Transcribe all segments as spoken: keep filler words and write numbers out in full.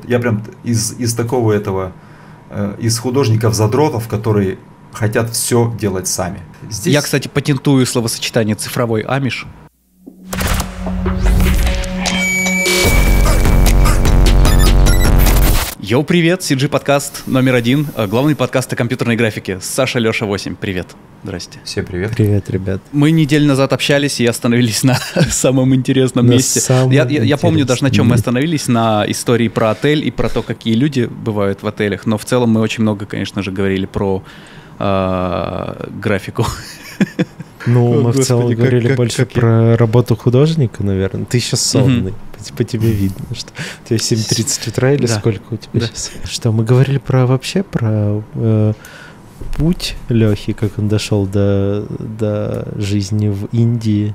я прям из, из такого этого, э, из художников-задротов, которые хотят все делать сами. Здесь... Я, кстати, патентую словосочетание «цифровой амиш». Йоу, привет, си джи подкаст номер один, главный подкаст о компьютерной графике. Саша, Леша, восемь, привет. Здрасте. Всем привет. Привет, ребят. Мы неделю назад общались и остановились на самом интересном на месте. Самом я, я, я помню даже, на чем мы месте. остановились, на истории про отель и про то, какие люди бывают в отелях. Но в целом мы очень много, конечно же, говорили про э, графику. Ну, мы Господи, в целом как, говорили как, больше как про я... работу художника, наверное. Ты сейчас сонный. Угу. По, по тебе видно, что у тебя семь тридцать утра или да. сколько у тебя да. сейчас? Что, мы говорили про вообще про э, путь Лехи, как он дошел до, до жизни в Индии,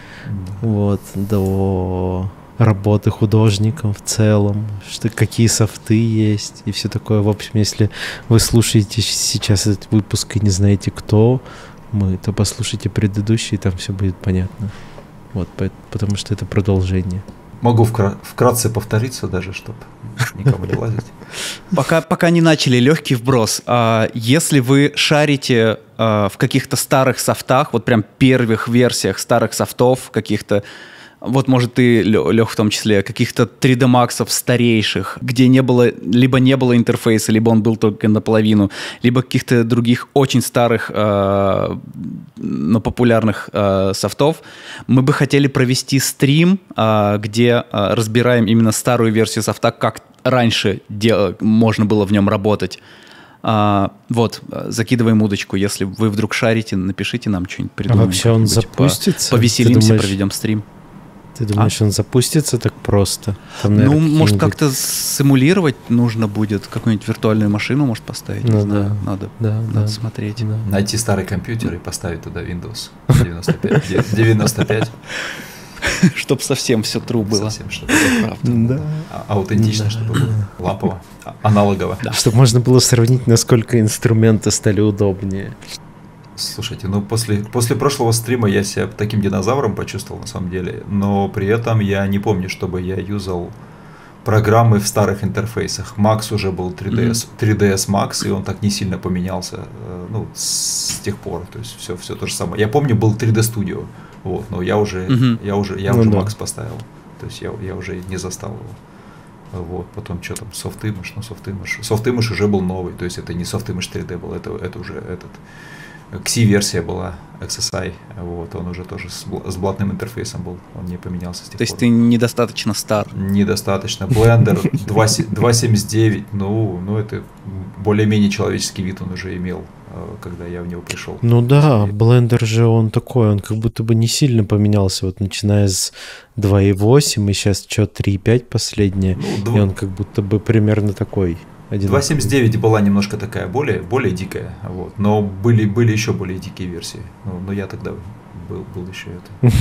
вот, до работы художником в целом, что какие софты есть и все такое. В общем, если вы слушаете сейчас этот выпуск и не знаете, кто мы, то послушайте предыдущий, там все будет понятно. Вот, потому что это продолжение. Могу вкра- вкратце повториться даже, чтобы никому не лазить. Пока, пока не начали, легкий вброс. А, если вы шарите а, в каких-то старых софтах, вот прям первых версиях старых софтов, каких-то, вот может ты, Лех, в том числе, каких-то три дэ Max'ов старейших, где не было, либо не было интерфейса, либо он был только наполовину, либо каких-то других очень старых, э, но популярных э, софтов, мы бы хотели провести стрим, э, где э, разбираем именно старую версию софта, как раньше дел- можно было в нем работать. Uh, вот, закидываем удочку. Если вы вдруг шарите, напишите нам что-нибудь, придумаем. А вообще он запустится? По- повеселимся, думаешь... проведем стрим. Ты думаешь, а? он запустится так просто? Там, наверное, ну, может, как-то симулировать нужно будет, какую-нибудь виртуальную машину, может, поставить, ну, не да. знаю, надо, да, надо да, смотреть. Да. Найти старый компьютер и поставить туда Windows девяносто пять. Чтобы совсем все true было. Совсем, чтобы это правда. Да. Аутентично, чтобы было лампово, аналогово. Да. Чтобы можно было сравнить, насколько инструменты стали удобнее. Слушайте, ну после, после прошлого стрима я себя таким динозавром почувствовал на самом деле, но при этом я не помню, чтобы я юзал программы в старых интерфейсах. Max уже был три ди эс, mm-hmm. три ди эс Max, и он так не сильно поменялся, ну, с тех пор, то есть все, все то же самое. Я помню, был три дэ Studio, вот, но я уже, mm-hmm. я уже, я ну, уже да. Max поставил, то есть я, я уже не застал его. Вот, потом что там, SoftImage, ну SoftImage, SoftImage уже был новый, то есть это не SoftImage три дэ был, это, это уже этот... Кси-версия была, икс эс ай, вот, он уже тоже с, с блатным интерфейсом был, он не поменялся с тех пор. То есть ты недостаточно стар? Недостаточно. Blender два семьдесят девять, ну, ну это более-менее человеческий вид он уже имел, когда я в него пришел. Ну да, Blender же он такой, он как будто бы не сильно поменялся, вот начиная с два и восемь и сейчас что, три и пять последнее, ну, и он как будто бы примерно такой. два семьдесят девять была немножко такая более, более дикая, вот, но были, были еще более дикие версии. Ну, но я тогда был, был еще это.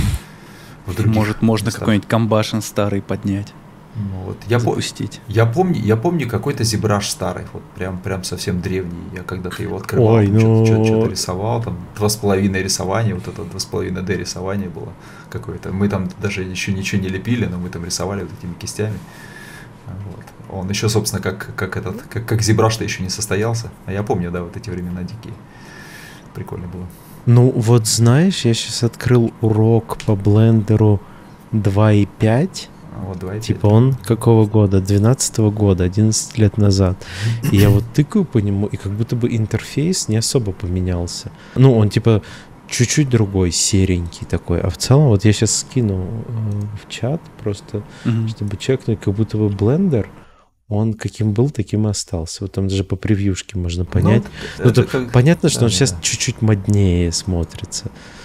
Может, можно местах. Какой-нибудь комбашен старый поднять. Ну, вот. Я запустить. По, я помню, я помню какой-то ZBrush старый, вот прям, прям совсем древний. Я когда-то его открывал, Ой, там, ну... что-то, что-то рисовал, там два с половиной рисования, вот это два с половиной дэ рисование было какое-то. Мы там даже еще ничего не лепили, но мы там рисовали вот этими кистями. Вот. Он еще, собственно, как, как этот, как, как ZBrush-то еще не состоялся. А я помню, да, вот эти времена дикие. Прикольно было. Ну, вот знаешь, я сейчас открыл урок по блендеру два и пять. Вот, два и пять. Типа он какого года? двенадцатого года, одиннадцать лет назад. И я вот тыкаю по нему, и как будто бы интерфейс не особо поменялся. Ну, он типа чуть-чуть другой, серенький такой. А в целом, вот я сейчас скину э, в чат просто, mm-hmm. чтобы чекнуть, как будто бы Blender, он каким был, таким и остался. Вот там даже по превьюшке можно понять. Ну, ну, то, как... Понятно, что да, он да. сейчас чуть-чуть моднее смотрится.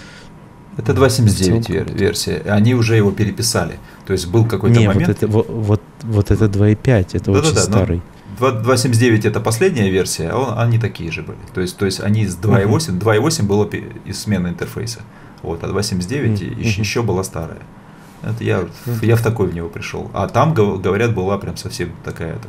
Это два семьдесят девять вер- версия. Они уже его переписали. То есть был какой-то Не, момент... вот это, вот, вот, вот это два и пять, это да, очень да, да, старый. два семьдесят девять это последняя версия, а он, они такие же были. То есть, то есть они с два и восемь, uh-huh. два и восемь было из смены интерфейса. Вот, а два семьдесят девять uh-huh. еще, еще была старая. Это я, uh-huh. я в такой в него пришел. А там, говорят, была прям совсем такая-то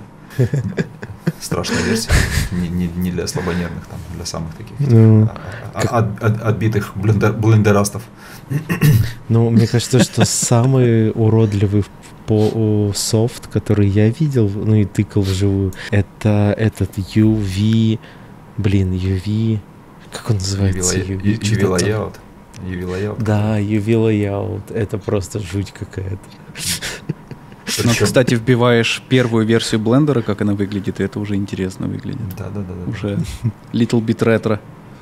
страшная версия. Не, не, не для слабонервных, там, для самых таких uh-huh. от, от, отбитых блендер, блендерастов. Ну, мне кажется, что самый уродливый по софт, который я видел, ну и тыкал вживую, это этот ю ви, блин, ю ви, как он называется? ю ви Layout. ю ви Layout. Да, ю ви Layout. Это просто жуть какая-то. Ну, кстати, вбиваешь первую версию блендера, как она выглядит, и это уже интересно выглядит. Да, да, да. да. Уже little bit ретро.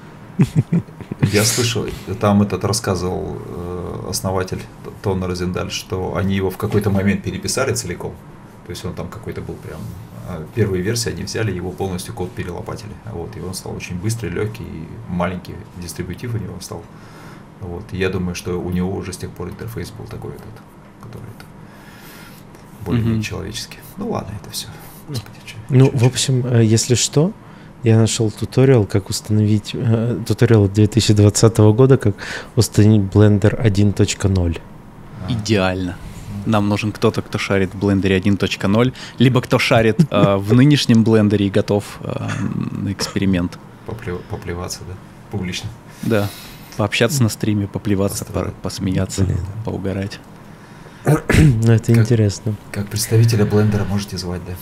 Я слышал, там этот рассказывал э, основатель Тон Розендаль, что они его в какой-то момент переписали целиком. То есть он там какой-то был прям... Первые версии они взяли, его полностью код перелопатили. Вот, и он стал очень быстрый, легкий, и маленький дистрибутив у него стал. Вот, и я думаю, что у него уже с тех пор интерфейс был такой этот, который это, более-менее mm-hmm. человеческий. Ну ладно, это все. Господи, че, ну, че, в общем, че. Если что, я нашел туториал, как установить, э, туториал две тысячи двадцатого года, как установить Blender один точка ноль. А. Идеально. Нам нужен кто-то, кто шарит в блендере один точка ноль, либо кто шарит э, в нынешнем блендере и готов э, на эксперимент. Поплев, поплеваться, да? Публично. Да. Пообщаться на стриме, поплеваться, по, посмеяться, Блин. поугарать. Ну, это как, интересно. Как представителя блендера можете звать, да?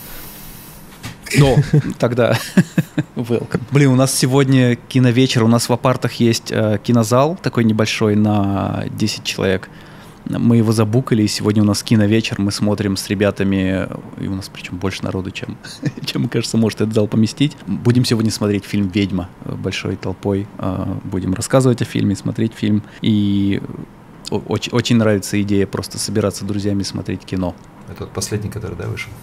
Ну, тогда welcome. Блин, у нас сегодня киновечер, у нас в апартах есть э, кинозал такой небольшой на десять человек. Мы его забукали, и сегодня у нас киновечер, мы смотрим с ребятами, и у нас причем больше народу, чем, чем кажется, может этот зал поместить. Будем сегодня смотреть фильм «Ведьма» большой толпой, будем рассказывать о фильме, смотреть фильм, и очень, очень нравится идея просто собираться с друзьями и смотреть кино. Это вот последний, который, да, вышел?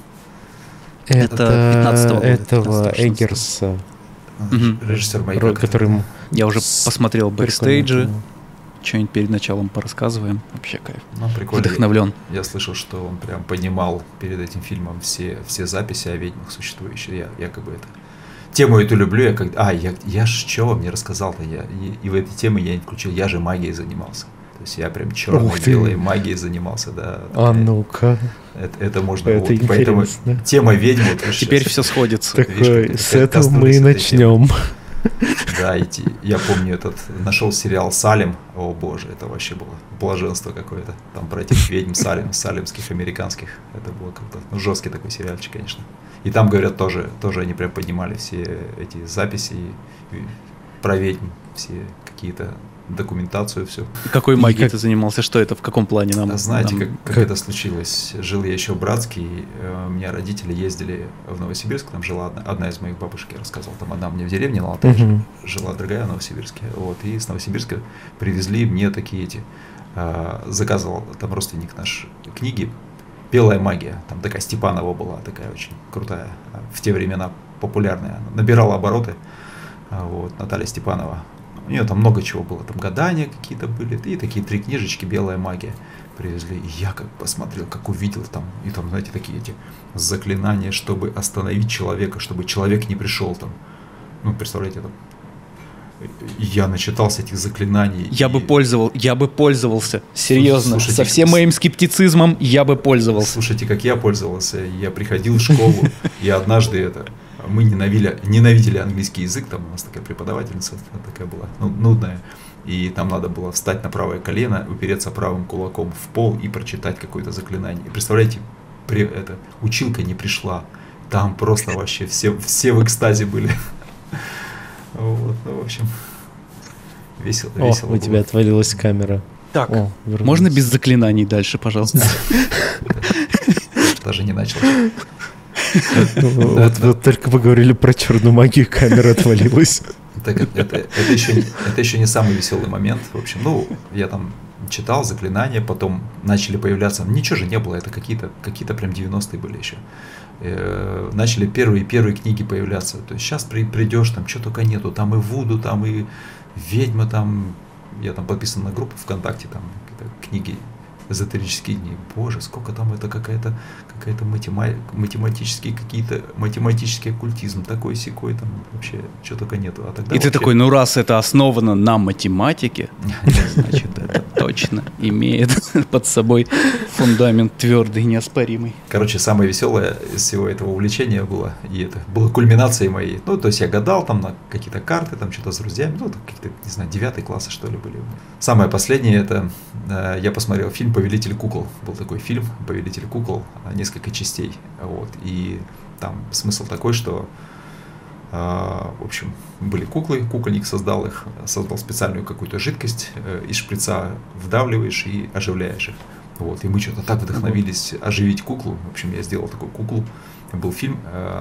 Это пятнадцатого года. Этого Эггерса, режиссер «Маяка», который... Я уже посмотрел бэкстейджи. Что-нибудь перед началом порассказываем. Вообще кайф. Ну, прикольно. Вдохновлен. Я, я слышал, что он прям поднимал перед этим фильмом все, все записи о ведьмах существующие. Я якобы это... Тему эту люблю. Я как... А, я, я ж что вам не рассказал-то? Я, и, и в этой теме я не включил. Я же магией занимался. То есть я прям черно-белой магией занимался. Да, а ну-ка. Это, это можно... Это вот, поэтому тема ведьм... Вот, теперь все сходится. Такой, с этого мы и начнем. Да, идти. Я помню этот, нашел сериал «Салем». О боже, это вообще было блаженство какое-то. Там про этих ведьм Салем, салемских, американских. Это было как-то ну, жесткий такой сериальчик, конечно. И там, говорят, тоже, тоже они прям поднимали все эти записи и, и про ведьм, все какие-то документацию, все. Какой магией как... ты занимался? Что это? В каком плане нам? Знаете, нам... как, как, как это случилось? Жил я еще в Братске, и, э, у меня родители ездили в Новосибирск, там жила одна, одна из моих бабушек, я рассказывал, там одна мне в деревне на Алтае uh-huh. жила, другая в Новосибирске. Вот, и с Новосибирска привезли мне такие эти, э, заказывал там родственник наш книги «Белая магия», там такая Степанова была, такая очень крутая, в те времена популярная, набирала обороты, вот, Наталья Степанова. У нее там много чего было, там гадания какие-то были, и такие три книжечки «Белая магия» привезли. И я как посмотрел, как увидел там, и там, знаете, такие эти заклинания, чтобы остановить человека, чтобы человек не пришел там. Ну, представляете, там. Я начитался этих заклинаний. Я и... бы пользовал, я бы пользовался, серьезно, слушайте, со всем моим скептицизмом я бы пользовался. Слушайте, как я пользовался, я приходил в школу, и однажды это... Мы ненавидели, ненавидели английский язык, там у нас такая преподавательница такая была, ну, нудная, и там надо было встать на правое колено, упереться правым кулаком в пол и прочитать какое-то заклинание. И представляете, при, это, училка не пришла, там просто вообще все, все в экстазе были. Вот, ну, в общем, весело, О, весело у было. тебя отвалилась камера. Так, О, можно без заклинаний дальше, пожалуйста? Даже не начал. Вот, вот только поговорили про черную магию, камера отвалилась. Так, это, это, это, еще, это еще не самый веселый момент. В общем, ну, я там читал заклинания, потом начали появляться. Ничего же не было, это какие-то какие-то прям девяностые были еще. Э, начали первые первые книги появляться. То есть сейчас при, придешь, там что только нету, там и Вуду, там и Ведьма, там. Я там подписан на группу ВКонтакте, там книги. Эзотерические дни. Боже, сколько там это какая-то какая-то матема... математические какие-то математический оккультизм такой секой там вообще что только нету. А тогда и вообще... ты такой, ну раз это основано на математике, значит это точно имеет под собой Фундамент твердый, неоспоримый. Короче, самое веселое из всего этого увлечения было, и это было кульминацией моей. Ну, то есть я гадал там на какие-то карты, там что-то с друзьями, ну, какие-то, не знаю, девятые классы, что ли, были. Самое последнее, это э, я посмотрел фильм «Повелитель кукол». Был такой фильм «Повелитель кукол», несколько частей, вот, и там смысл такой, что в общем, были куклы, кукольник создал их, создал специальную какую-то жидкость, из шприца вдавливаешь и оживляешь их. Вот. И мы что-то так вдохновились оживить куклу. В общем, я сделал такую куклу. Был фильм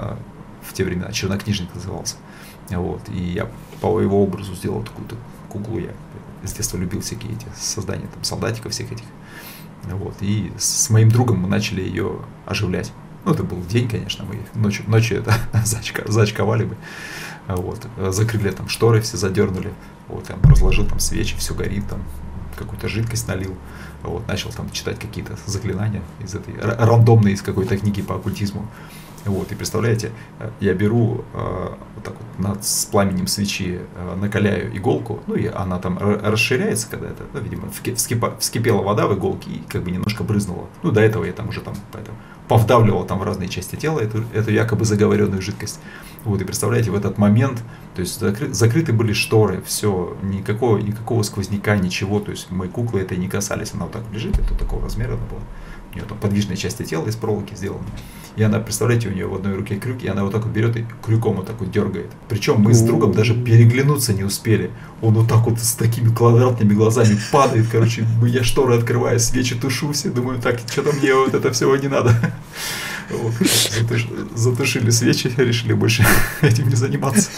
в те времена, «Чернокнижник» назывался. Вот. И я по его образу сделал такую-то куклу. Я с детства любил всякие эти создания там, солдатиков всех этих. Вот. И с моим другом мы начали ее оживлять. Ну, это был день, конечно, мы ночью, ночью это зачка, зачковали бы, вот, закрыли там шторы, все задернули, вот, я разложил там свечи, все горит, там какую-то жидкость налил, вот, начал там читать какие-то заклинания из этой, рандомные из какой-то книги по оккультизму, вот, и представляете, я беру э, вот так вот над, с пламенем свечи э, накаляю иголку, ну, и она там расширяется, когда это, ну, видимо, вскипа, вскипела вода в иголке и как бы немножко брызнула, ну, до этого я там уже там, поэтому повдавливал там в разные части тела эту, эту якобы заговоренную жидкость. Вот, и представляете, в этот момент, то есть закры, закрыты были шторы, все, никакого, никакого сквозняка, ничего, то есть мои куклы это не касались, она вот так лежит, это такого размера она была. У нее там подвижная часть тела из проволоки сделана. И она, представляете, у нее в одной руке крюк, и она вот так вот берет и крюком вот так вот дергает. Причем мы с другом даже переглянуться не успели. Он вот так вот с такими квадратными глазами падает, короче, я шторы открываю, свечи тушу все, думаю, так, что-то мне вот это всего не надо. Вот. Затуш... Затушили свечи, решили больше этим не заниматься.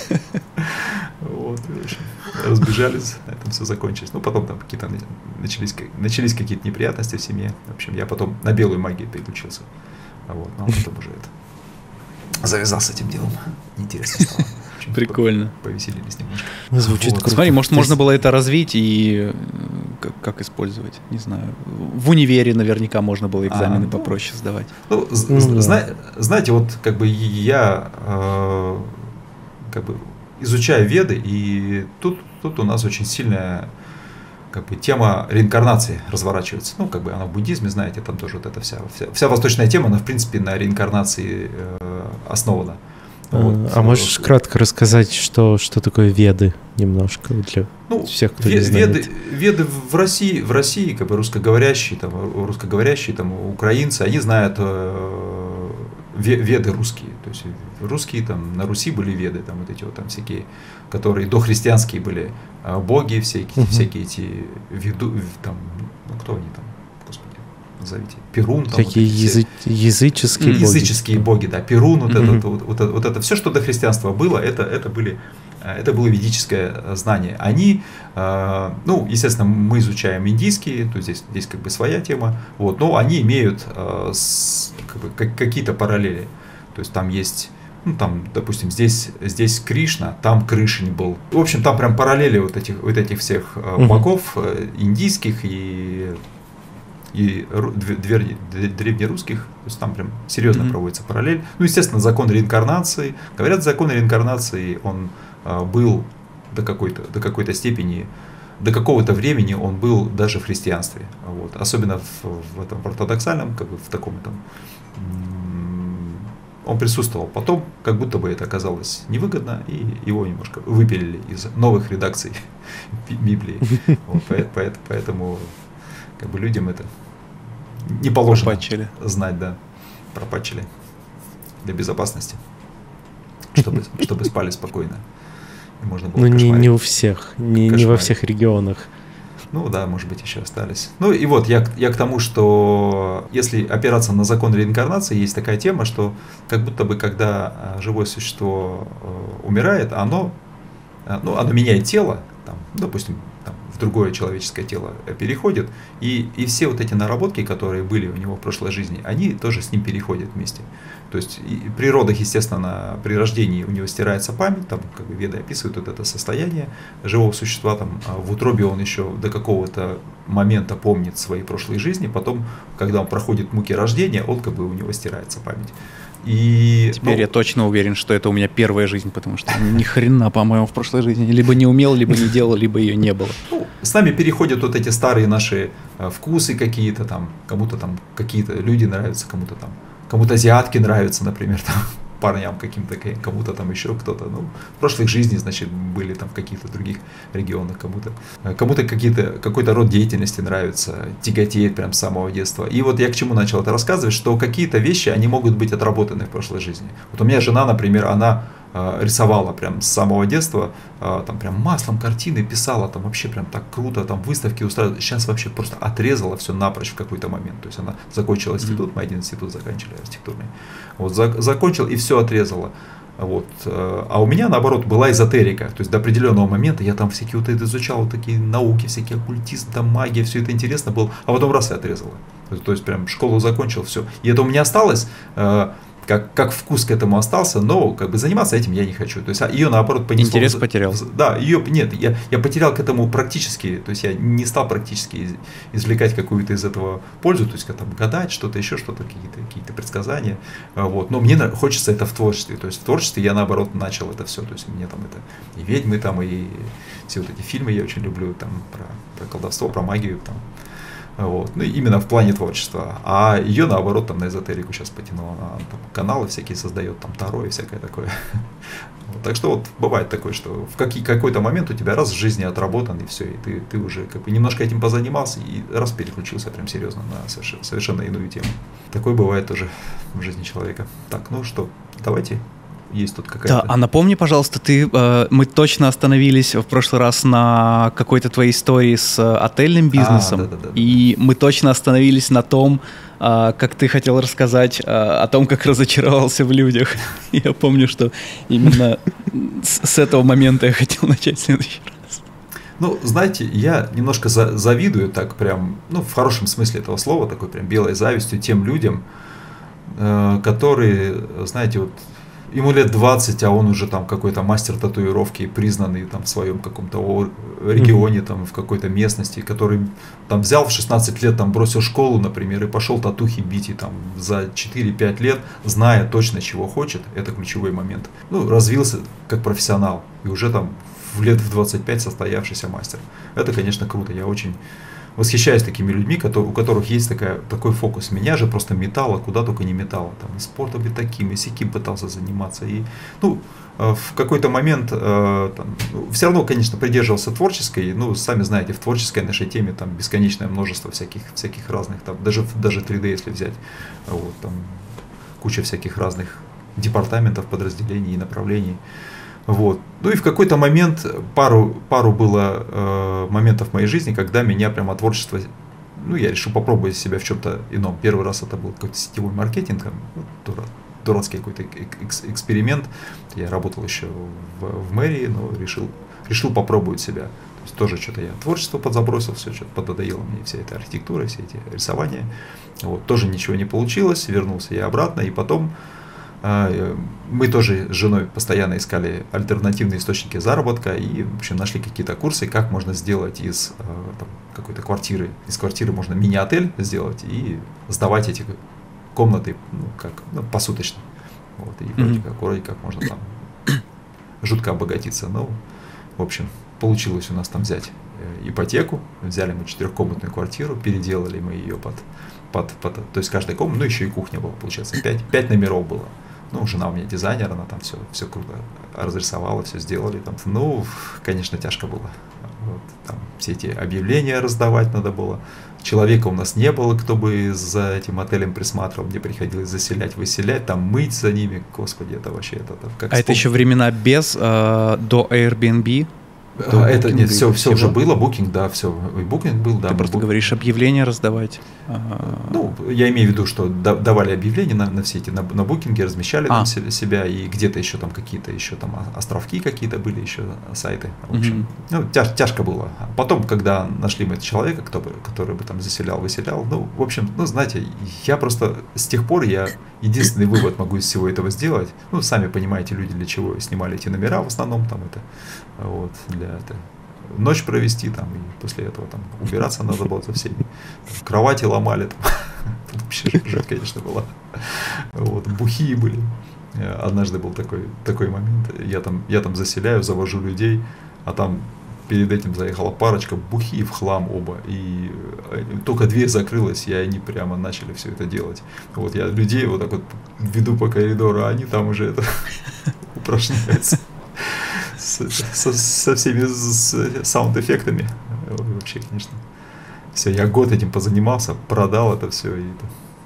Вот, в общем, разбежались, на этом все закончилось. Ну, потом там какие-то начались, начались какие-то неприятности в семье. В общем, я потом на белую магию переключился. Вот, но потом уже это завязал с этим делом. Неинтересно стало. Общем, прикольно. Повеселились немножко. Звучит вот. Круто. Смотри, может, можно было это развить и как, как использовать? Не знаю. В универе наверняка можно было экзамены а, ну, попроще сдавать. Ну, ну, зна- знаете, вот как бы я э, как бы изучаю веды, и тут, тут у нас очень сильная как бы тема реинкарнации разворачивается. Ну, как бы она в буддизме, знаете, там тоже вот эта вся, вся, вся восточная тема, она, в принципе, на реинкарнации э, основана. А, вот. а можешь вот. кратко рассказать, что, что такое веды немножко для ну, всех, кто ве- не знает? Веды, веды в России, в России, как бы русскоговорящие, там, русскоговорящие, там, украинцы, они знают э, веды русские. То есть русские, там, на Руси были веды, там, вот эти вот там всякие, которые дохристианские были, боги, всякие, uh-huh. всякие эти веду, там, ну, кто они там, господи, назовите, Перун. Там, такие вот язы- языческие боги. Языческие боги, да, Перун, вот, uh-huh. это, вот, вот, вот, вот это, все, что до христианства было, это, это были, это было ведическое знание. Они, э, ну, естественно, мы изучаем индийские, то здесь, здесь как бы своя тема, вот, но они имеют э, с, как бы, как, какие-то параллели. То есть там есть, ну там, допустим, здесь, здесь Кришна, там Кришень был. В общем, там прям параллели вот этих, вот этих всех uh-huh. богов индийских и, и древнерусских. То есть там прям серьезно uh-huh. проводится параллель. Ну, естественно, закон реинкарнации. Говорят, закон реинкарнации, он а, был до какой-то, до какой-то степени, до какого-то времени он был даже в христианстве. Вот. Особенно в, в этом ортодоксальном, как бы в таком там, он присутствовал. Потом, как будто бы это оказалось невыгодно, и его немножко выпилили из новых редакций Библии. Вот, поэтому как бы людям это не положено пропачили. Знать, да, пропачили для безопасности, чтобы, чтобы спали спокойно. Можно было ну, не, не у всех, не, не во всех регионах. Ну да, может быть, еще остались. Ну и вот я, я к тому, что если опираться на закон реинкарнации, есть такая тема, что как будто бы когда живое существо умирает, оно, ну, оно меняет тело, там, допустим, там, в другое человеческое тело переходит, и, и все вот эти наработки, которые были у него в прошлой жизни, они тоже с ним переходят вместе. То есть и при родах, естественно, при рождении у него стирается память, там, как бы веды описывают вот это состояние живого существа, там, в утробе он еще до какого-то момента помнит свои прошлые жизни, потом, когда он проходит муки рождения, он как бы у него стирается память. И, Теперь ну, я точно уверен, что это у меня первая жизнь, потому что ни хрена, по-моему, в прошлой жизни либо не умел, либо не делал, либо ее не было. Ну, с нами переходят вот эти старые наши э, вкусы какие-то там, кому-то там какие-то люди нравятся, кому-то там, кому-то азиатки нравятся, например, там, парням каким-то, кому-то там еще кто-то, ну, в прошлых жизнях, значит, были там в каких-то других регионах, кому-то, кому-то какие-то, какой-то род деятельности нравится, тяготеет прям с самого детства. И вот я к чему начал это рассказывать, что какие-то вещи, они могут быть отработаны в прошлой жизни. Вот у меня жена, например, она э, рисовала прям с самого детства, э, там прям маслом картины писала, там вообще прям так круто, там выставки устраивала. Сейчас вообще просто отрезала все напрочь в какой-то момент. То есть она закончила институт, mm-hmm. мы один институт заканчивали архитектурный. Вот, за, закончил и все отрезала. Вот. А у меня, наоборот, была эзотерика. То есть до определенного момента я там всякие вот это изучал, вот такие науки, всякие оккультизм, там магия, все это интересно было. А потом раз и отрезала. То есть прям школу закончил, все. И это у меня осталось, как, как вкус к этому остался, но как бы заниматься этим я не хочу. То есть ее, наоборот, понесло. Интерес потерял. Да, ее, нет, я, я потерял к этому практически, то есть я не стал практически извлекать какую-то из этого пользу, то есть как там гадать, что-то еще, что-то, какие-то, какие-то предсказания. Вот. Но мне хочется это в творчестве. То есть в творчестве я, наоборот, начал это все. То есть мне там это и ведьмы, там, и все вот эти фильмы я очень люблю, там, про, про колдовство, про магию, там. Вот. Ну, именно в плане творчества. А ее, наоборот, там на эзотерику сейчас потянула. Она там каналы всякие создает, там Таро и всякое такое. Вот. Так что вот бывает такое, что в какие, какой-то момент у тебя раз в жизни отработан, и все, и ты, ты уже как бы немножко этим позанимался, и раз переключился прям серьезно на совершенно, совершенно иную тему. Такое бывает тоже в жизни человека. Так, ну что, давайте. Есть тут какая-то... Да, а напомни, пожалуйста, ты, э, мы точно остановились в прошлый раз на какой-то твоей истории с отельным бизнесом, а, да, да, да, и мы точно остановились на том, э, как ты хотел рассказать э, о том, как разочаровался в людях. Я помню, что именно с этого момента я хотел начать в следующий раз. Ну, знаете, я немножко за- завидую так прям, ну, в хорошем смысле этого слова, такой прям белой завистью тем людям, э, которые, знаете, вот ему лет двадцать, а он уже там какой-то мастер татуировки, признанный там в своем каком-то регионе, там в какой-то местности, который там взял в шестнадцать лет, там бросил школу, например, и пошел татухи бить, и там за четыре-пять лет, зная точно, чего хочет, это ключевой момент, ну, развился как профессионал, и уже там в лет в двадцать пять состоявшийся мастер. Это, конечно, круто, я очень восхищаюсь такими людьми, которые, у которых есть такая, такой фокус. Меня же просто метало, куда только не метало. Там, и спортом и таким, и сяким пытался заниматься. И, ну, в какой-то момент э, там, все равно, конечно, придерживался творческой. Ну, сами знаете, в творческой нашей теме там бесконечное множество всяких, всяких разных, там, даже, даже три дэ, если взять, вот, там, куча всяких разных департаментов, подразделений и направлений. Вот. Ну и в какой-то момент, пару, пару было э, моментов в моей жизни, когда меня прямо творчество, ну я решил попробовать себя в чем-то ином. Первый раз это был какой-то сетевой маркетинг, там, дура, дурацкий какой-то экс, эксперимент. Я работал еще в, в мэрии, но решил, решил попробовать себя. То есть тоже что-то я творчество подзабросил, все что-то пододоело мне, вся эта архитектура, все эти рисования. Вот. Тоже ничего не получилось, вернулся я обратно, и потом мы тоже с женой постоянно искали альтернативные источники заработка и, в общем, нашли какие-то курсы, как можно сделать из там, какой-то квартиры, из квартиры можно мини-отель сделать и сдавать эти комнаты, ну, как, ну, посуточно. Вот, и вроде mm-hmm. как, вроде как можно там жутко обогатиться. Ну, в общем, получилось у нас там взять ипотеку, взяли мы четырехкомнатную квартиру, переделали мы ее под, под, под то есть каждая комната, ну еще и кухня была, получается, пять, пять номеров было. Ну, жена у меня дизайнер, она там все, все круто разрисовала, все сделали. Там. Ну, конечно, тяжко было. Вот, там все эти объявления раздавать надо было. Человека у нас не было, кто бы за этим отелем присматривал. Мне приходилось заселять, выселять, там мыть за ними. Господи, это вообще это как. А вспом... это еще времена без, э, до Airbnb? А, это нет, все, все уже было, букинг, да, все, и букинг был, да. Ты просто бук... говоришь, объявления раздавать. Ну, я имею в виду, что давали объявления на, на все эти, на, на букинге, размещали а. там себя, и где-то еще там какие-то еще там островки какие-то были, еще сайты, в общем, mm-hmm. ну, тяж, тяжко было. Потом, когда нашли мы этого человека, кто бы, который бы там заселял, выселял, ну, в общем, ну, знаете, я просто с тех пор, я единственный вывод могу из всего этого сделать, ну, сами понимаете, люди для чего снимали эти номера, в основном там это, вот, для это, ночь провести там, и после этого там убираться надо было за всеми. Там, кровати ломали, там. Вообще жуть, конечно, была. Вот, бухие были. Однажды был такой, такой момент, я там, я там заселяю, завожу людей, а там перед этим заехала парочка, бухие в хлам оба, и только дверь закрылась, и они прямо начали все это делать. Вот я людей вот так вот веду по коридору, а они там уже это упражняются со всеми саунд-эффектами. Вообще, конечно. Все, я год этим позанимался, продал это все и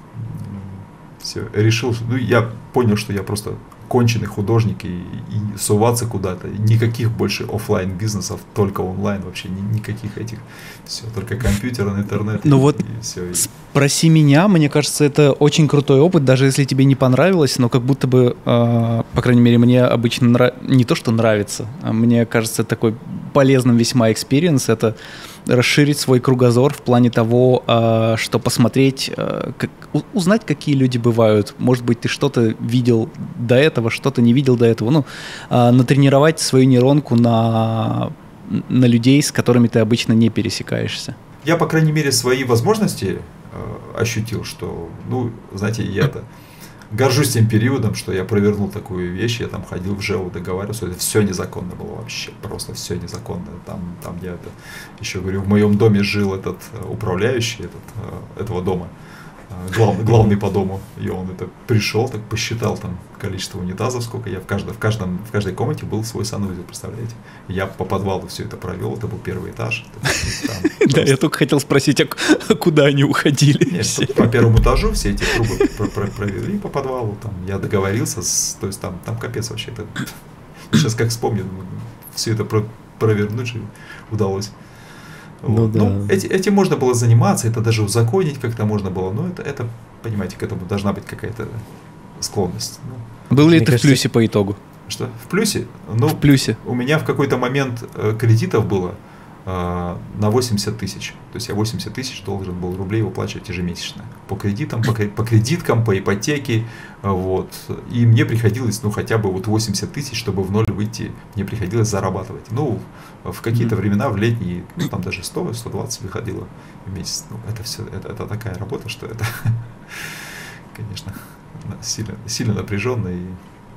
все, решил, ну я понял, что я просто конченый художник и, и суваться куда-то, никаких больше офлайн бизнесов, только онлайн вообще, ни, никаких этих, все, только компьютер, интернет. Ну и, вот и все. Спроси меня, мне кажется, это очень крутой опыт, даже если тебе не понравилось, но как будто бы, э, по крайней мере, мне обычно нрав... не то, что нравится, а мне кажется, такой полезным весьма экспириенс, это расширить свой кругозор в плане того, э, что посмотреть, э, как, узнать, какие люди бывают. Может быть, ты что-то видел до этого, что-то не видел до этого. Ну, э, натренировать свою нейронку на, на людей, с которыми ты обычно не пересекаешься. Я, по крайней мере, свои возможности э, ощутил, что, ну, знаете, я-то горжусь тем периодом, что я провернул такую вещь, я там ходил в ЖЭУ, договаривался, это все незаконно было вообще, просто все незаконно. Там, там я это, еще говорю, в моем доме жил этот управляющий этот, этого дома, главный, главный по дому, и он это пришел, так посчитал там количество унитазов, сколько я в каждом, в каждом, в каждой комнате был свой санузел, представляете? Я по подвалу все это провел, это был первый этаж. Да, я только хотел спросить, а куда они уходили? По первому этажу все эти трубы провели по подвалу, там я договорился, то есть там капец вообще, сейчас как вспомню, все это провернуть же удалось. Ну, вот. да. Ну, эти, этим можно было заниматься, это даже узаконить как-то можно было, но это, это, понимаете, к этому должна быть какая-то склонность. Ну, был ли ты кажется... в плюсе по итогу? Что? В плюсе? Ну, в плюсе. У меня в какой-то момент э, кредитов было э, на восемьдесят тысяч. То есть я восемьдесят тысяч должен был рублей выплачивать ежемесячно. По кредитам, по, по кредиткам, по ипотеке. Э, вот. И мне приходилось, ну, хотя бы вот восемьдесят тысяч, чтобы в ноль выйти, мне приходилось зарабатывать. Ну, в какие-то mm-hmm. времена, в летние, ну, там даже сто - сто двадцать выходило в месяц. Ну, это все, это, это такая работа, что это, конечно, сильно, сильно напряженно и,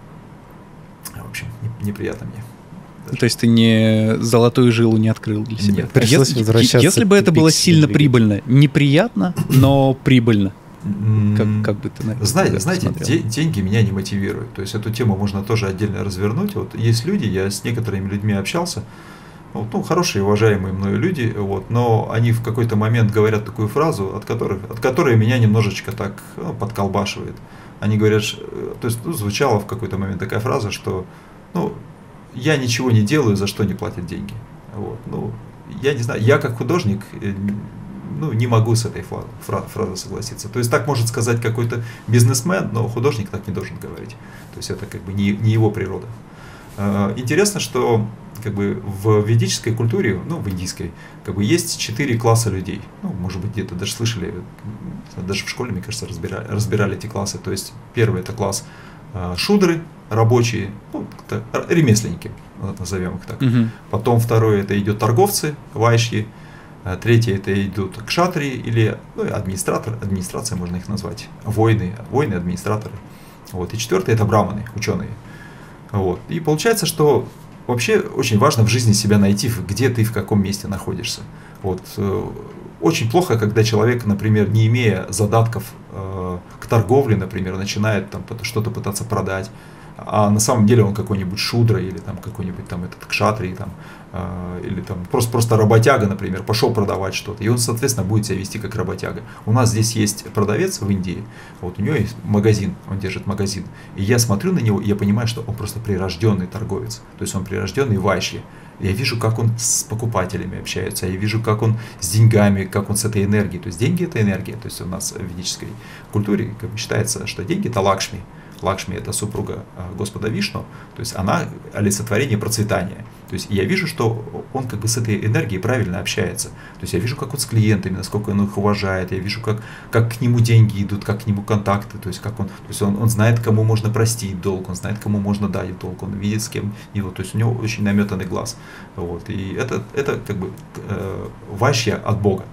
в общем, неприятно мне. Даже. То есть ты не золотую жилу не открыл для себя? Нет, пришлось если, возвращаться. Если бы это было сильно двигать. Прибыльно, неприятно, но прибыльно. Как, как бы ты на это знаете, знаете де, деньги меня не мотивируют. То есть эту тему можно тоже отдельно развернуть. Вот есть люди, я с некоторыми людьми общался, вот, ну, хорошие, уважаемые мною люди, вот, но они в какой-то момент говорят такую фразу, от, которых, от которой меня немножечко так, ну, подколбашивает. Они говорят, то есть, ну, звучала в какой-то момент такая фраза, что, ну, я ничего не делаю, за что не платят деньги. Вот, ну, я не знаю, я как художник, ну, не могу с этой фразой согласиться. То есть так может сказать какой-то бизнесмен, но художник так не должен говорить. То есть это как бы не, не его природа. Интересно, что как бы в ведической культуре, ну, в индийской, как бы есть четыре класса людей. Ну, может быть, где-то даже слышали, даже в школе, мне кажется, разбирали, разбирали эти классы. То есть первый это класс шудры, рабочие, ну, ремесленники, назовем их так. Угу. Потом второй это идет торговцы, вайшьи. Третье это идут кшатрии или, ну, администратор, администрация можно их назвать, воины, воины, администраторы. Вот. И четвертое это браманы, ученые. Вот. И получается, что вообще очень важно в жизни себя найти, где ты в каком месте находишься. Вот. Очень плохо, когда человек, например, не имея задатков э, к торговле, например, начинает там что-то пытаться продать, а на самом деле он какой-нибудь шудра или там какой-нибудь там этот кшатрий там, э, или там просто, просто работяга, например, пошел продавать что-то, и он, соответственно, будет себя вести как работяга. У нас здесь есть продавец в Индии, вот у него есть магазин, он держит магазин, и я смотрю на него, и я понимаю, что он просто прирожденный торговец, то есть он прирожденный вайшьи. Я вижу, как он с покупателями общается, я вижу, как он с деньгами, как он с этой энергией. То есть деньги – это энергия. То есть у нас в ведической культуре как бы считается, что деньги – это Лакшми. Лакшми – это супруга Господа Вишну, то есть она олицетворение процветания. То есть я вижу, что он как бы с этой энергией правильно общается. То есть я вижу, как он с клиентами, насколько он их уважает, я вижу, как, как к нему деньги идут, как к нему контакты, то есть, как он, то есть он, он знает, кому можно простить долг, он знает, кому можно дать долг, он видит, с кем его, то есть у него очень наметанный глаз. Вот. И это, это как бы э, вайшья от Бога.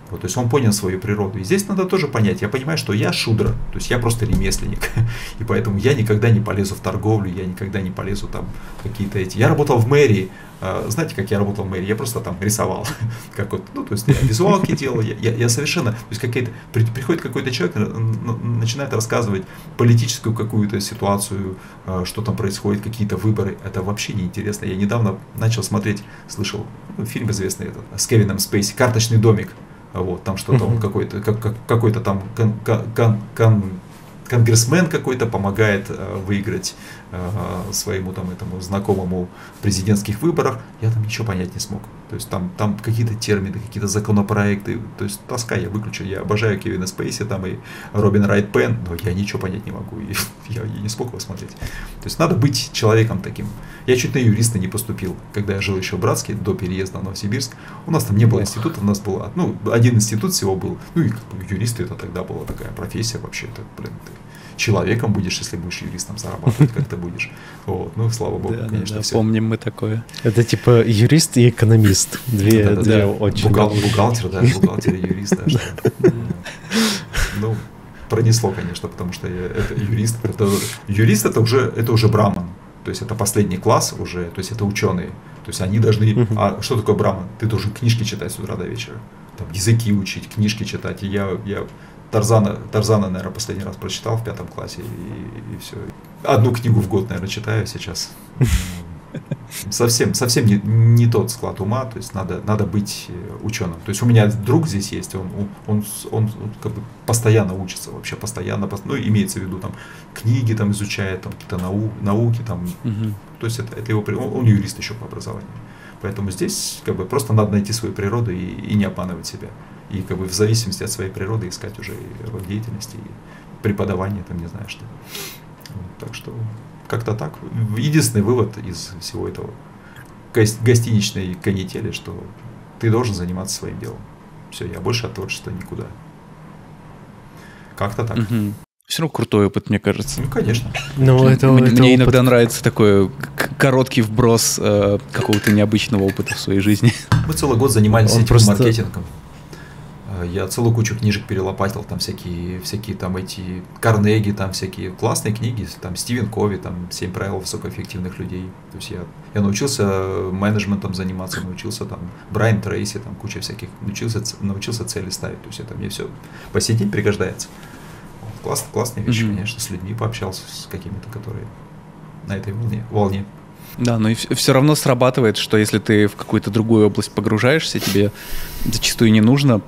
Вот, то есть он понял свою природу. И здесь надо тоже понять, я понимаю, что я шудра, то есть я просто ремесленник, и поэтому я никогда не полезу в торговлю, я никогда не полезу там какие-то эти... Я работал в мэрии, знаете, как я работал в мэрии? Я просто там рисовал, как вот, ну, то есть я визуалки делал, я, я, я совершенно, то есть какие-то, при, приходит какой-то человек, начинает рассказывать политическую какую-то ситуацию, что там происходит, какие-то выборы, это вообще неинтересно. Я недавно начал смотреть, слышал, ну, фильм известный этот, с Кевином Спейси, «Карточный домик». Вот, там что-то он какой-то, как, как, какой-то там кон, кон, кон, конгрессмен какой-то помогает э, выиграть э, своему там этому знакомому в президентских выборах. Я там ничего понять не смог. То есть там, там какие-то термины, какие-то законопроекты. То есть тоска, я выключу. Я обожаю Кевина Спейси там и Робин Райт Пен, но я ничего понять не могу. И я, я не смог его смотреть. То есть надо быть человеком таким. Я чуть на юриста не поступил, когда я жил еще в Братске, до переезда в Новосибирск. У нас там не было института, у нас был, ну, один институт всего был. Ну и как бы, юристы это тогда была такая профессия вообще. Это, блин, ты человеком будешь, если будешь юристом зарабатывать, как ты будешь. Вот. Ну, слава богу, да, конечно, да, все. Помним мы такое. Это типа юрист и экономист. Две, да, да, две да. очень... Бухгал, бухгалтер, да, бухгалтер и юрист. Да, что. Ну, пронесло, конечно, потому что я, это юрист. Это, юрист это уже, это уже браман. То есть это последний класс уже, то есть это ученые. То есть они должны... Uh-huh. А что такое браман? Ты должен книжки читать с утра до вечера. Там, языки учить, книжки читать. И я, я Тарзана, Тарзана, наверное, последний раз прочитал в пятом классе, и, и все. Одну книгу в год, наверное, читаю сейчас. Совсем, совсем не, не тот склад ума, то есть надо, надо быть ученым. То есть у меня друг здесь есть, он, он, он, он как бы постоянно учится, вообще постоянно, ну, имеется в виду, там, книги там изучает, там, какие-то нау, науки, там, угу. То есть это, это его, он, он юрист еще по образованию. Поэтому здесь как бы просто надо найти свою природу и, и не обманывать себя. И как бы в зависимости от своей природы искать уже и род деятельности, и преподавание, там, не знаю что. Вот, так что как-то так. Единственный вывод из всего этого гостиничной канители, что ты должен заниматься своим делом. Все, я больше от творчества никуда. Как-то так. Угу. Все равно крутой опыт, мне кажется. Ну, конечно. Но это, мне это мне опыт... иногда нравится такой короткий вброс э, какого-то необычного опыта в своей жизни. Мы целый год занимались Он этим просто... маркетингом. Я целую кучу книжек перелопатил, там всякие, всякие там эти Карнеги, там всякие классные книги, там Стивен Кови, там «Семь правил высокоэффективных людей». То есть я, я научился менеджментом заниматься, научился там Брайан Трейси, там куча всяких, научился, научился цели ставить. То есть это мне все по сей день пригождается. Класс, классные вещи, mm-hmm. конечно, с людьми пообщался, с какими-то, которые на этой волне. волне. Да, но и все равно срабатывает, что если ты в какую-то другую область погружаешься, тебе зачастую не нужно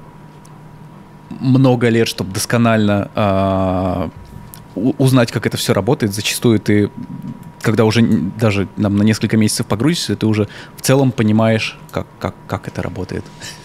много лет, чтобы досконально э, узнать, как это все работает. Зачастую ты, когда уже даже там, на несколько месяцев погрузишься, ты уже в целом понимаешь, как, как, как это работает.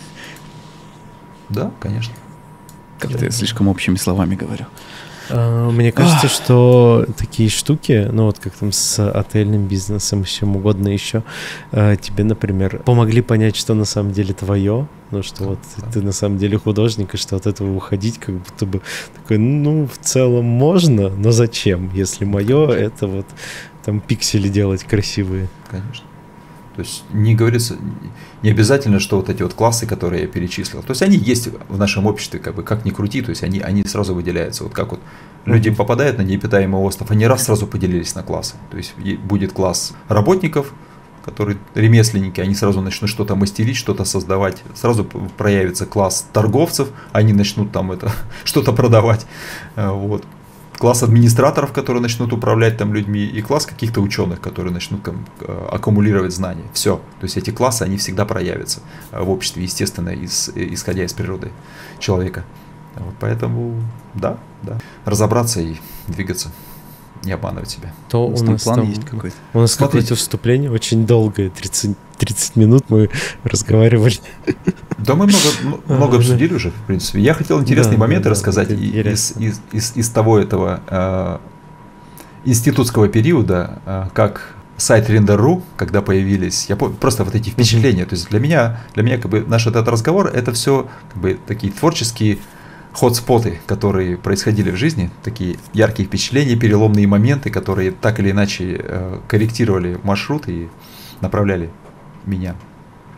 Да, конечно. Как-то я слишком общими словами говорю. Мне кажется, что такие штуки, ну вот как там с отельным бизнесом, с чем угодно еще, тебе, например, помогли понять, что на самом деле твое, ну что вот да. Ты на самом деле художник, и что от этого уходить как будто бы такой, ну в целом можно, но зачем, если мое, это вот там пиксели делать красивые. Конечно. То есть не говорится, не обязательно, что вот эти вот классы, которые я перечислил, то есть они есть в нашем обществе, как бы как ни крути, то есть они, они сразу выделяются. Вот как вот люди mm-hmm. попадают на необитаемый остров, они раз сразу поделились на классы. То есть будет класс работников, которые ремесленники, они сразу начнут что-то мастерить, что-то создавать. Сразу проявится класс торговцев, они начнут там это что-то продавать. Вот. Класс администраторов, которые начнут управлять там людьми, и класс каких-то ученых, которые начнут там аккумулировать знания. Все. То есть эти классы, они всегда проявятся в обществе, естественно, из, исходя из природы человека. Вот поэтому, да, да. Разобраться и двигаться, не обманывать себя. То у нас план там, есть какой-то. У нас Смотрите. какое-то вступление очень долгое, тридцать, тридцать минут мы разговаривали. Да, мы много, много обсудили уже, в принципе. Я хотел интересные да, моменты да, рассказать да, из, из, из, из того этого э, институтского периода, э, как сайт Render точка ру, когда появились, я помню, просто вот эти впечатления. Mm-hmm. То есть для меня, для меня как бы наш этот разговор, это все как бы такие творческие хотспоты, которые происходили в жизни, такие яркие впечатления, переломные моменты, которые так или иначе э, корректировали маршрут и направляли меня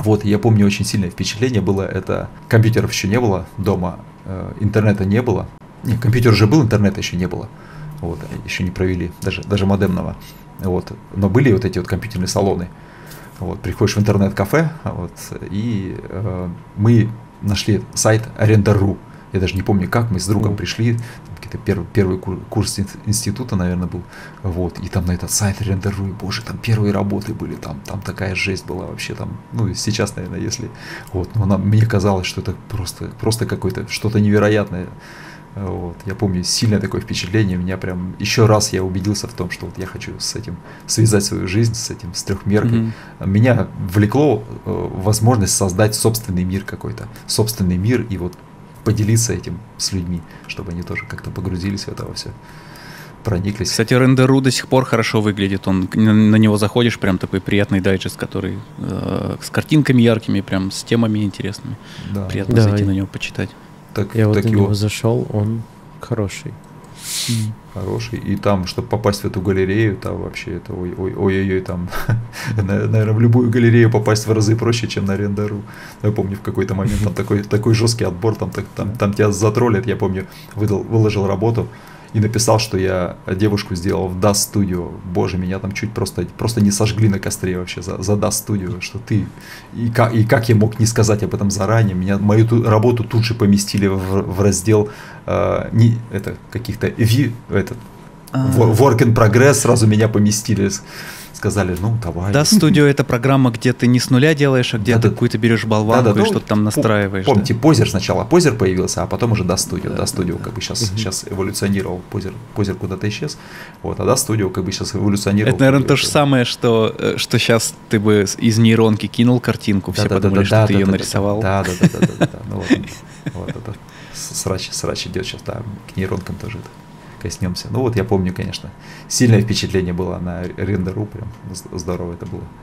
Вот, я помню, очень сильное впечатление было, это компьютеров еще не было дома, э, интернета не было. Не, компьютер уже был, интернета еще не было. Вот, еще не провели, даже, даже модемного. Вот, но были вот эти вот компьютерные салоны. Вот, приходишь в интернет-кафе, вот, и э, мы нашли сайт аренда точка ру. Я даже не помню, как мы с другом пришли, какой-то первый, первый курс института, наверное, был, вот, и там на этот сайт аренда точка ру, и, боже, там первые работы были, там, там такая жесть была вообще, там, ну, сейчас, наверное, если, вот, но нам, мне казалось, что это просто, просто какое-то, что-то невероятное. Вот. Я помню сильное такое впечатление, меня прям еще раз я убедился в том, что вот я хочу с этим связать свою жизнь, с этим, с трехмеркой. Mm-hmm. Меня влекло э, возможность создать собственный мир какой-то, собственный мир и вот поделиться этим с людьми, чтобы они тоже как-то погрузились в это во все, прониклись. Кстати, аренда точка ру до сих пор хорошо выглядит, он, на, на него заходишь, прям такой приятный дайджест, который э, с картинками яркими, прям с темами интересными. Да. Приятно да, зайти и... на него почитать. Так, я так вот на его... него зашел, он хороший. Mm. Хороший. И там, чтобы попасть в эту галерею, там вообще это ой-ой-ой, там, наверное, в любую галерею попасть в разы проще, чем на аренда точка ру. Я помню, в какой-то момент там такой, такой жесткий отбор, там, там, там тебя затроллят, я помню, выдал, выложил работу и написал, что я девушку сделал в Dust Studio. Боже, меня там чуть просто, просто не сожгли на костре вообще за, за Dust Studio, что ты... И как, и как я мог не сказать об этом заранее? Меня, мою ту, работу тут же поместили в, в раздел э, не, это, каких-то ви, этот, work in progress, сразу меня поместили. Сказали, ну, давай. Dust Studio — это программа, где ты не с нуля делаешь, а где да, ты да, какую-то берешь болванку да, да, и ну, что-то там настраиваешь. Помните, да? Poser сначала, Poser появился, а потом уже Dust Studio. Да, Dust Studio да, как бы сейчас, угу. сейчас эволюционировал, Poser, Poser куда-то исчез, вот, а Dust Studio как бы сейчас эволюционировал. Это, наверное, то же самое, что, что сейчас ты бы из нейронки кинул картинку, все да, подумали, да, что да, ты да, ее да, нарисовал. Да, да, да, да, да, да, ну вот это срач, срач идет сейчас, да, к нейронкам тоже это. Коснемся. Ну вот я помню, конечно, сильное впечатление было на аренда точка ру, прям здорово это было.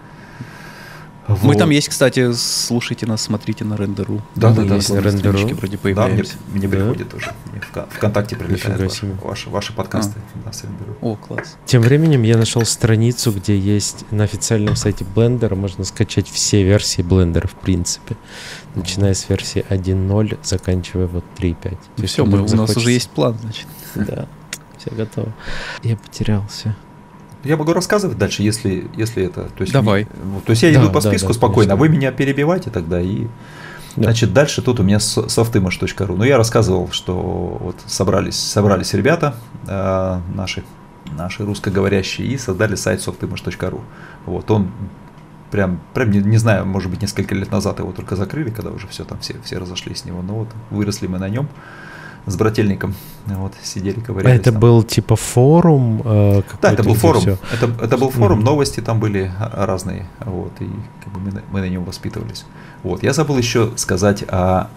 Вот. Мы там есть, кстати, слушайте нас, смотрите на аренда точка ру. Да, да, да, есть на аренда точка ру. Вроде появляемся. Да, мне, мне да? приходит тоже. Мне в ВКонтакте прилетают ваши, ваши, ваши подкасты а. на аренда точка ру. О, класс. Тем временем я нашел страницу, где есть на официальном сайте Blender, можно скачать все версии Blender в принципе. Начиная с версии один ноль, заканчивая вот три пять. И все, мы, у нас уже есть план, значит. Да. Все готово. Я потерялся. Я могу рассказывать дальше, если, если это... То есть Давай. Мне, то есть я да, иду по списку да, да, спокойно, а вы меня перебивайте тогда. И, да. Значит, дальше тут у меня softimage точка ру. Ну, я рассказывал, что вот собрались, собрались ребята э, наши, наши русскоговорящие и создали сайт softimage точка ру. Вот он прям, прям не, не знаю, может быть, несколько лет назад его только закрыли, когда уже все там, все, все разошлись с него. Но вот выросли мы на нем. С брательником вот, сидели, ковырялись. А это там. Был типа форум? Э, да, это был форум. Это, это был форум, mm-hmm. новости там были разные. Вот, и как бы мы, мы на нем воспитывались. Вот, я забыл еще сказать о,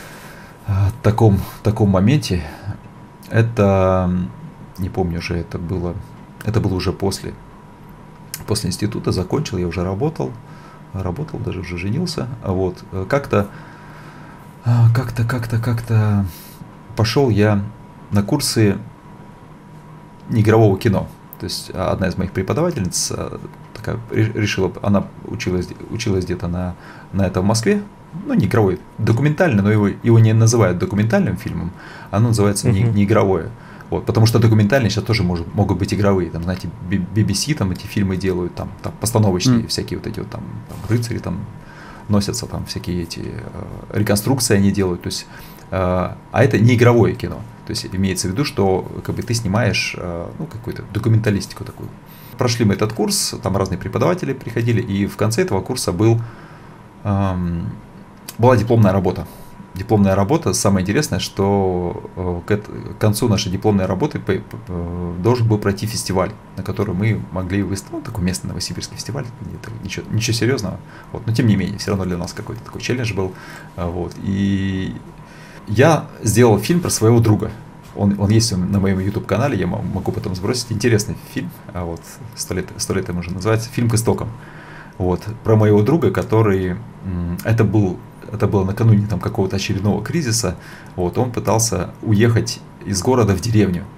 о таком, таком моменте. Это, не помню уже, это было, это было уже после, после института, закончил, я уже работал, работал, даже уже женился. Вот, как-то, как-то, как-то, как-то... Пошел я на курсы неигрового кино. То есть одна из моих преподавательниц такая, решила, она училась, училась где-то на, на это в Москве, ну не игровой, документальный, но его, его не называют документальным фильмом, оно называется uh-huh. не, не игровое. Вот, потому что документальные сейчас тоже может, могут быть игровые. Там, знаете, би би си там эти фильмы делают, там, там постановочные uh-huh. всякие вот эти вот там, там рыцари там носятся, там всякие эти э, реконструкции они делают. То есть а это не игровое кино. То есть имеется в виду, что как бы, ты снимаешь ну, какую-то документалистику такую. Прошли мы этот курс, там разные преподаватели приходили, и в конце этого курса был, эм, была дипломная работа. Дипломная работа, самое интересное, что к, к концу нашей дипломной работы по, по, должен был пройти фестиваль, на который мы могли выступить. Ну, такой местный новосибирский фестиваль, ничего, ничего серьезного. Вот, но тем не менее, все равно для нас какой-то такой челлендж был. Вот, и я сделал фильм про своего друга. Он, он есть на моем YouTube-канале, я могу потом сбросить. Интересный фильм, а вот сто лет, сто лет ему уже называется, «Фильм к истокам». Вот, про моего друга, который, это, был, это было накануне там, какого-то очередного кризиса, вот, он пытался уехать из города в деревню. То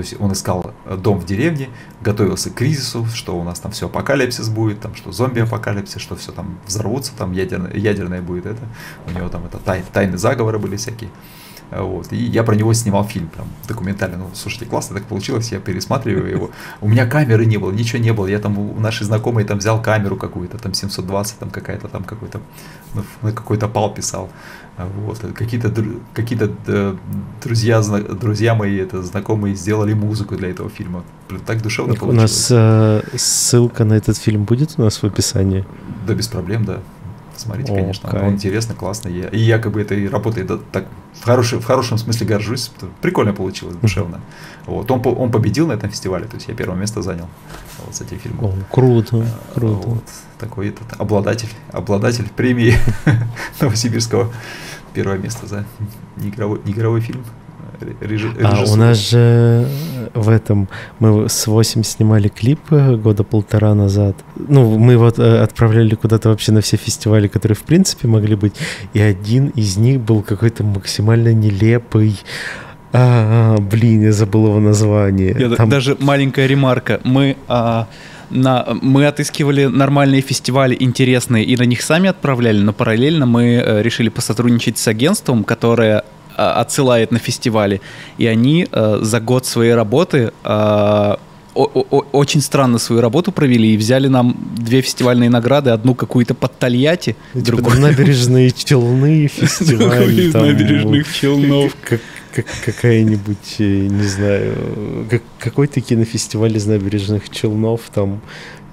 То есть он искал дом в деревне, готовился к кризису, что у нас там все апокалипсис будет, там, что зомби-апокалипсис, что все там взорвутся, там ядерное, ядерное будет это. У него там это тай, тайные заговоры были всякие. Вот. И я про него снимал фильм, прям документально. Ну, слушайте, классно так получилось, я пересматриваю его. У меня камеры не было, ничего не было. Я там у нашей знакомой там взял камеру какую-то, там семьсот двадцать, там какая-то там какой-то, ну, на какой-то пал писал. Вот. Какие-то, какие-то друзья, друзья мои, это, знакомые сделали музыку для этого фильма. Так душевно получилось. У нас э, ссылка на этот фильм будет у нас в описании? Да, без проблем, да. Смотрите, О, конечно, кайф. он интересно, классно. И, и якобы это и работает да, так, в, хороший, в хорошем смысле горжусь. Прикольно получилось, душевно. Вот. Он, он победил на этом фестивале, то есть я первое место занял вот, с этим фильмом. О, круто, круто. Вот. Такой этот обладатель, обладатель премии Новосибирского первое место за неигровой, неигровой фильм. Режи, а у нас же в этом мы с восемь снимали клип года полтора назад. Ну, мы вот отправляли куда-то вообще на все фестивали, которые в принципе могли быть. И один из них был какой-то максимально нелепый. А, блин, я забыл его название. Я Там... Даже маленькая ремарка. Мы а, на, мы отыскивали нормальные фестивали интересные и на них сами отправляли, но параллельно мы а, решили посотрудничать с агентством, которое отсылает на фестивали, и они э, за год своей работы э, очень странно свою работу провели и взяли нам две фестивальные награды, одну какую-то под Тольятти, типа другую... набережные Челны фестиваль, из набережных Челнов. Как, какая-нибудь, не знаю, как, какой-то кинофестиваль из набережных Челнов, там,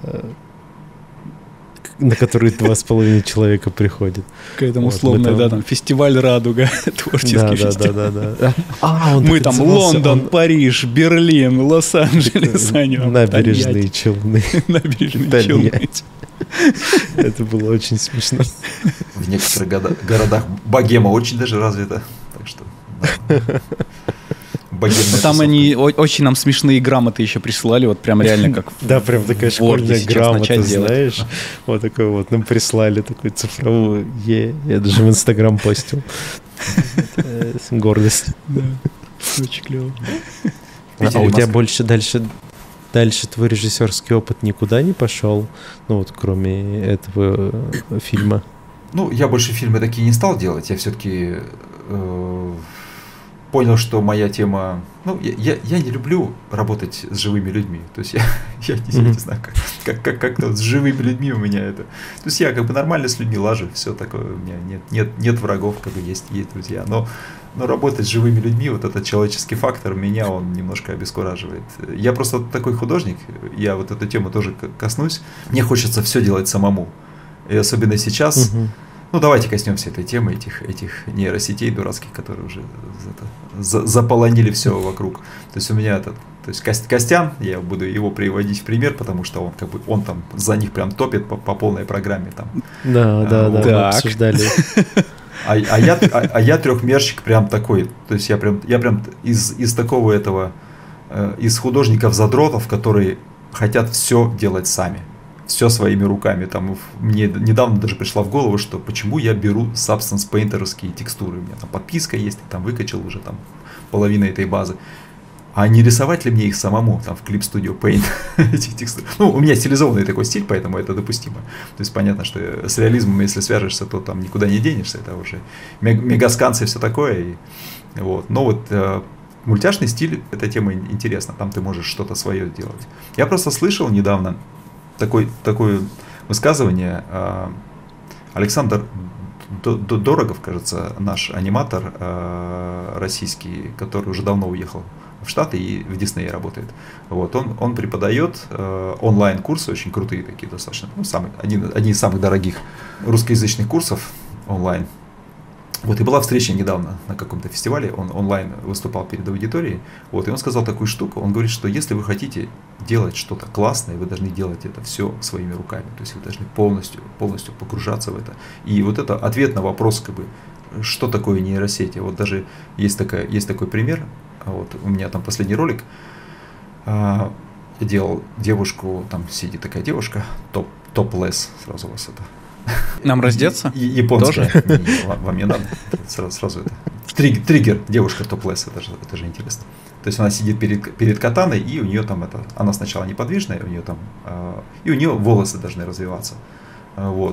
на который два с половиной человека приходят. Какая-то вот, условная, там... да, там фестиваль «Радуга», творческий да, фестиваль. Да, да, да, да. А, он мы там назывался, Лондон, он... Париж, Берлин, Лос-Анджелес, набережные Челны. Набережные Челны. Это было очень смешно. В некоторых городах богема очень даже развита, так что... Там они очень нам смешные грамоты еще прислали, вот прям реально как да, прям такая школьная грамота, знаешь, вот такой вот нам прислали такую цифровую, е, я даже в Инстаграм постил, гордость. Очень клево. А у тебя больше дальше дальше твой режиссерский опыт никуда не пошел, ну вот кроме этого фильма? Ну я больше фильмы такие не стал делать, я все-таки понял, что моя тема... Ну, я, я, я не люблю работать с живыми людьми. То есть я, я, не, я не знаю, как, как, как, как-то вот с живыми людьми у меня это... То есть я как бы нормально с людьми лажу, все такое, у меня нет, нет, нет врагов, как бы есть, есть друзья. Но, но работать с живыми людьми, вот этот человеческий фактор, меня он немножко обескураживает. Я просто такой художник, я вот эту тему тоже коснусь. Мне хочется все делать самому. И особенно сейчас... Uh-huh. Ну, давайте коснемся этой темы, этих, этих нейросетей дурацких, которые уже это, за, заполонили все вокруг. То есть у меня этот, то есть Костян, я буду его приводить в пример, потому что он как бы он там за них прям топит по, по полной программе там. Да, да, а, да, мы обсуждали. А, а я, а, а я трехмерщик прям такой, то есть я прям, я прям из, из такого этого, э, из художников-задротов, которые хотят все делать сами. Все своими руками. Там, мне недавно даже пришла в голову, что почему я беру Substance Painter'овские текстуры. У меня там подписка есть, я там выкачал уже там половину этой базы. А не рисовать ли мне их самому там в Clip Studio Paint эти текстуры? Ну, у меня стилизованный такой стиль, поэтому это допустимо. То есть понятно, что с реализмом, если свяжешься, то там никуда не денешься. Это уже мегасканцы и все такое. И, вот. Но вот э, мультяшный стиль, эта тема интересна. Там ты можешь что-то свое делать. Я просто слышал недавно Такой, такое высказывание. Александр Дорогов, кажется, наш аниматор российский, который уже давно уехал в Штаты и в Диснее работает. Вот, он, он преподает онлайн-курсы, очень крутые такие достаточно, ну, самый, один, одни из самых дорогих русскоязычных курсов онлайн. Вот, и была встреча недавно на каком-то фестивале, он онлайн выступал перед аудиторией, вот, и он сказал такую штуку, он говорит, что если вы хотите делать что-то классное, вы должны делать это все своими руками, то есть вы должны полностью, полностью погружаться в это. И вот это ответ на вопрос, как бы, что такое нейросети. Вот даже есть, такая, есть такой пример, вот, у меня там последний ролик, а, я делал девушку, там сидит такая девушка, топ, топлесс, сразу у вас это. Нам раздеться? Японская. Не, не, вам не надо. Сразу, сразу это. Триггер, триггер девушка топлесс, это же, это же интересно. То есть она сидит перед, перед катаной, и у нее там это, она сначала неподвижная, у нее там, э, и у нее волосы должны развиваться. Э, вот.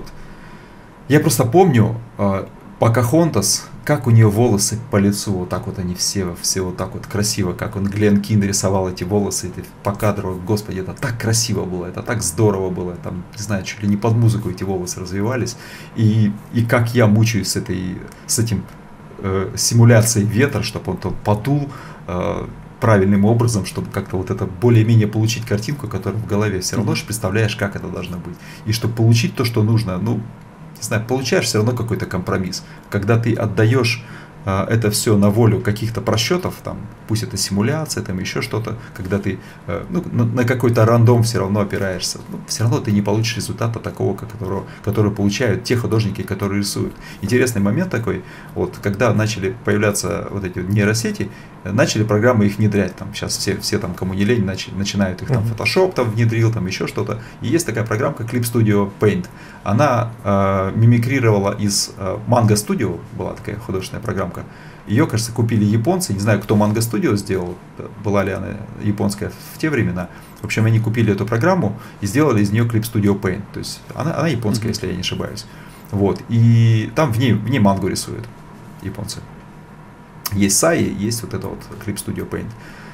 Я просто помню, э, Покахонтас, как у нее волосы по лицу, вот так вот они все, все вот так вот красиво, как он Глен Кин рисовал эти волосы эти, по кадру, господи, это так красиво было, это так здорово было, там, не знаю, чуть ли не под музыку эти волосы развивались, и, и как я мучаюсь с, этой, с этим э, симуляцией ветра, чтобы он там подул э, правильным образом, чтобы как-то вот это более-менее получить картинку, которая в голове, все равно же представляешь, как это должно быть, и чтобы получить то, что нужно, ну, не знаю, получаешь все равно какой-то компромисс. Когда ты отдаешь э, это все на волю каких-то просчетов, там, пусть это симуляция, там еще что-то, когда ты э, ну, на, на какой-то рандом все равно опираешься, ну, все равно ты не получишь результата такого, которого, который получают те художники, которые рисуют. Интересный момент такой, вот, когда начали появляться вот эти нейросети, начали программы их внедрять, там, сейчас все, все там, кому не лень, начали, начинают их, там, Photoshop там внедрил, там, еще что-то, и есть такая программка Clip Studio Paint, она э, мимикрировала из э, Manga Studio, была такая художественная программка, ее, кажется, купили японцы, не знаю, кто Manga Studio сделал, была ли она японская в те времена, в общем, они купили эту программу и сделали из нее Clip Studio Paint, то есть она, она японская, mm-hmm. если я не ошибаюсь, вот, и там в ней, в ней мангу рисуют японцы. Есть Саи, есть вот это вот Clip Studio Paint.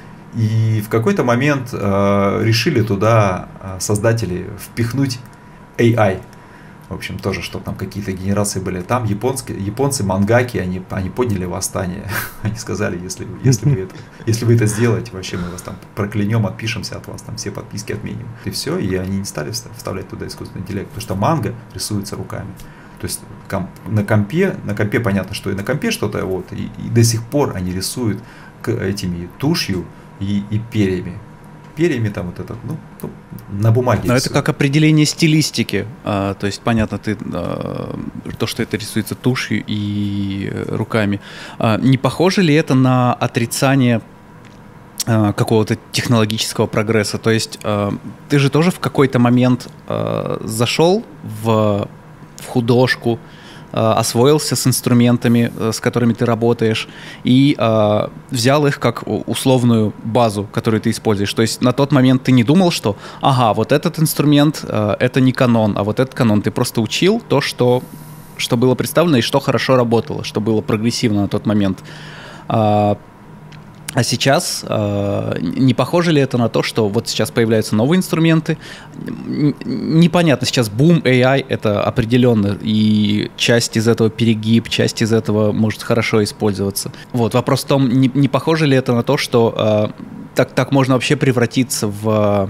И в какой-то момент э, решили туда э, создатели впихнуть эй ай. В общем, тоже, чтобы там какие-то генерации были. Там японские, японцы, мангаки, они, они подняли восстание. Они сказали, если, если, вы это, если вы это сделаете, вообще мы вас там проклянем, отпишемся от вас, там все подписки отменим. И все, и они не стали вставлять туда искусственный интеллект, потому что манга рисуется руками. То есть комп, на компе, на компе понятно, что и на компе что-то, вот, и, и до сих пор они рисуют к, этими тушью и, и перьями. Перьями там вот этот, ну, ну на бумаге. Но это как определение стилистики. А, то есть, понятно, ты, а, то, что это рисуется тушью и руками. А, не похоже ли это на отрицание а, какого-то технологического прогресса? То есть, а, ты же тоже в какой-то момент а, зашел в в художку, э, освоился с инструментами, э, с которыми ты работаешь, и э, взял их как условную базу, которую ты используешь. То есть на тот момент ты не думал, что ага, вот этот инструмент э, это не канон, а вот этот канон. Ты просто учил то, что, что было представлено и что хорошо работало, что было прогрессивно на тот момент. А, А сейчас э, не похоже ли это на то, что вот сейчас появляются новые инструменты? Непонятно, сейчас бум эй ай это определенно, и часть из этого перегиб, часть из этого может хорошо использоваться. Вот, вопрос в том, не, не похоже ли это на то, что э, так, так можно вообще превратиться в...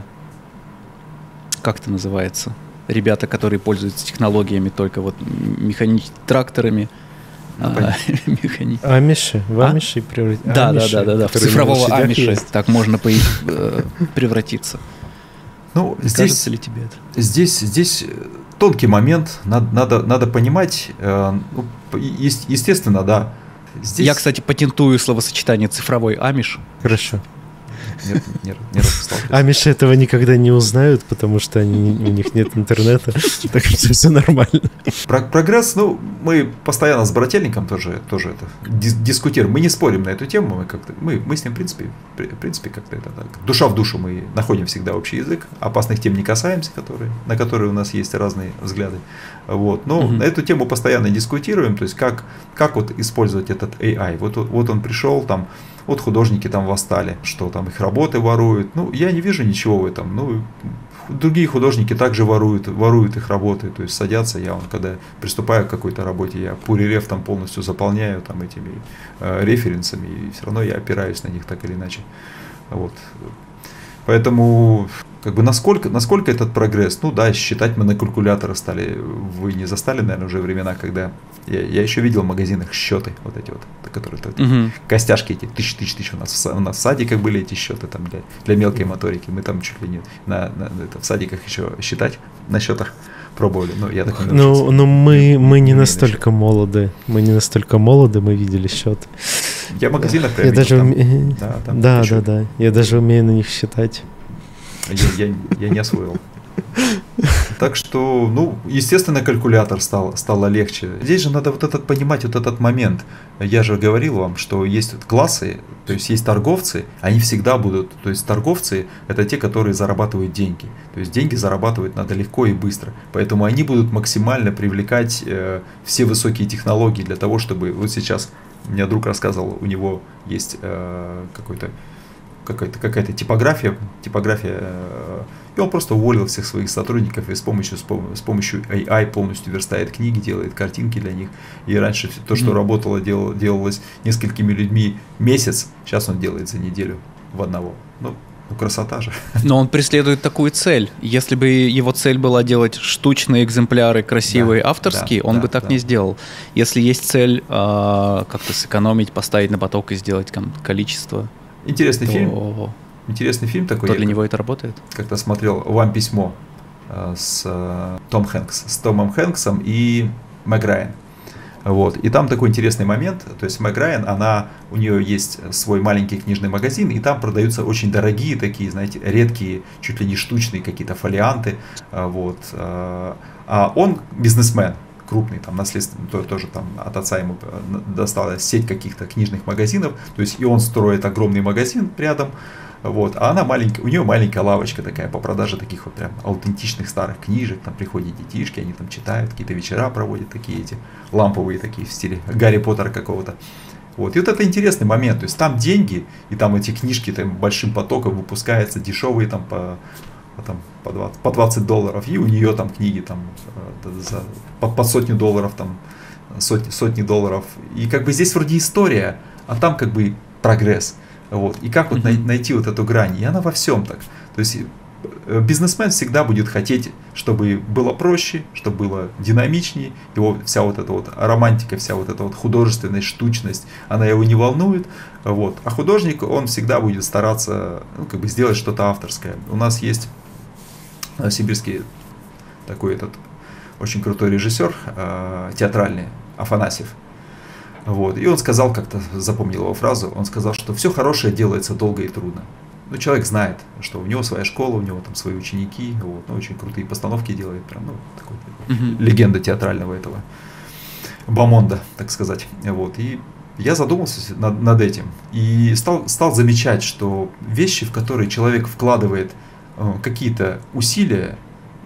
Как это называется? Ребята, которые пользуются технологиями только вот механическими тракторами. А, механи... Амиши, в а? амиши превратиться. Да, да, да, да, да. В цифрового амиша есть. Так можно по- э, превратиться. Ну, не здесь, кажется ли тебе это? Здесь, здесь тонкий момент, надо, надо, надо понимать, э, ну, е- естественно, да. Здесь... Я, кстати, патентую словосочетание цифровой амиш. Хорошо. Нет, не, не сталкивался. Амиши этого никогда не узнают, потому что они, у них нет интернета, так что все нормально. Про, прогресс, ну, мы постоянно с брательником тоже, тоже это дис, дискутируем. Мы не спорим на эту тему, мы, как-то, мы, мы с ним, в принципе, в принципе, как-то это так. Душа в душу мы находим всегда общий язык, опасных тем не касаемся, которые, на которые у нас есть разные взгляды. Вот. Но mm-hmm. на эту тему постоянно дискутируем, то есть как, как вот использовать этот эй ай. Вот, вот он пришел, там, вот художники там восстали, что там их работы воруют. Ну, я не вижу ничего в этом. Ну, другие художники также воруют, воруют их работы. То есть садятся, я, когда приступаю к какой-то работе, я пурирев там полностью заполняю там этими э, референсами, и все равно я опираюсь на них так или иначе. Вот. Поэтому, как бы, насколько, насколько этот прогресс, ну да, считать мы на калькуляторы стали, вы не застали, наверное, уже времена, когда я, я еще видел в магазинах счеты, вот эти вот, которые, uh-huh. костяшки эти, тысяч, тысяч, тысяч, у нас, в, у нас в садиках были эти счеты там для, для мелкой моторики, мы там чуть ли не на, на, это, в садиках еще считать на счетах пробовали, но я так не научился. Ну, но мы, мы не, не настолько молоды, мы не настолько молоды, мы видели счеты. Я в магазинах прям я видел, даже там, уме... Да, там да, да, да, я даже умею на них считать. Я, я, я не освоил. Так что, ну, естественно, калькулятор стал, стало легче. Здесь же надо вот этот понимать, вот этот момент. Я же говорил вам, что есть вот классы, то есть есть торговцы, они всегда будут, то есть торговцы это те, которые зарабатывают деньги. То есть деньги зарабатывать надо легко и быстро. Поэтому они будут максимально привлекать э, все высокие технологии для того, чтобы, вот сейчас, мне друг рассказывал, у него есть э, какой-то какая-то какая-то типография, типография, и он просто уволил всех своих сотрудников и с помощью, с помощью эй ай полностью верстает книги, делает картинки для них. И раньше то, что mm-hmm. работало, делало, делалось несколькими людьми месяц, сейчас он делает за неделю в одного. Ну, ну, красота же. Но он преследует такую цель. Если бы его цель была делать штучные экземпляры, красивые, да, авторские, да, он да, бы так да. не сделал. Если есть цель э, как-то сэкономить, поставить на поток и сделать там, количество... Интересный то... фильм. Интересный фильм такой. То для него это работает. Как-то смотрел «Вам письмо» с Том Хэнкс, с Томом Хэнксом и Мэг Райан. Вот. И там такой интересный момент. То есть Мэг Райан, она, у нее есть свой маленький книжный магазин, и там продаются очень дорогие такие, знаете, редкие, чуть ли не штучные какие-то фолианты. Вот. А он бизнесмен. Крупный, там, наследственный, то, тоже там от отца ему досталась сеть каких-то книжных магазинов, то есть и он строит огромный магазин рядом, вот, а она маленькая, у нее маленькая лавочка такая по продаже таких вот прям аутентичных старых книжек, там приходят детишки, они там читают, какие-то вечера проводят такие эти ламповые такие в стиле Гарри Поттера какого-то. Вот. И вот это интересный момент, то есть там деньги, и там эти книжки там большим потоком выпускаются, дешевые там по Там, по, двадцать, по двадцать долларов, и у нее там книги там, за, по, по сотню долларов, там, сотни, сотни долларов. И как бы здесь вроде история, а там как бы прогресс. Вот. И как вот mm-hmm. найти вот эту грань? И она во всем так. То есть бизнесмен всегда будет хотеть, чтобы было проще, чтобы было динамичнее. Его вся вот эта вот романтика, вся вот эта вот художественность, штучность, она его не волнует. Вот. А художник, он всегда будет стараться, ну, как бы сделать что-то авторское. У нас есть сибирский такой этот очень крутой режиссер э, театральный, Афанасьев. Вот. И он сказал, как-то запомнил его фразу, он сказал, что все хорошее делается долго и трудно. Ну, человек знает, что у него своя школа, у него там свои ученики, вот, ну, очень крутые постановки делает, прям, ну, такой, uh-huh. легенда театрального этого бомонда, так сказать. Вот. И я задумался над, над этим и стал, стал замечать, что вещи, в которые человек вкладывает э, какие-то усилия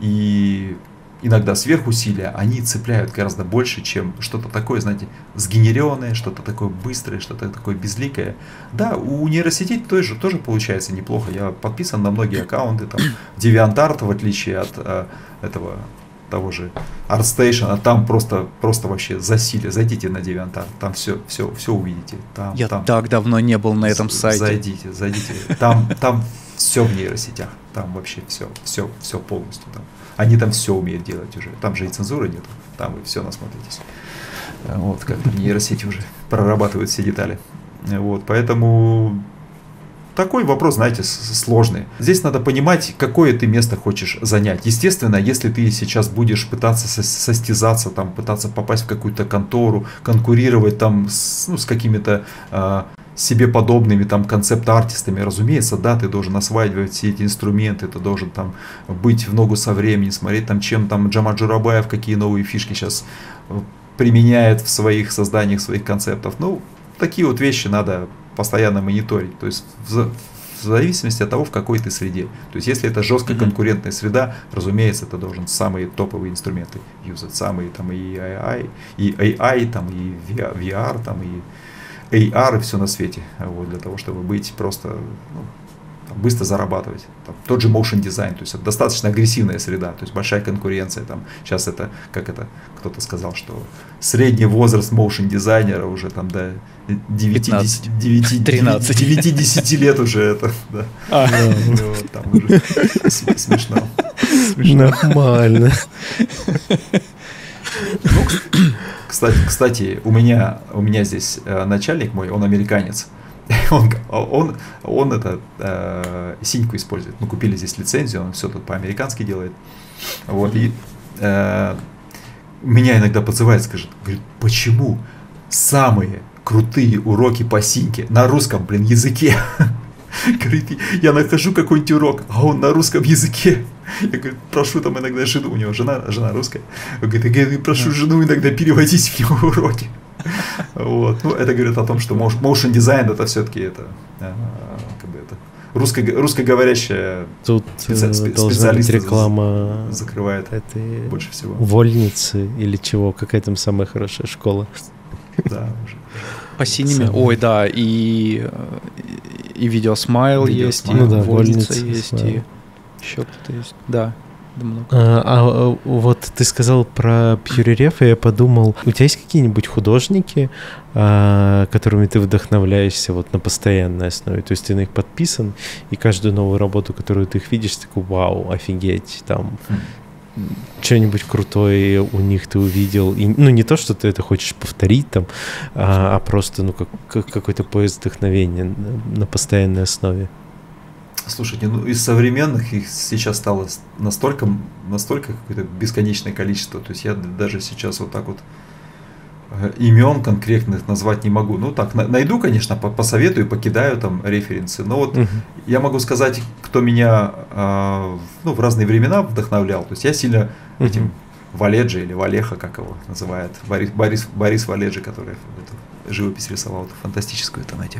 и иногда сверхусилия, они цепляют гораздо больше, чем что-то такое, знаете, сгенерированное, что-то такое быстрое, что-то такое безликое. Да, у нейросетей тоже, тоже получается неплохо. Я подписан на многие аккаунты, там, DeviantArt, в отличие от а, этого, того же ArtStation, там просто, просто вообще засилие. Зайдите на DeviantArt, там все, все, все увидите. Там, Я там, так давно не был на этом сайте. Зайдите, зайдите. Там, там все в нейросетях, там вообще все, все, все полностью там. Они там все умеют делать уже. Там же и цензуры нет. Там вы все насмотритесь. Вот, как нейросети уже прорабатывают все детали. Вот, поэтому такой вопрос, знаете, сложный. Здесь надо понимать, какое ты место хочешь занять. Естественно, если ты сейчас будешь пытаться состязаться, там, пытаться попасть в какую-то контору, конкурировать там с, ну, с какими-то э, себе подобными там концепт-артистами, разумеется, да, ты должен осваивать все эти инструменты, ты должен там быть в ногу со временем, смотреть там, чем там Джамат Журабаев, какие новые фишки сейчас применяет в своих созданиях, своих концептов. Ну, такие вот вещи надо постоянно мониторить, то есть в, в зависимости от того, в какой ты среде. То есть если это жесткая mm-hmm. конкурентная среда, разумеется, ты должен самые топовые инструменты юзать, самые там и эй ай, и эй ай, там, и ви ар, там, и эй ар, и все на свете, вот, для того, чтобы быть просто, ну, там, быстро зарабатывать. Там, тот же motion design, то есть это достаточно агрессивная среда, то есть большая конкуренция. Там, сейчас это, как это, кто-то сказал, что средний возраст motion дизайнера уже там до девяти-десяти лет уже это, да. А. Ну, там уже смешно. Нормально. Ну, кстати, кстати, у меня, у меня здесь э, начальник мой, он американец. Он, он, он это э, синьку использует. Мы купили здесь лицензию, он все тут по-американски делает. Вот, и э, меня иногда подзывает, скажет, говорит, почему самые крутые уроки по синьке на русском, блин, языке Говорит, я нахожу какой-нибудь урок, а он на русском языке. Я говорю, прошу там иногда жену, у него жена, жена русская. Он говорит, я прошу жену иногда переводить в него уроки. Вот. Ну, это говорит о том, что motion дизайн это все-таки это, как бы это русско, русскоговорящая тут специ, спе, должна быть реклама закрывает этой больше всего. Вольницы или чего, какая там самая хорошая школа. Да, уже. По синими, ой, да, и, и видеосмайл есть, и ну, да, Вольница есть, и еще кто-то есть, да. А, а вот ты сказал про PureRef, и я подумал, у тебя есть какие-нибудь художники, а, которыми ты вдохновляешься вот на постоянной основе? То есть ты на них подписан, и каждую новую работу, которую ты их видишь, ты такой, вау, офигеть, там mm. что-нибудь крутое у них ты увидел. И, ну, не то, что ты это хочешь повторить там, а, а просто ну, как, как какой-то поиск вдохновения на, на постоянной основе. Слушайте, ну из современных их сейчас стало настолько, настолько какое-то бесконечное количество. То есть я даже сейчас вот так вот имен конкретных назвать не могу. Ну так, найду, конечно, посоветую, покидаю там референсы. Но вот uh-huh. я могу сказать, кто меня ну, в разные времена вдохновлял. То есть я сильно uh-huh. этим Валеджи или Валеха, как его называют, Борис, Борис, Борис Валеджи, который эту живопись рисовал, эту фантастическую там этих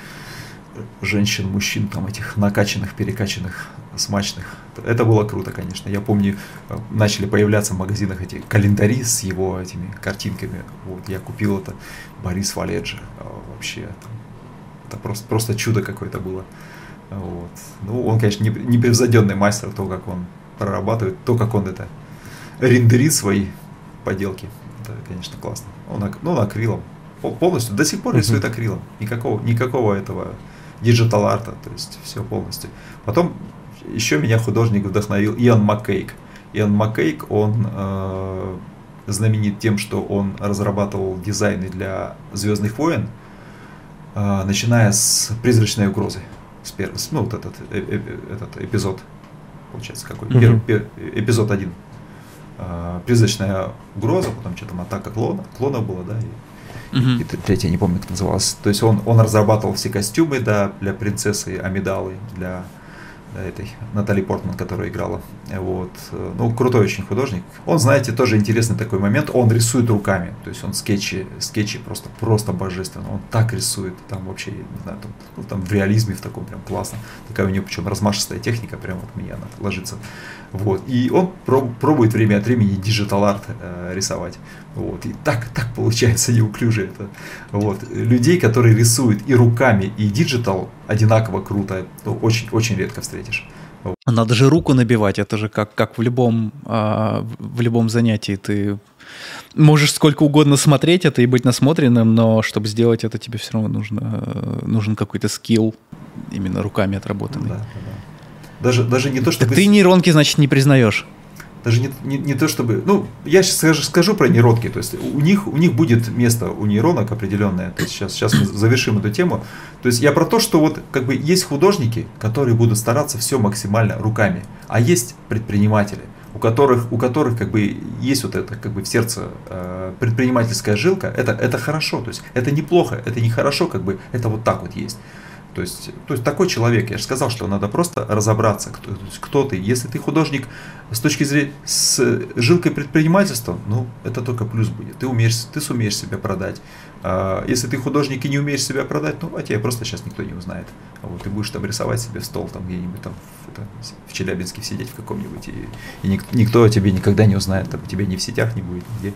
женщин, мужчин, там этих накачанных, перекачанных, смачных. Это было круто, конечно. Я помню, начали появляться в магазинах эти календари с его этими картинками. Вот, я купил это, Борис Валеджи. Вообще, это просто, просто чудо какое-то было. Вот. Ну, он, конечно, непревзойденный мастер, то, как он прорабатывает, то, как он это рендерит свои поделки. Это, конечно, классно. Он, ну, он акрилом. Полностью, до сих пор рисует акрилом. Никакого, никакого этого диджитал арта, то есть все полностью. Потом еще меня художник вдохновил Иан Маккейк. Иан Маккейк, он э, знаменит тем, что он разрабатывал дизайны для «Звездных войн», э, начиная с «Призрачной угрозы». С пер, с, ну, вот этот, э, э, этот эпизод, получается, какой? Mm-hmm. Первый, пер, эпизод один. Э, «Призрачная угроза», потом что там «Атака клона», клонов было, да, и Uh-huh. и третья, не помню, как называлась. То есть он, он разрабатывал все костюмы, да, для принцессы Амидалы, для, для этой Натали Портман, которая играла. Вот. Ну, крутой очень художник. Он, знаете, тоже интересный такой момент. Он рисует руками. То есть он скетчи, скетчи просто, просто божественно. Он так рисует. Там вообще, не знаю, там, ну, там в реализме в таком прям классно. Такая у него, причем размашистая техника, прям вот мне она ложится. Вот. И он проб, пробует время от времени диджитал-арт э, рисовать. Вот. И так, так получается неуклюже это. Вот. Людей, которые рисуют и руками, и диджитал одинаково круто, ну, очень, очень редко встретишь. Вот. Надо же руку набивать, это же как, как в, любом, э, в любом занятии. Ты можешь сколько угодно смотреть это и быть насмотренным, но чтобы сделать это, тебе все равно нужно, нужен какой-то скилл, именно руками отработанный. Да, да, да. Даже, даже не то, чтобы... Так ты нейронки, значит, не признаешь? Даже не, не, не то, чтобы... Ну, я сейчас скажу, скажу про нейронки. То есть у них, у них будет место у нейронок определенное. То есть сейчас, сейчас мы завершим эту тему. То есть я про то, что вот как бы есть художники, которые будут стараться все максимально руками. А есть предприниматели, у которых, у которых как бы есть вот это как бы в сердце э, предпринимательская жилка. Это, это хорошо. То есть это неплохо, это не хорошо, как бы это вот так вот есть. То есть, то есть такой человек, я же сказал, что надо просто разобраться, кто, то есть, кто ты. Если ты художник с точки зрения с жилкой предпринимательства, ну это только плюс будет. Ты умеешь, ты сумеешь себя продать. А если ты художник и не умеешь себя продать, ну а тебя просто сейчас никто не узнает. А вот ты будешь там рисовать себе в стол там где-нибудь там в, там, в Челябинске сидеть в каком-нибудь, и, и никто, никто о тебе никогда не узнает, там, тебя ни в сетях не будет, нигде.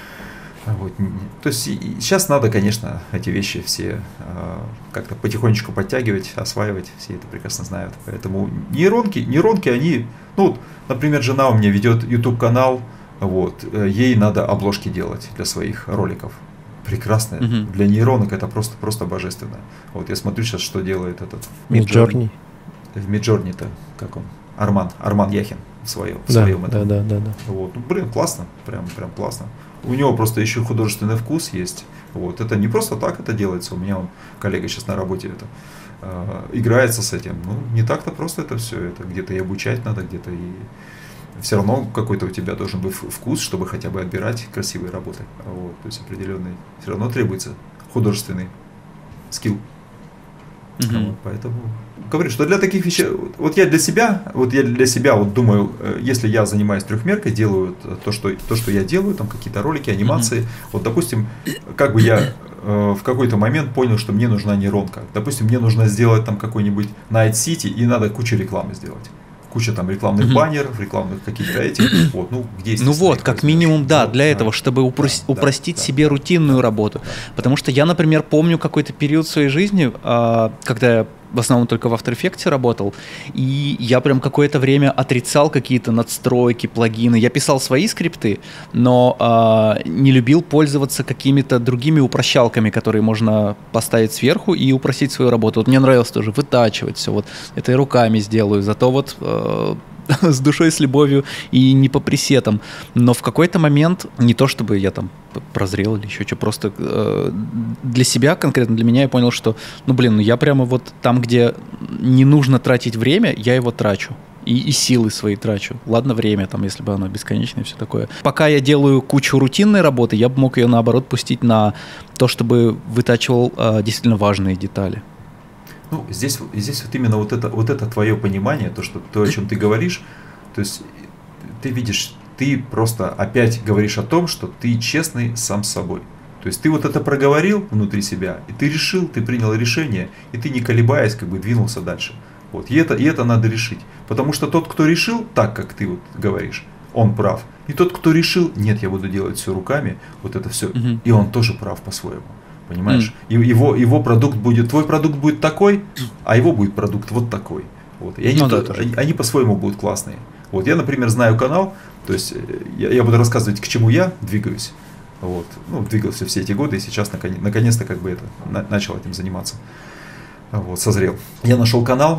Вот. То есть сейчас надо, конечно, эти вещи все э, как-то потихонечку подтягивать, осваивать, все это прекрасно знают. Поэтому нейронки, нейронки, они, ну, вот, например, жена у меня ведет YouTube-канал, вот, ей надо обложки делать для своих роликов. Прекрасно. Uh-huh. Для нейронок это просто, просто божественно. Вот я смотрю сейчас, что делает этот Midjourney. В Midjourney-то, как он? Арман, Арман Яхин в своем, в да, своем этом. Да, да, да, да. Вот. Ну, блин, классно, прям, прям классно. У него просто еще художественный вкус есть. Вот. Это не просто так это делается. У меня он, коллега сейчас на работе это, э, играется с этим. Ну, не так-то просто это все. Это где-то и обучать надо, где-то и все равно какой-то у тебя должен быть вкус, чтобы хотя бы отбирать красивые работы. Вот. То есть определенный. Все равно требуется художественный скилл. Uh-huh. Вот, поэтому говорю, что для таких вещей, вот я для себя, вот я для себя вот думаю, если я занимаюсь трехмеркой, делаю то, что, то, что я делаю, там какие-то ролики, анимации, uh-huh. вот, допустим, как бы я э, в какой-то момент понял, что мне нужна нейронка. Допустим, мне нужно сделать там какой-нибудь Night City, и надо кучу рекламы сделать. Куча там рекламных mm-hmm. баннеров, рекламных каких-то этих, вот, ну, где Ну вот, как минимум, да, для да, этого, чтобы упрос- да, упростить да, себе да, рутинную да, работу. Да, Потому да. что я, например, помню какой-то период своей жизни, когда я в основном только в After Effects работал, и я прям какое-то время отрицал какие-то надстройки, плагины. Я писал свои скрипты, но э, не любил пользоваться какими-то другими упрощалками, которые можно поставить сверху и упростить свою работу. Вот мне нравилось тоже вытачивать все, вот это я руками сделаю, зато вот э, с душой, с любовью и не по пресетам. Но в какой-то момент, не то чтобы я там прозрел или еще что, просто э, для себя, конкретно для меня, я понял, что, ну блин, ну я прямо вот там, где не нужно тратить время, я его трачу. И, и силы свои трачу. Ладно, время, там, если бы оно бесконечное и все такое. Пока я делаю кучу рутинной работы, я бы мог ее, наоборот, пустить на то, чтобы вытачивал э, действительно важные детали. Ну, здесь, здесь вот именно вот это, вот это твое понимание, то, что, то, о чем ты говоришь, то есть ты видишь, ты просто опять говоришь о том, что ты честный сам с собой. То есть ты вот это проговорил внутри себя, и ты решил, ты принял решение, и ты не колебаясь, как бы двинулся дальше. Вот. И, это, и это надо решить. Потому что тот, кто решил так, как ты вот говоришь, он прав. И тот, кто решил, нет, я буду делать все руками, вот это все, угу. и он тоже прав по-своему. Понимаешь? Mm. И его, его продукт будет, твой продукт будет такой, а его будет продукт вот такой. Вот. И они, ну, то, да, они, они по-своему будут классные. Вот. Я, например, знаю канал, то есть я, я буду рассказывать, к чему я двигаюсь. Вот. Ну, двигался все эти годы, и сейчас наконец, наконец-то как бы это, на, начал этим заниматься. Вот, созрел. Я нашел канал,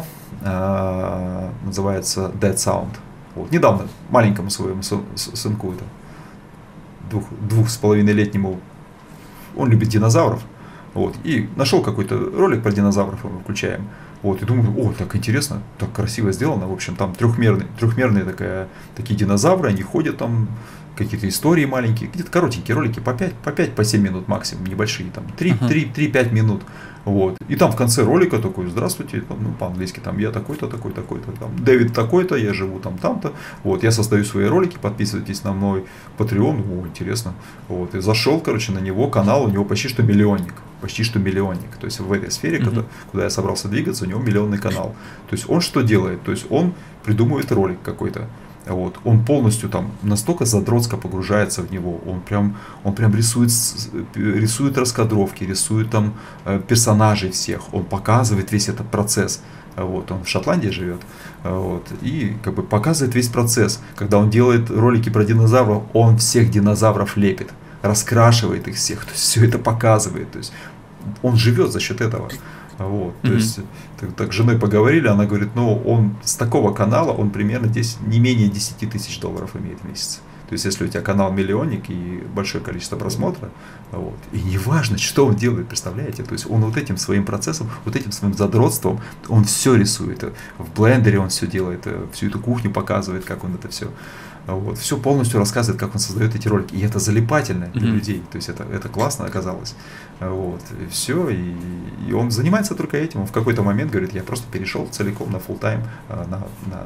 э, называется Dead Sound. Вот. Недавно маленькому своему сынку, это, двух, двух с половиной летнему, он любит динозавров, вот, и нашел какой-то ролик про динозавров, мы включаем, вот, и думаю, о, так интересно, так красиво сделано, в общем, там трехмерные, трехмерные такая, такие динозавры, они ходят там, какие-то истории маленькие, где-то коротенькие ролики, по пять, по пять, по семь минут максимум, небольшие, там, три-пять минут, вот, и там в конце ролика такой, здравствуйте, там, ну, по-английски, там, я такой-то, такой, такой-то, там, Дэвид такой-то, я живу там, там-то, вот, я создаю свои ролики, подписывайтесь на мой Patreon, о, интересно, вот, и зашел, короче, на него, канал, у него почти что миллионник, почти что миллионник, то есть в этой сфере, mm-hmm. куда, куда я собрался двигаться, у него миллионный канал, то есть он что делает, то есть он придумывает ролик какой-то. Вот. Он полностью там настолько задротско погружается в него, он прям, он прям рисует, рисует раскадровки, рисует там персонажей всех, он показывает весь этот процесс. Вот. Он в Шотландии живет, вот. И как бы показывает весь процесс. Когда он делает ролики про динозавров, он всех динозавров лепит, раскрашивает их всех, то есть все это показывает. То есть он живет за счет этого. Вот, mm-hmm. То есть так, так с женой поговорили, она говорит, ну он с такого канала, он примерно десять, не менее десять тысяч долларов имеет в месяц. То есть если у тебя канал миллионник и большое количество просмотра, вот, и неважно, что он делает, представляете, то есть он вот этим своим процессом, вот этим своим задротством, он все рисует, в блендере он все делает, всю эту кухню показывает, как он это все. Вот, все полностью рассказывает, как он создает эти ролики. И это залипательно для mm-hmm. людей. То есть это, это классно оказалось. Вот, и все. И, и он занимается только этим. Он в какой-то момент говорит, я просто перешел целиком на фулл-тайм, на, на,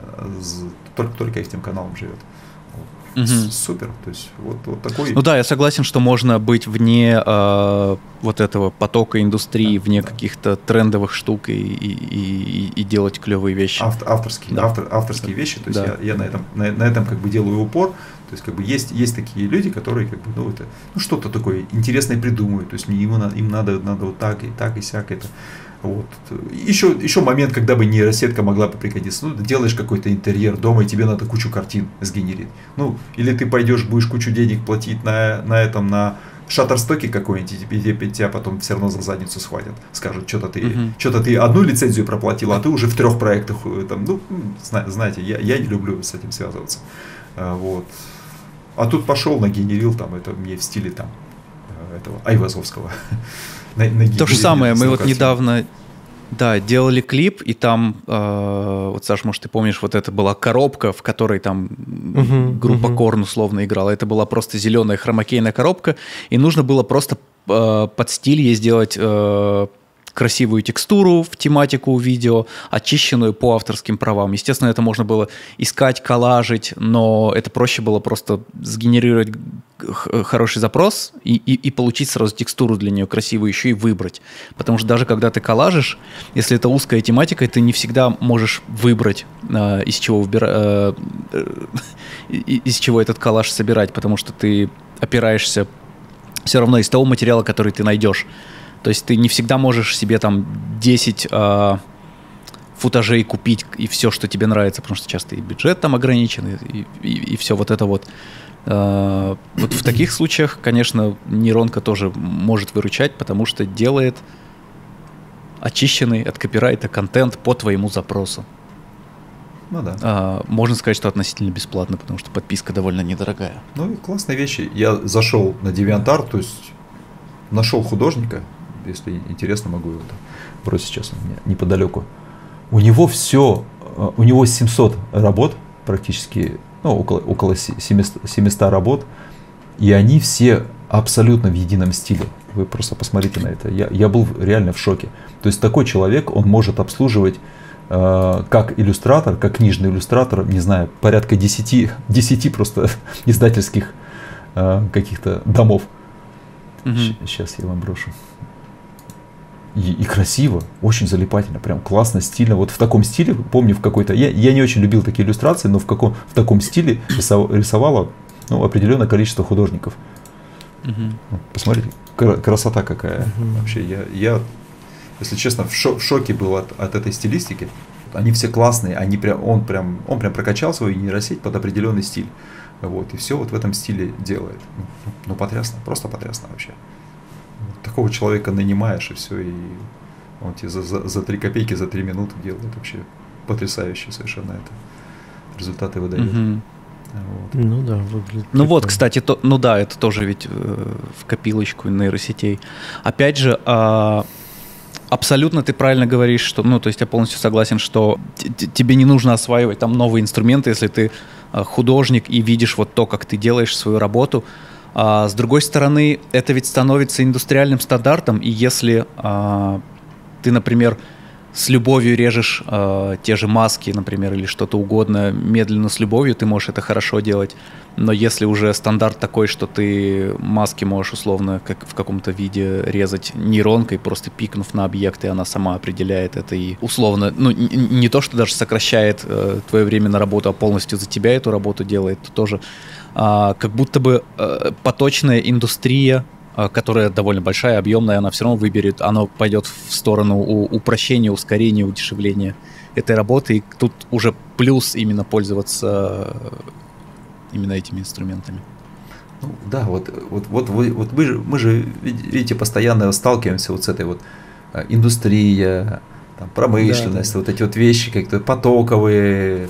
только, только этим каналом живет. Угу. Супер, то есть вот, вот такой. Ну да, я согласен, что можно быть вне э, вот этого потока индустрии, да, вне да. каких-то трендовых штук и, и, и, и делать клевые вещи. Автор, авторские, да. автор, авторские да. вещи, то есть да. я, я на этом на, на этом как бы делаю упор. То есть как бы есть есть такие люди, которые как бы ну это ну что-то такое интересное придумывают, то есть им надо им надо надо вот так и так и сяк это. Вот. Еще, еще момент, когда бы нейросетка могла бы пригодиться. Ну, ты делаешь какой-то интерьер дома, и тебе надо кучу картин сгенерить. Ну, или ты пойдешь, будешь кучу денег платить на, на этом, на шаттерстоке какой-нибудь, и тебе, тебя потом все равно за задницу схватят. Скажут, что-то ты, uh-huh. что-то ты одну лицензию проплатил, а ты уже в трех проектах. Там, ну, знаете, я, я не люблю с этим связываться. Вот. А тут пошел, нагенерил, там, это мне в стиле там, этого Айвазовского. На, на То же самое, мы вот картину. недавно да, делали клип, и там, э, вот, Саш, может, ты помнишь, вот это была коробка, в которой там uh-huh, группа uh-huh. Корн условно играла. Это была просто зеленая хромакейная коробка, и нужно было просто э, под стиль ей сделать э, красивую текстуру в тематику видео, очищенную по авторским правам. Естественно, это можно было искать, коллажить, но это проще было просто сгенерировать хороший запрос и, и, и получить сразу текстуру для нее красивую еще и выбрать. Потому что даже когда ты коллажишь, если это узкая тематика, ты не всегда можешь выбрать, э, из чего выбира... э, из чего этот коллаж собирать, потому что ты опираешься все равно из того материала, который ты найдешь. То есть ты не всегда можешь себе там десять э, футажей купить и все, что тебе нравится, потому что часто и бюджет там ограничен, и, и, и все вот это вот. Э, вот в таких случаях, конечно, нейронка тоже может выручать, потому что делает очищенный от копирайта контент по твоему запросу. Ну да. Э, можно сказать, что относительно бесплатно, потому что подписка довольно недорогая. Ну, классные вещи. Я зашел на DeviantArt, то есть нашел художника. Если интересно, могу его бросить сейчас у меня неподалеку. У него все, у него семьсот работ, практически, ну, около, около семьсот работ, и они все абсолютно в едином стиле. Вы просто посмотрите на это. Я, я был реально в шоке. То есть такой человек, он может обслуживать э, как иллюстратор, как книжный иллюстратор, не знаю, порядка десяти, десяти просто издательских э, каких-то домов. Угу. Сейчас я вам брошу. И, и красиво, очень залипательно, прям классно, стильно. Вот в таком стиле, помню, в какой-то... Я, я не очень любил такие иллюстрации, но в, каком, в таком стиле рисов, рисовало ну, определенное количество художников. Uh-huh. Посмотрите, красота какая. Uh-huh. Вообще, я, я, если честно, в, шо, в шоке был от, от этой стилистики. Они все классные, они прям, он, прям, он прям прокачал свою нейросеть под определенный стиль. Вот, и все вот в этом стиле делает. Ну, ну потрясно, просто потрясно вообще. Такого человека нанимаешь, и все, и он тебе за, за, за три копейки, за три минуты делает вообще потрясающе совершенно это. Результаты выдает. Mm-hmm. Вот. Ну да, выглядит. Ну вот, кстати, то, ну да, это тоже ведь э, в копилочку нейросетей. Опять же, э, абсолютно ты правильно говоришь, что, ну, то есть я полностью согласен, что т- тебе не нужно осваивать там новые инструменты, если ты э, художник и видишь вот то, как ты делаешь свою работу. А с другой стороны, это ведь становится индустриальным стандартом, и если а, ты, например, с любовью режешь а, те же маски, например, или что-то угодно медленно с любовью, ты можешь это хорошо делать, но если уже стандарт такой, что ты маски можешь условно как в каком-то виде резать нейронкой, просто пикнув на объект, и она сама определяет это, и условно, ну не, не то, что даже сокращает э, твое время на работу, а полностью за тебя эту работу делает, то тоже А, как будто бы а, поточная индустрия, а, которая довольно большая, объемная, она все равно выберет, она пойдет в сторону у, упрощения, ускорения, удешевления этой работы. И тут уже плюс именно пользоваться именно этими инструментами. Ну, да, вот, вот, вот, вы, вот мы, же, мы же, видите, постоянно сталкиваемся вот с этой вот индустрия, там, промышленность, да, да. Вот эти вот вещи как-то потоковые.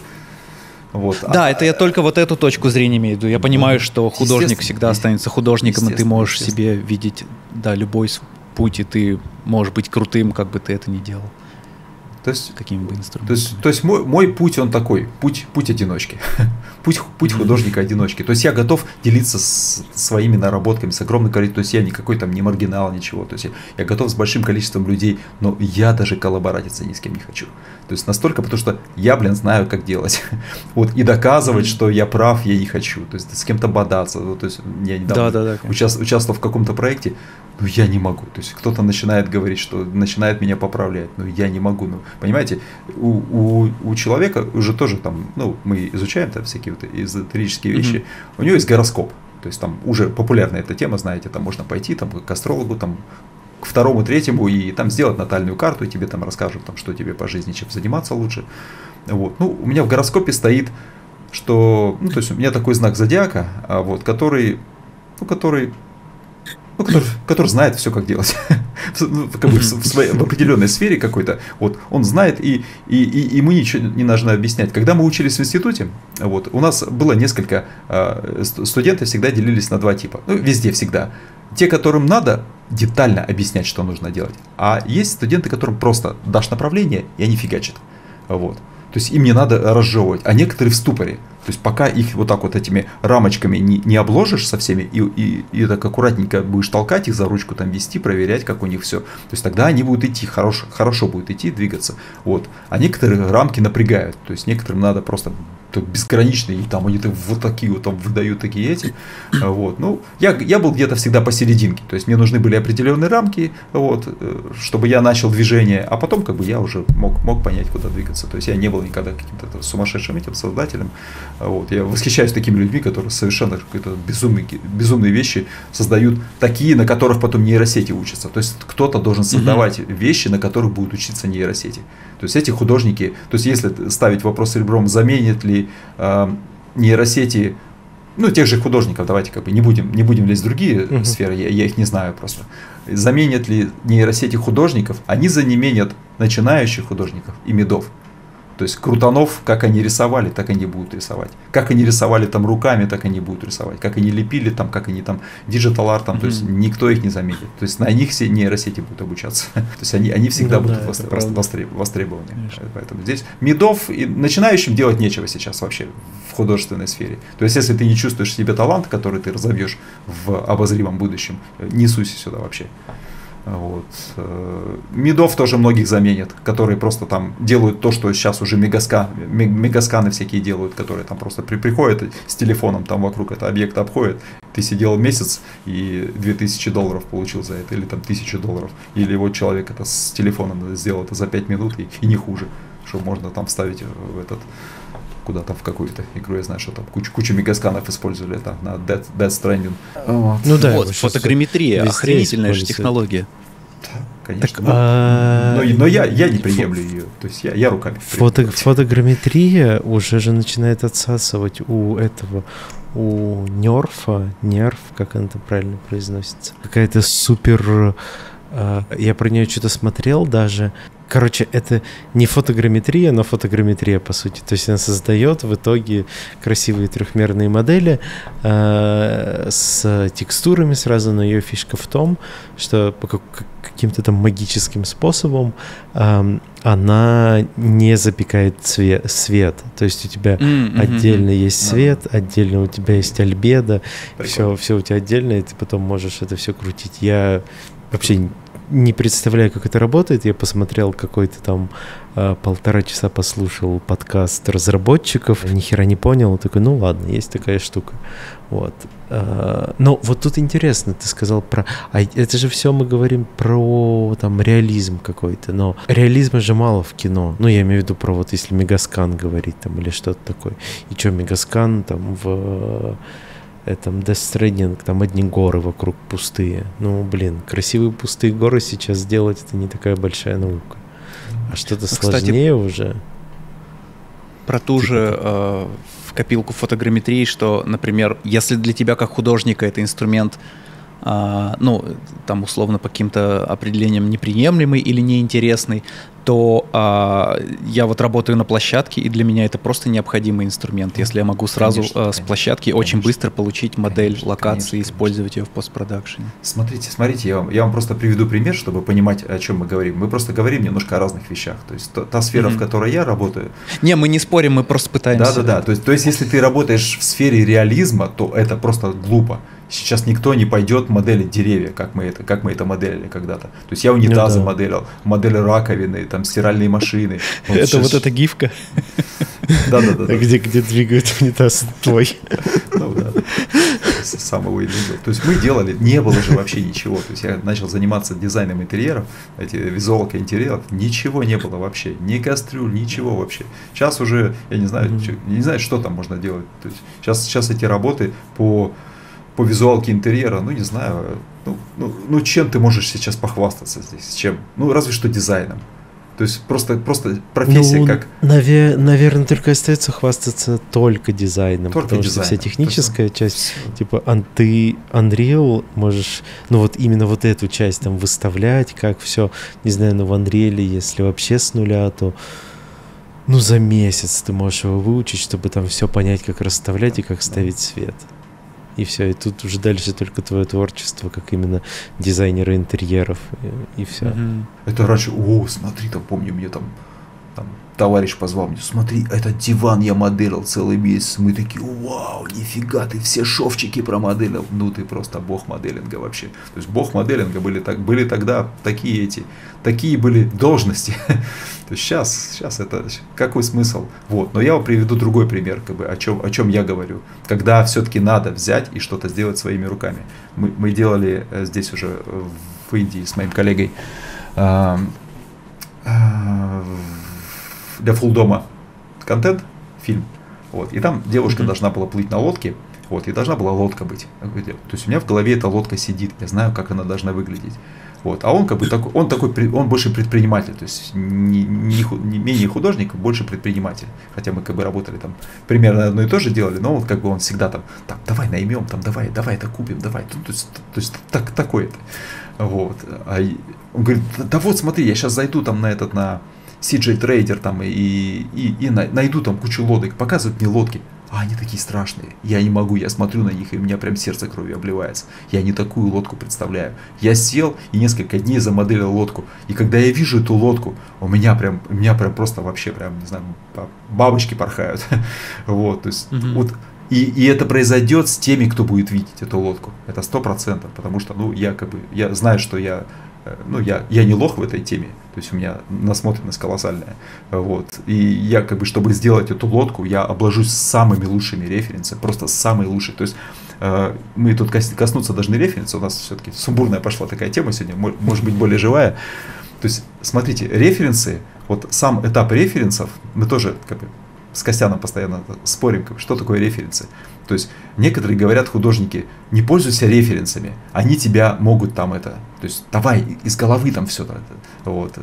Вот. Да, а, это я только вот эту точку зрения имею в виду. Я понимаю, что художник всегда останется художником, и ты можешь себе видеть, да, любой путь, и ты можешь быть крутым, как бы ты это ни делал. То есть, какими бы инструментами. То есть, то есть мой, мой путь, он такой, путь, путь одиночки, путь, путь художника-одиночки. То есть я готов делиться с своими наработками, с огромным количеством, то есть я никакой там не маргинал, ничего. То есть я, я готов с большим количеством людей, но я даже коллаборатиться ни с кем не хочу. То есть настолько, потому что я, блин, знаю, как делать. Вот, и доказывать, что я прав, я не хочу. То есть с кем-то бодаться. То есть я недавно да, да, да, участ, участвовал в каком-то проекте, ну я не могу. То есть кто-то начинает говорить, что начинает меня поправлять, но я не могу. Ну, понимаете, у, у, у человека уже тоже там, ну, мы изучаем там всякие вот эзотерические вещи, mm-hmm. у него есть гороскоп. То есть там уже популярная эта тема, знаете, там можно пойти там, к астрологу, там, к второму, третьему и там сделать натальную карту, и тебе там расскажут, там, что тебе по жизни, чем заниматься лучше. Вот. Ну, у меня в гороскопе стоит, что, ну, то есть у меня такой знак зодиака, вот, который, ну, который, ну, который, который знает все, как делать. Ну, как бы в, своей, в определенной сфере какой-то, вот, он знает, и, и, и, и мы ничего не нужно объяснять. Когда мы учились в институте, вот, у нас было несколько, э, студенты всегда делились на два типа, ну, везде всегда. Те, которым надо детально объяснять, что нужно делать, а есть студенты, которым просто дашь направление, и они фигачат. Вот. То есть им не надо разжевывать, а некоторые в ступоре. То есть пока их вот так вот этими рамочками не, не обложишь со всеми и, и, и так аккуратненько будешь толкать их за ручку, там вести, проверять, как у них все. То есть тогда они будут идти, хорошо, хорошо будут идти, двигаться. Вот. А некоторые рамки напрягают. То есть некоторым надо просто безгранично, и там они вот такие вот там выдают такие эти. Вот. Ну, я, я был где-то всегда посерединке. То есть мне нужны были определенные рамки, вот, чтобы я начал движение, а потом как бы я уже мог, мог понять, куда двигаться. То есть я не был никогда каким-то сумасшедшим этим создателем. Вот. Я восхищаюсь такими людьми, которые совершенно какие-то безумные, безумные вещи создают, такие, на которых потом нейросети учатся. То есть кто-то должен создавать mm-hmm. вещи, на которых будут учиться нейросети. То есть эти художники, то есть если ставить вопрос ребром, заменят ли э, нейросети, ну тех же художников, давайте как бы не будем, не будем лезть в другие mm-hmm. сферы, я, я их не знаю просто. Заменят ли нейросети художников, они заменят начинающих художников и мидов. То есть крутанов, как они рисовали, так они будут рисовать. Как они рисовали там руками, так они будут рисовать. Как они лепили там, как они там диджитал артом, mm-hmm. то есть никто их не заметит. То есть на них все нейросети будут обучаться. То есть они, они всегда ну, будут да, востреб- востреб- востребованы. Конечно. Поэтому здесь мидов и начинающим делать нечего сейчас вообще в художественной сфере. То есть если ты не чувствуешь в себе талант, который ты разовьешь в обозримом будущем, не суйся сюда вообще. Вот. Мидов тоже многих заменят, которые просто там делают то, что сейчас уже мегаскан, мегасканы всякие делают, которые там просто при, приходят с телефоном там вокруг этого объекта обходят. Ты сидел месяц и две тысячи долларов получил за это, или там тысячу долларов. Или вот человек это с телефоном сделал это за пять минут и, и не хуже, что можно там вставить в этот... куда-то в какую-то игру, я знаю, что там кучу, кучу мегасканов использовали это на Death, Death Stranding. Вот. Ну да, вот, фотограмметрия, охренительная же технология. Да, конечно. Так, но а... но, но я, я не приемлю ее, то есть я, я руками. Фото, фотограмметрия уже же начинает отсасывать у этого, у нерфа, нерф, как она там правильно произносится, какая-то супер... Я про нее что-то смотрел даже. Короче, это не фотограмметрия, но фотограмметрия, по сути. То есть она создает в итоге красивые трехмерные модели э, с текстурами сразу, но ее фишка в том, что по каким-то там магическим способом э, она не запекает цвет, свет. То есть у тебя mm-hmm. отдельно есть свет, mm-hmm. отдельно у тебя есть альбедо, все, все у тебя отдельно, и ты потом можешь это все крутить. Я вообще не представляю, как это работает. Я посмотрел какой-то там э, полтора часа послушал подкаст разработчиков, ни хера не понял. Такой, ну ладно, есть такая штука. Вот. Э, но вот тут интересно, ты сказал про... А это же все мы говорим про там реализм какой-то, но реализма же мало в кино. Ну, я имею в виду про вот если Мегаскан говорить там или что-то такое. И что, Мегаскан там в... этом Death Stranding, там одни горы вокруг пустые. Ну, блин, красивые пустые горы сейчас сделать это не такая большая наука. А что-то ну, сложнее кстати, уже. Про ту типа же э, в копилку фотограмметрии, что, например, если для тебя как художника это инструмент, э, ну, там условно по каким-то определениям неприемлемый или неинтересный, то а, я вот работаю на площадке, и для меня это просто необходимый инструмент. Если я могу сразу конечно, а, с площадки конечно, очень быстро получить модель конечно, локации и использовать конечно. ее в постпродакшене. Смотрите, смотрите, я вам, я вам просто приведу пример, чтобы понимать, о чем мы говорим. Мы просто говорим немножко о разных вещах. То есть та, та сфера, mm-hmm. в которой я работаю... Не, мы не спорим, мы просто пытаемся... Да-да-да, то есть, то есть если ты работаешь в сфере реализма, то это просто глупо. Сейчас никто не пойдет моделить деревья, как мы это, как мы это моделили когда-то. То есть я унитазы ну, да. моделил, модели раковины, там стиральные машины. Вот это сейчас... вот эта гифка. Да-да-да. Где, где двигают унитаз твой. Ну да. Самого видел. То есть мы делали, не было же вообще ничего. То есть я начал заниматься дизайном интерьеров, эти визуалка интерьеров, ничего не было вообще. Ни кастрюль, ничего вообще. Сейчас уже, я не знаю, mm-hmm. не знаю, что там можно делать. То есть сейчас, сейчас эти работы по по визуалке интерьера, ну не знаю, ну, ну, ну чем ты можешь сейчас похвастаться здесь, чем? Ну разве что дизайном. То есть просто, просто профессия ну, как... Наве- наверное, только остается хвастаться только дизайном, только потому дизайном. Что вся техническая только... часть, типа ты Unreal можешь, ну вот именно вот эту часть там выставлять, как все, не знаю, ну в Unreal, если вообще с нуля, то ну за месяц ты можешь его выучить, чтобы там все понять, как расставлять и как ставить свет. И все, и тут уже дальше только твое творчество, как именно дизайнера интерьеров, и, и все. Mm-hmm. Это раньше, о, смотри, там, помню, мне там, там товарищ позвал меня, смотри, этот диван я моделил целый месяц. Мы такие, вау, нифига, ты все шовчики промоделил. Ну ты просто бог моделинга вообще. То есть бог моделинга были, так, были тогда такие эти, такие были должности. То есть сейчас, сейчас это, какой смысл? Вот, но я вам приведу другой пример, как бы, о чем, о чем я говорю. Когда все-таки надо взять и что-то сделать своими руками. Мы, мы делали здесь уже в Индии с моим коллегой э, э, для фулдома контент, фильм. Вот, и там девушка mm-hmm. должна была плыть на лодке, вот, и должна была лодка быть. То есть у меня в голове эта лодка сидит, я знаю, как она должна выглядеть. Вот, а он как бы такой, он такой, он больше предприниматель, то есть не, не, не менее художник, больше предприниматель. Хотя мы как бы работали там примерно одно и то же делали, но вот как бы он всегда там, там давай наймем, там давай, давай это купим, давай. То, то есть, то есть так, такой это. Вот. А он говорит, да вот смотри, я сейчас зайду там на этот, на си джей Trader там и, и, и найду там кучу лодок, показывают мне лодки. А они такие страшные, я не могу, я смотрю на них, и у меня прям сердце кровью обливается. Я не такую лодку представляю. Я сел и несколько дней замоделил лодку. И когда я вижу эту лодку, у меня прям, у меня прям просто вообще прям, не знаю, бабочки порхают. Вот, то есть, mm-hmm. вот, и, и это произойдет с теми, кто будет видеть эту лодку. Это сто процентов, потому что, ну, я как бы, я знаю, что я, ну, я, я не лох в этой теме. То есть у меня насмотренность колоссальная. Вот. И я как бы, чтобы сделать эту лодку, я обложусь самыми лучшими референсами, просто самые лучшие. То есть э, мы тут коснуться должны референса, у нас все-таки сумбурная пошла такая тема сегодня, может быть более живая. То есть смотрите, референсы, вот сам этап референсов, мы тоже как бы с Костяном постоянно спорим, как, что такое референсы. То есть некоторые говорят, художники, не пользуйся референсами, они тебя могут там это, то есть давай из головы там все. Вот.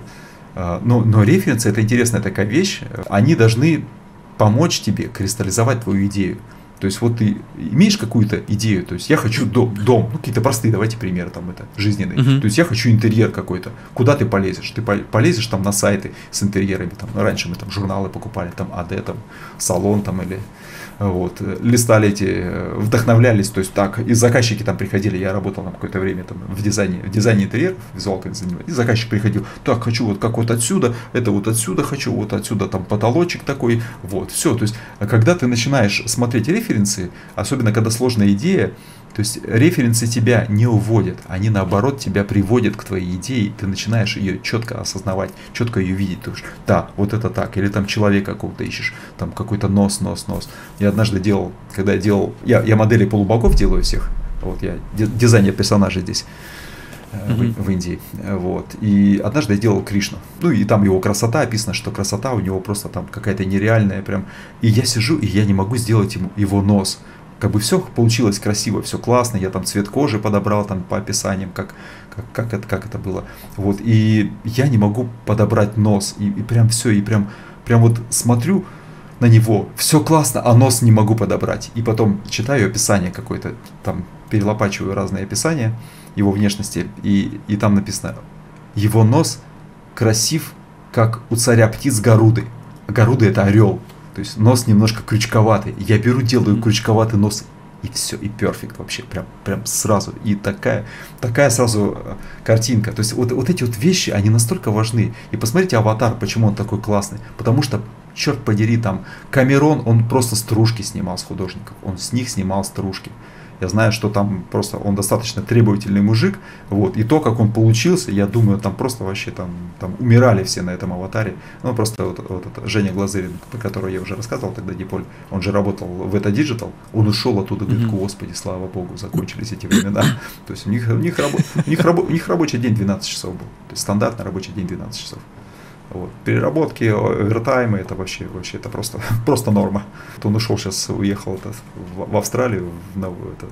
Но, но референсы это интересная такая вещь, они должны помочь тебе кристаллизовать твою идею. То есть вот ты имеешь какую-то идею, то есть я хочу дом, дом ну какие-то простые, давайте примеры там это, жизненные. Uh-huh. То есть я хочу интерьер какой-то. Куда ты полезешь? Ты полезешь там на сайты с интерьерами, там, раньше мы там журналы покупали, там АД, там, салон там или вот, листали эти, вдохновлялись, то есть так, и заказчики там приходили, я работал на какое-то время там в дизайне, в дизайне интерьеров, визуалкой занимаюсь, и заказчик приходил, так, хочу вот как вот отсюда, это вот отсюда хочу, вот отсюда там потолочек такой, вот, все, то есть, когда ты начинаешь смотреть референсы, особенно когда сложная идея, то есть референсы тебя не уводят, они наоборот тебя приводят к твоей идее, ты начинаешь ее четко осознавать, четко ее видеть. Ты уж, да, вот это так, или там человека какого-то ищешь, там какой-то нос, нос, нос. Я однажды делал, когда я делал, я, я модели полубогов делаю всех, вот я дизайнер персонажей здесь mm-hmm. в, в Индии, вот. И однажды я делал Кришну, ну и там его красота, описано, что красота у него просто там какая-то нереальная прям, и я сижу, и я не могу сделать ему его нос. Как бы все получилось красиво, все классно, я там цвет кожи подобрал там по описаниям, как, как, как, это, как это было. Вот, и я не могу подобрать нос, и, и прям все, и прям, прям вот смотрю на него, все классно, а нос не могу подобрать. И потом читаю описание какое-то, там перелопачиваю разные описания его внешности, и, и там написано, его нос красив, как у царя птиц Горуды. Горуды это орел. То есть нос немножко крючковатый. Я беру, делаю крючковатый нос, и все, и перфект вообще, прям, прям сразу. И такая, такая сразу картинка. То есть вот, вот эти вот вещи, они настолько важны. И посмотрите «Аватар», почему он такой классный. Потому что, черт подери, там Камерон, он просто стружки снимал с художников. Он с них снимал стружки. Я знаю, что там просто он достаточно требовательный мужик, вот, и то, как он получился, я думаю, там просто вообще там, там умирали все на этом «Аватаре». Ну, просто вот, вот это Женя Глазырин, про которого я уже рассказывал тогда, Диполь, он же работал в это Digital, он ушел оттуда, говорит, mm-hmm. господи, слава богу, закончились эти времена. То есть у них, у них, рабо, у них, рабо, у них рабочий день двенадцать часов был, то есть стандартный рабочий день двенадцать часов. Вот. Переработки, овертаймы, это вообще, вообще это просто, просто норма. Вот он ушел сейчас, уехал этот, в, в Австралию, в, новую, этот,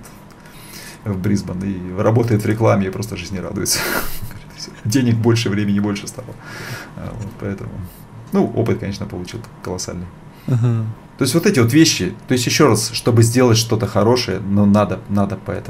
в Брисбен, и работает в рекламе, и просто жизни радуется. Денег больше, времени больше стало. Вот, поэтому, ну, опыт, конечно, получил колоссальный. Uh-huh. То есть вот эти вот вещи, то есть еще раз, чтобы сделать что-то хорошее, ну, надо, надо поэтому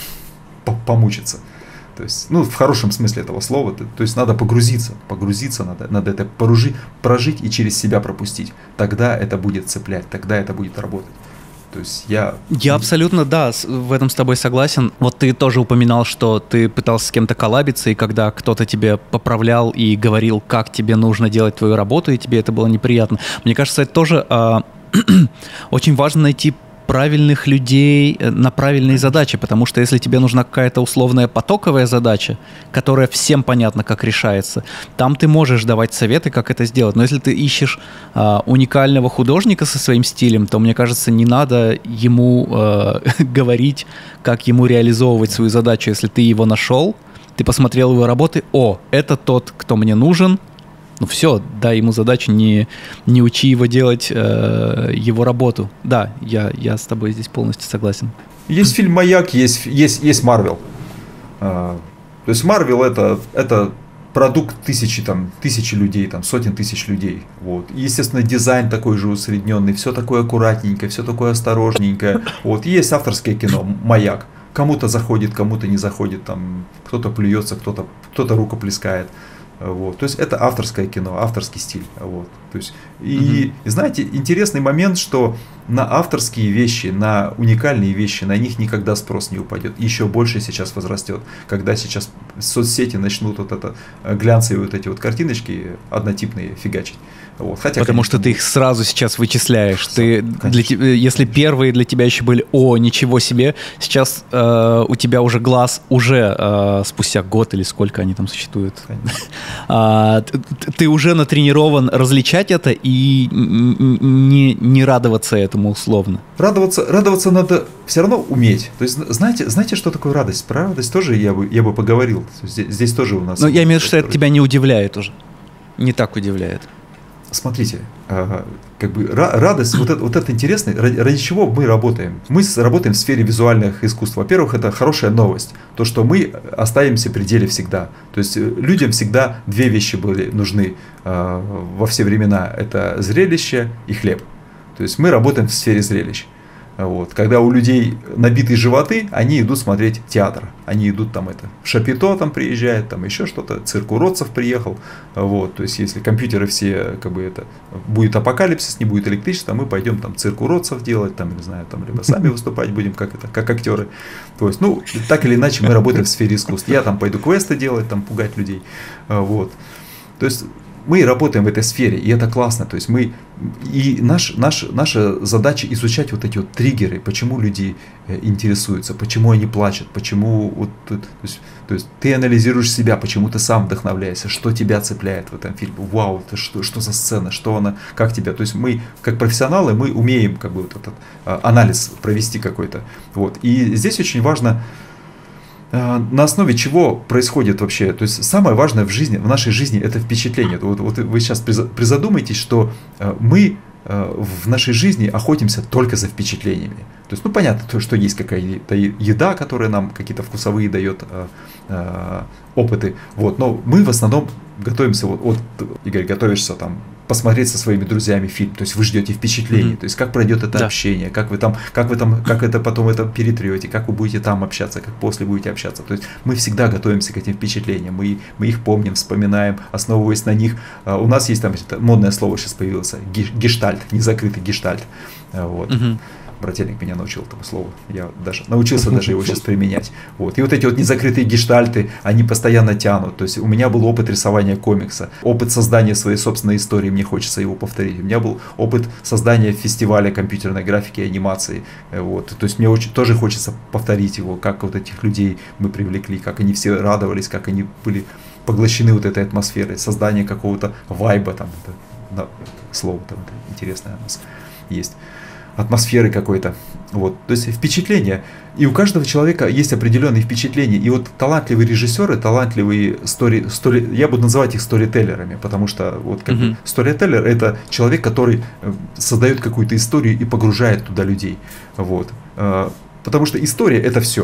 помучиться. То есть, ну, в хорошем смысле этого слова, то, то есть надо погрузиться, погрузиться надо, надо это прожить, прожить и через себя пропустить. Тогда это будет цеплять, тогда это будет работать. То То есть я... Я абсолютно, да, в этом с тобой согласен. Вот ты тоже упоминал, что ты пытался с кем-то коллабиться, и когда кто-то тебе поправлял и говорил, как тебе нужно делать твою работу, и тебе это было неприятно. Мне кажется, это тоже э, очень важно найти правильных людей на правильные задачи, потому что если тебе нужна какая-то условная потоковая задача, которая всем понятно, как решается, там ты можешь давать советы, как это сделать. Но если ты ищешь а, уникального художника со своим стилем, то, мне кажется, не надо ему а, говорить, как ему реализовывать свою задачу. Если ты его нашел, ты посмотрел его работы, о, это тот, кто мне нужен, ну все, дай ему задачу, не, не учи его делать э, его работу. Да, я, я с тобой здесь полностью согласен. Есть фильм «Маяк», есть, есть, есть Марвел. А, то есть Марвел это, это продукт тысячи, там, тысячи людей, там, сотен тысяч людей. Вот. И, естественно, дизайн такой же усредненный, все такое аккуратненькое, все такое осторожненькое. Вот. И есть авторское кино «Маяк». Кому-то заходит, кому-то не заходит, там, кто-то плюется, кто-то, кто-то рукоплескает. Вот. То есть это авторское кино, авторский стиль. Вот. То есть, и, mm-hmm. и знаете, интересный момент, что на авторские вещи, на уникальные вещи, на них никогда спрос не упадет. Еще больше сейчас возрастет. Когда сейчас соцсети начнут вот это глянцевые вот эти вот картиночки однотипные фигачить. Вот. Хотя, Потому конечно, что ты их сразу сейчас вычисляешь. Ты для, если первые для тебя еще были «О, ничего себе», сейчас э, у тебя уже глаз уже э, спустя год или сколько они там существуют, э, ты, ты уже натренирован различать это и не, не радоваться этому условно. Радоваться, радоваться надо все равно уметь. То есть, знаете, знаете, что такое радость? Про радость тоже я бы, я бы поговорил. Здесь, здесь тоже у нас... Но я имею в виду, что это тебя не удивляет уже. Не так удивляет. Смотрите, как бы радость, вот это, вот это интересно, ради, ради чего мы работаем? Мы работаем в сфере визуальных искусств. Во-первых, это хорошая новость, то, что мы останемся при деле всегда. То есть людям всегда две вещи были нужны во все времена. Это зрелище и хлеб. То есть мы работаем в сфере зрелищ. Вот. Когда у людей набитые животы, они идут смотреть театр. Они идут там это, в Шапито там приезжает, там еще что-то, цирк уродцев приехал. Вот. То есть если компьютеры все, как бы это, будет апокалипсис, не будет электричества, мы пойдем там цирк уродцев делать, там, не знаю, там, либо сами выступать будем, как это, как актеры. То есть, ну, так или иначе мы работаем в сфере искусств. Я там пойду квесты делать, там, пугать людей. Вот. То есть мы работаем в этой сфере, и это классно. То есть мы, и наш, наш, наша задача изучать вот эти вот триггеры, почему люди интересуются, почему они плачут, почему вот, то есть, то есть ты анализируешь себя, почему ты сам вдохновляешься, что тебя цепляет в этом фильме. Вау, это что, что за сцена, что она, как тебя. То есть мы, как профессионалы, мы умеем как бы вот этот анализ провести какой-то. Вот. И здесь очень важно, на основе чего происходит вообще, то есть самое важное в жизни, в нашей жизни это впечатление. Вот, вот вы сейчас призадумайтесь, что мы в нашей жизни охотимся только за впечатлениями. То есть, ну понятно, то, что есть какая-то еда, которая нам какие-то вкусовые дает э, э, опыты, вот, но мы в основном готовимся, вот, вот Игорь, готовишься там посмотреть со своими друзьями фильм, то есть вы ждете впечатлений, mm-hmm. то есть как пройдет это да. общение, как вы там, как вы там, как это потом это перетрете, как вы будете там общаться, как после будете общаться, то есть мы всегда готовимся к этим впечатлениям, мы, мы их помним, вспоминаем, основываясь на них. У нас есть там это модное слово сейчас появилось, гештальт, незакрытый гештальт, вот. Mm-hmm. Брательник меня научил этому слову. Я даже научился даже его сейчас применять. Вот. И вот эти вот незакрытые гештальты, они постоянно тянут. То есть у меня был опыт рисования комикса, опыт создания своей собственной истории, мне хочется его повторить. У меня был опыт создания фестиваля компьютерной графики и анимации. Вот. То есть мне очень, тоже хочется повторить его, как вот этих людей мы привлекли, как они все радовались, как они были поглощены вот этой атмосферой, создание какого-то вайба, там, это, да, слово там это интересное у нас есть. Атмосферы какой-то, вот, то есть впечатления, и у каждого человека есть определенные впечатления, и вот талантливые режиссеры, талантливые стори, стори, я буду называть их сторителлерами, потому что вот как mm-hmm. бы сторителлер это человек, который создает какую-то историю и погружает туда людей, вот, потому что история это все.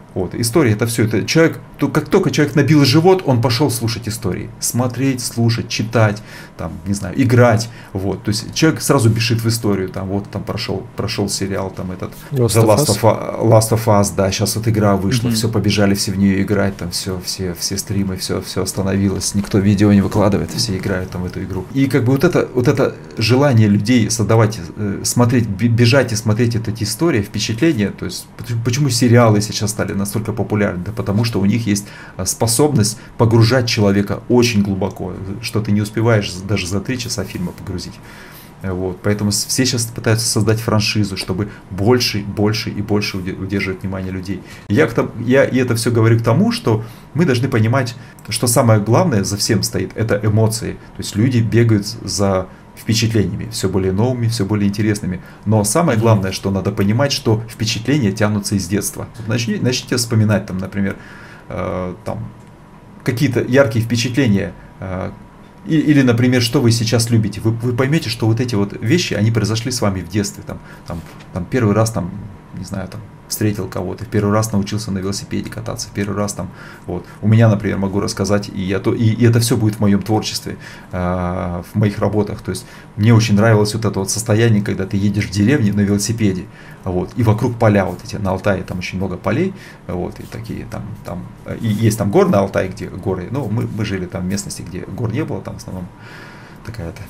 Вот, история это все, это человек, то, как только человек набил живот, он пошел слушать истории, смотреть, слушать, читать, там, не знаю, играть, вот, то есть человек сразу бежит в историю, там, вот, там прошел, прошел сериал, там, этот, Last The of Last Us. of, Last of Us, да, сейчас вот игра вышла, Мгм. все, побежали все в нее играть, там, все, все, все стримы, все, все остановилось, никто видео не выкладывает, все играют там в эту игру. И как бы вот это, вот это желание людей создавать, э, смотреть, бе- бежать и смотреть вот эти истории, впечатления, то есть почему- почему сериалы сейчас стали настолько популярны? Да потому что у них есть а, способность погружать человека очень глубоко, что ты не успеваешь за- даже за три часа фильма погрузить. Э, Вот. Поэтому с- все сейчас пытаются создать франшизу, чтобы больше, больше и больше уде- удерживать внимание людей. И я, к тому- я и это все говорю к тому, что мы должны понимать, что самое главное за всем стоит, это эмоции. То есть люди бегают за впечатлениями, все более новыми, все более интересными. Но самое главное, что надо понимать, что впечатления тянутся из детства. Вот начни- начните вспоминать, там, например, э, там, какие-то яркие впечатления, э, и- или, например, что вы сейчас любите. Вы, вы поймете, что вот эти вот вещи, они произошли с вами в детстве. Там, там, там первый раз, там, не знаю, там, встретил кого-то, в первый раз научился на велосипеде кататься, в первый раз там, вот. У меня, например, могу рассказать, и, я то, и, и это все будет в моем творчестве, э, в моих работах. То есть мне очень нравилось вот это вот состояние, когда ты едешь в деревне на велосипеде, вот, и вокруг поля вот эти, на Алтае там очень много полей, вот, и такие там, там, и есть там гор на Алтае, где горы, ну, мы, мы жили там в местности, где гор не было, там в основном такая-то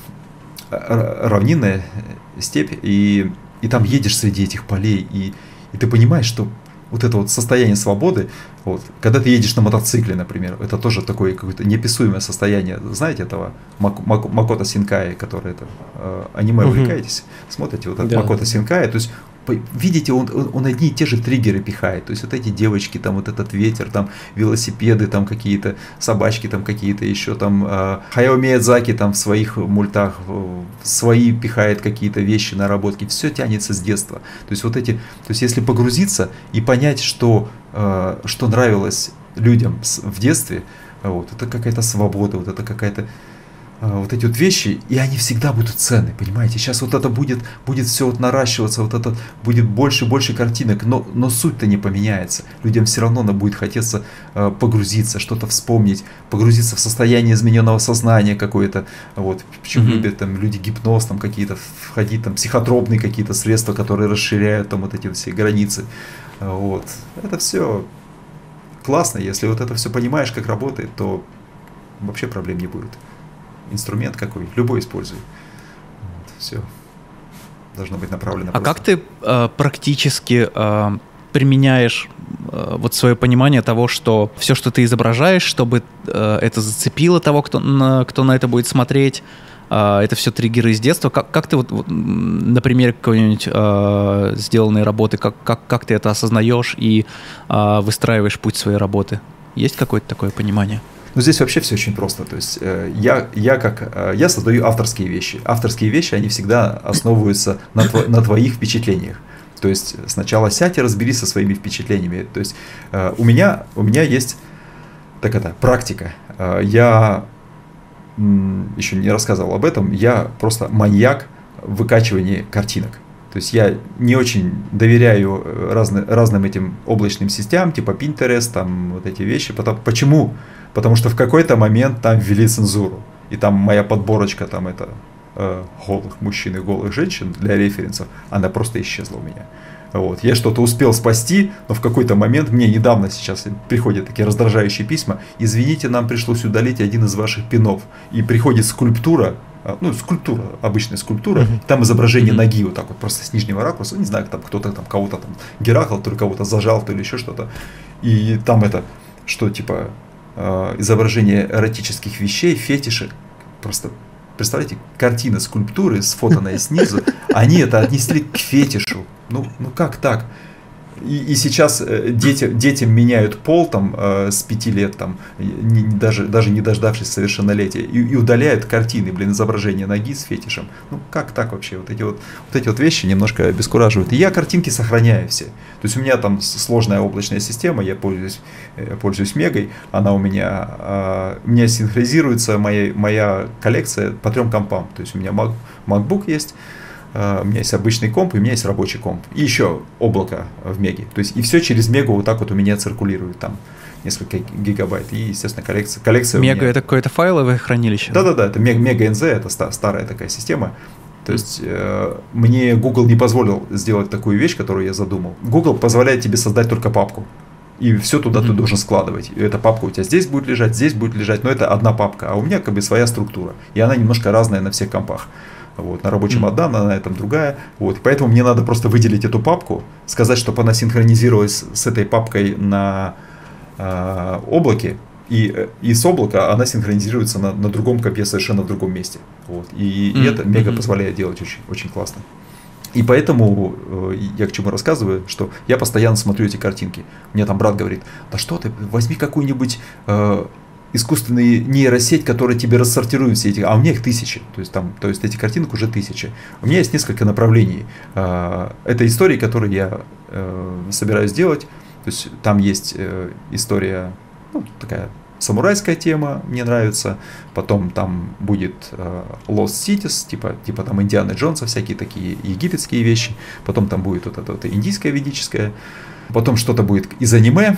р- равнинная степь, и, и там едешь среди этих полей, и, и ты понимаешь, что вот это вот состояние свободы, вот, когда ты едешь на мотоцикле, например, это тоже такое какое-то неописуемое состояние. Знаете этого Мак- Мак- Макото Синкай, который это э, аниме, Мгм. увлекаетесь? Смотрите, вот этот Да. Макото Синкай, то есть по- видите, он, он, он одни и те же триггеры пихает. То есть вот эти девочки, там вот этот ветер, там велосипеды, там какие-то собачки, там какие-то еще там э, Хаяо Миядзаки там в своих мультах э, свои пихает какие-то вещи, наработки. Все тянется с детства. То есть вот эти, то есть если погрузиться и понять, что, э, что нравилось людям с- в детстве, вот, это какая-то свобода, вот это какая-то а, вот эти вот вещи, и они всегда будут ценны, понимаете? Сейчас вот это будет, будет все вот наращиваться, вот это будет больше и больше картинок, но, но суть-то не поменяется. Людям все равно надо будет хотеться э, погрузиться, что-то вспомнить, погрузиться в состояние измененного сознания какое-то. Вот. Почему Мгм. любят там люди гипноз, там какие-то входить, там психотропные какие-то средства, которые расширяют там вот эти вот все границы. А, Вот. Это все классно, если вот это все понимаешь, как работает, то вообще проблем не будет. Инструмент какой, любой используй. Вот, все. Должно быть направлено. А просто. как ты э, практически э, применяешь э, вот свое понимание того, что все, что ты изображаешь, чтобы э, это зацепило того, кто на, кто на это будет смотреть, э, это все триггеры из детства. Как, как ты вот, вот м, на примере какой-нибудь э, сделанной работы, как, как, как ты это осознаешь и э, выстраиваешь путь своей работы? Есть какое-то такое понимание? Ну, здесь вообще все очень просто. То есть э, я, я как э, я создаю авторские вещи. Авторские вещи, они всегда основываются на, тво- на твоих впечатлениях. То есть сначала сядь и разберись со своими впечатлениями. То есть э, у меня у меня есть так это практика. Э, я м, еще не рассказывал об этом. Я просто маньяк в выкачивании картинок. То есть я не очень доверяю э, разны- разным этим облачным сетям, типа Pinterest, там вот эти вещи. Потом, почему? Потому что в какой-то момент там ввели цензуру. И там моя подборочка, там это э, голых мужчин и голых женщин для референсов, она просто исчезла у меня. Вот. Я что-то успел спасти, но в какой-то момент, мне недавно сейчас приходят такие раздражающие письма: извините, нам пришлось удалить один из ваших пинов. И приходит скульптура, а, ну, скульптура, обычная скульптура, Мгм. там изображение Мгм. ноги вот так вот, просто с нижнего ракурса, не знаю, там кто-то там кого-то там Геракл, то ли кого-то зажал, то ли еще что-то. И там это, что типа э, изображение эротических вещей, фетиши, просто представляете, картина скульптуры, сфотанная снизу, они это отнесли к фетишу. Ну, ну как так? И, и сейчас э, дети, детям меняют пол там, э, с пяти лет, там, не, не- даже, даже не дождавшись совершеннолетия, и, и удаляют картины, блин, изображение ноги с фетишем. Ну как так вообще? Вот эти вот, вот эти вот вещи немножко обескураживают. И я картинки сохраняю все. То есть у меня там с- сложная облачная система, я пользуюсь, э, пользуюсь Мегой, она у меня, э, у меня синхронизируется моя, моя коллекция по трем компам. То есть у меня Mac, MacBook есть, у меня есть обычный комп, и у меня есть рабочий комп. И еще облако в меге. То есть и все через мегу вот так вот у меня циркулирует там несколько гигабайт. И, естественно, коллекция. коллекция мега меня... это какое-то файловое хранилище? Да-да-да, это мега эн зет, это старая такая система. То есть э, мне Google не позволил сделать такую вещь, которую я задумал. Google позволяет тебе создать только папку. И все туда mm-hmm. ты должен складывать. И эта папка у тебя здесь будет лежать, здесь будет лежать, но это одна папка. А у меня как бы своя структура. И она немножко разная на всех компах. Вот, на рабочем одна, mm-hmm. на этом другая. Вот, поэтому мне надо просто выделить эту папку, сказать, чтобы она синхронизировалась с этой папкой на э, облаке. И, и с облака она синхронизируется на, на другом компе совершенно в другом месте. Вот. И, mm-hmm. и это мега позволяет делать очень, очень классно. И поэтому э, я к чему рассказываю, что я постоянно смотрю эти картинки. Мне там брат говорит, да что ты, возьми какую-нибудь э, искусственную нейросеть, которая тебе рассортирует все эти, а у меня их тысячи. То есть, там, то есть этих картинок уже тысячи. У меня есть несколько направлений. Э, это истории, которые я э, собираюсь делать. То есть там есть э, история, ну, такая самурайская тема, мне нравится. Потом там будет э, Lost Cities, типа, типа там Индианы Джонса, всякие такие египетские вещи. Потом там будет вот это вот индийское ведическое. Потом что-то будет из аниме.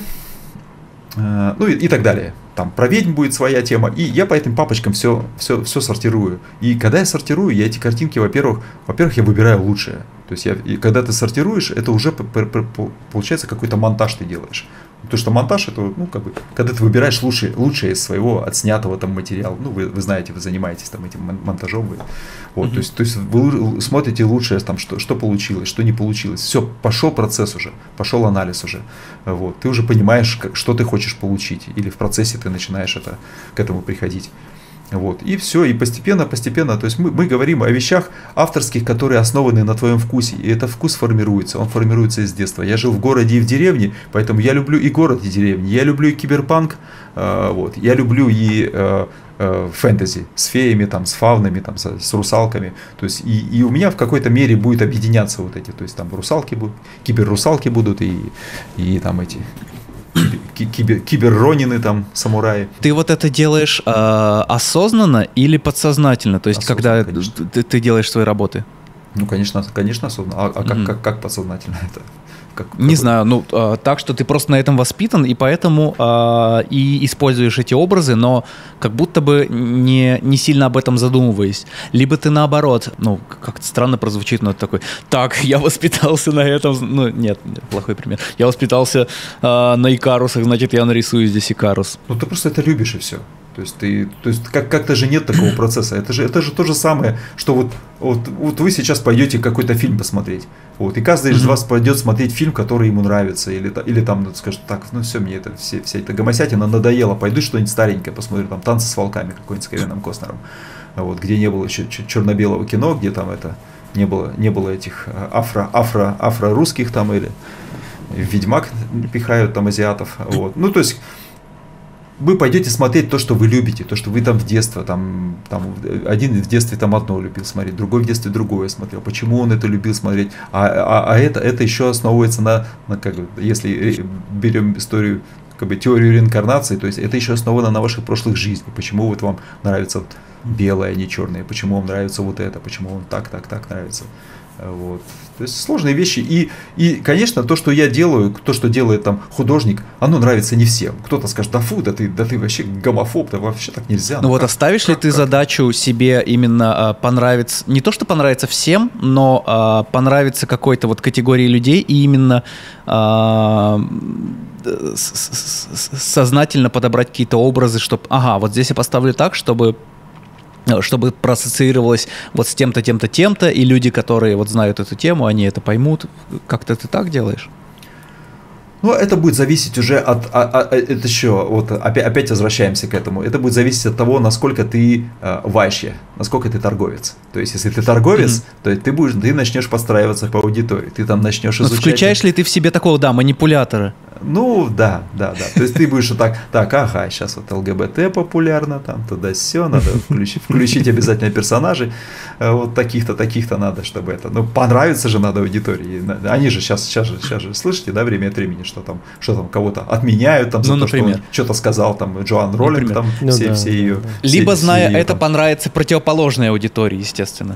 Э, ну и, и так далее. Там про ведьм будет своя тема. И я по этим папочкам все, все, все сортирую. И когда я сортирую, я эти картинки, во-первых, во-первых, я выбираю лучшее. То есть я, и когда ты сортируешь, это уже получается какой-то монтаж ты делаешь. Потому что монтаж это, ну, как бы, когда ты выбираешь лучшее, лучшее из своего отснятого там материала. Ну, вы, вы знаете, вы занимаетесь там этим монтажом. Вы, вот, mm-hmm. то есть, то есть вы смотрите лучшее, там, что, что получилось, что не получилось. Все, пошел процесс уже, пошел анализ уже. Вот, ты уже понимаешь, как, что ты хочешь получить. Или в процессе ты начинаешь это, к этому приходить. Вот, и все, и постепенно, постепенно, то есть мы, мы говорим о вещах авторских, которые основаны на твоем вкусе, и этот вкус формируется, он формируется из детства. Я жил в городе и в деревне, поэтому я люблю и город, и деревню, я люблю и киберпанк, э, вот, я люблю и э, э, фэнтези с феями, там, с фаунами, там, с, с русалками, то есть и, и у меня в какой-то мере будет объединяться вот эти, то есть там русалки будут, киберрусалки будут и, и там эти... Кибер, киберронины там, самураи. Ты вот это делаешь э, осознанно или подсознательно? То есть, осознанно, когда ты, ты делаешь свои работы? Ну, конечно, конечно осознанно. А, а как, mm-hmm. как, как подсознательно это? Как, не какой? знаю, ну э, так, что ты просто на этом воспитан, и поэтому э, и используешь эти образы, но как будто бы не, не сильно об этом задумываясь. Либо ты наоборот, ну, как-то странно прозвучит, но такой, так, я воспитался на этом, ну, нет, нет плохой пример. Я воспитался э, на Икарусах, значит, я нарисую здесь Икарус. Ну, ты просто это любишь, и все. То есть, ты, то есть как, как-то же нет такого процесса. Это же, это же то же самое, что вот, вот, вот вы сейчас пойдете какой-то фильм посмотреть. Вот, и каждый из mm-hmm. вас пойдет смотреть фильм, который ему нравится. Или, или там ну, скажет, так, ну все, мне это, все, вся эта гомосятина надоела, пойду что-нибудь старенькое посмотрю, там «Танцы с волками» какой-нибудь с Кевином Костнером. Вот, где не было еще черно-белого кино, где там это не было, не было этих афро, афро, афро-русских там или «Ведьмак» пихают там азиатов. Вот. Ну, то есть вы пойдете смотреть то, что вы любите, то, что вы там в детстве, там, там один в детстве там одно любил смотреть, другой в детстве другое смотрел. Почему он это любил смотреть? А, а, а это, это еще основывается на, на как, если берем историю, как бы теорию реинкарнации, то есть это еще основано на ваших прошлых жизнях. Почему вот вам нравится вот белое, а не черное? Почему вам нравится вот это? Почему вам так, так, так нравится? Вот. То есть сложные вещи. И, и, конечно, то, что я делаю, то, что делает там художник, оно нравится не всем. Кто-то скажет, да фу, да ты, да ты вообще гомофоб, да вообще так нельзя. Ну, ну вот как, оставишь как, ли ты как? задачу себе именно а, понравиться, не то, что понравится всем, но а, понравится какой-то вот категории людей и именно а, с, с, с, сознательно подобрать какие-то образы, чтобы, ага, вот здесь я поставлю так, чтобы чтобы проассоциировалось вот с тем-то, тем-то, тем-то, и люди, которые вот знают эту тему, они это поймут. Как-то ты так делаешь? Ну, это будет зависеть уже от, а, а, это еще, вот опять, опять возвращаемся к этому, это будет зависеть от того, насколько ты э, вайще, насколько ты торговец. То есть, если ты торговец, mm-hmm. то ты будешь, ты начнешь подстраиваться по аудитории, ты там начнешь изучать. Но включаешь ли ты в себе такого, да, манипулятора? Ну, да, да, да. То есть, ты будешь вот так, так, ага, сейчас вот ЛГБТ популярно, там, туда-сё, надо включить, включить обязательно персонажей, вот таких-то, таких-то надо, чтобы это, ну, понравится же надо аудитории. Они же сейчас, сейчас же, сейчас же, слышите, да, время от времени, что там, что там кого-то отменяют там, за ну, то, например. Что он что-то сказал, там, Джоан Роллинг, там, ну, все, да, все ее... Либо, все, зная все это, там. понравится противоположной аудитории, естественно.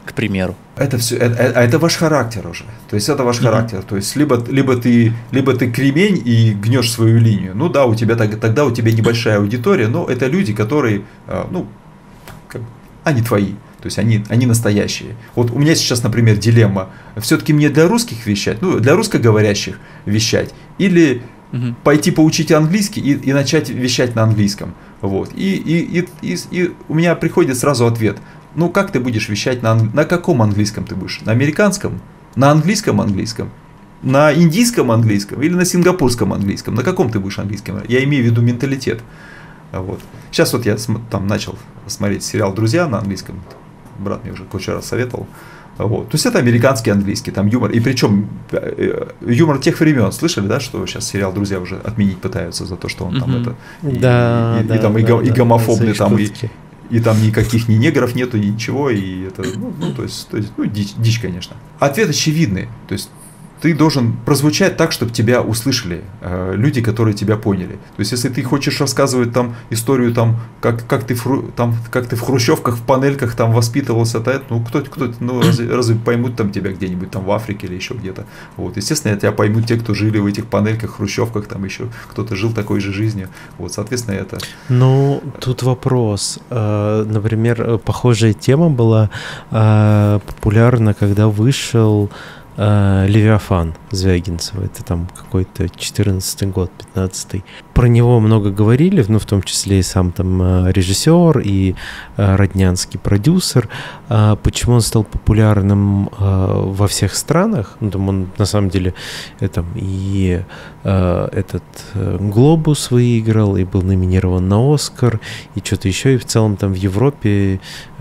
к примеру? Это все, это, это ваш характер уже. То есть это ваш mm-hmm. характер. То есть либо, либо, ты, либо ты кремень и гнешь свою линию. Ну да, у тебя тогда у тебя небольшая аудитория, но это люди, которые, ну, как, они твои. То есть они, они настоящие. Вот у меня сейчас, например, дилемма. Все-таки мне для русских вещать, ну, для русскоговорящих вещать, или угу. пойти поучить английский и, и начать вещать на английском. Вот. И, и, и, и, и у меня приходит сразу ответ. Ну, как ты будешь вещать на, на каком английском ты будешь? На американском? На английском английском? На индийском английском? Или на сингапурском английском? На каком ты будешь английском? Я имею в виду менталитет. Вот. Сейчас вот я там начал смотреть сериал «Друзья» на английском. Брат мне уже кучу раз советовал. Вот. То есть это американский английский, там юмор. И причем юмор тех времен. Слышали, да, что сейчас сериал «Друзья» уже отменить пытаются за то, что он там mm-hmm. это... Да, и, да, и, и, там, да, и, да, и гомофобный, да, там, и, и там никаких ни негров нету, ни ничего. И это, ну, ну, то есть, то есть ну, дичь, дичь, конечно. Ответ очевидный. То есть ты должен прозвучать так, чтобы тебя услышали э, люди, которые тебя поняли. То есть, если ты хочешь рассказывать там историю, там, как, как, ты, фру, там, как ты в хрущевках, в панельках там воспитывался, то, ну, кто, кто, ну разве, разве поймут там тебя где-нибудь там в Африке или еще где-то? Вот. Естественно, тебя поймут те, кто жили в этих панельках, хрущевках, там еще кто-то жил такой же жизнью. Вот, соответственно, это... Ну, тут вопрос. Например, похожая тема была популярна, когда вышел Левиафан Звягинцева, это там какой-то четырнадцатый год, пятнадцатый. Про него много говорили, ну, в том числе и сам там режиссер, и роднянский продюсер. Почему он стал популярным во всех странах? Ну, там он, на самом деле, это, и этот «Глобус» выиграл, и был номинирован на «Оскар», и что-то еще, и в целом там в Европе,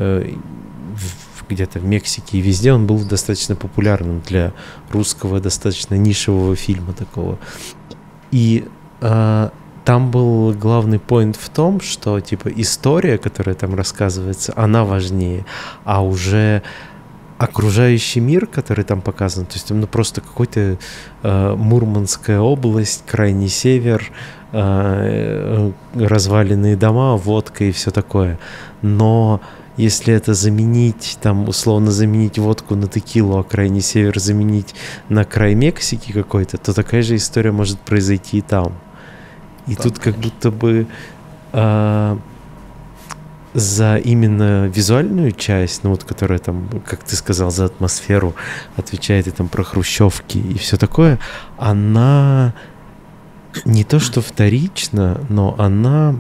где-то в Мексике и везде он был достаточно популярным для русского, достаточно нишевого фильма такого. И э, там был главный поинт в том, что типа история, которая там рассказывается, она важнее, а уже окружающий мир, который там показан, то есть ну просто какой-то э, Мурманская область, крайний север, э, разваленные дома, водка и все такое. Но если это заменить, там, условно заменить водку на текилу, а крайний север заменить на край Мексики какой-то, то такая же история может произойти и там. И да, тут как будто бы а, за именно визуальную часть, ну вот, которая там, как ты сказал, за атмосферу отвечает и там про хрущевки и все такое, она не то что вторична, но она...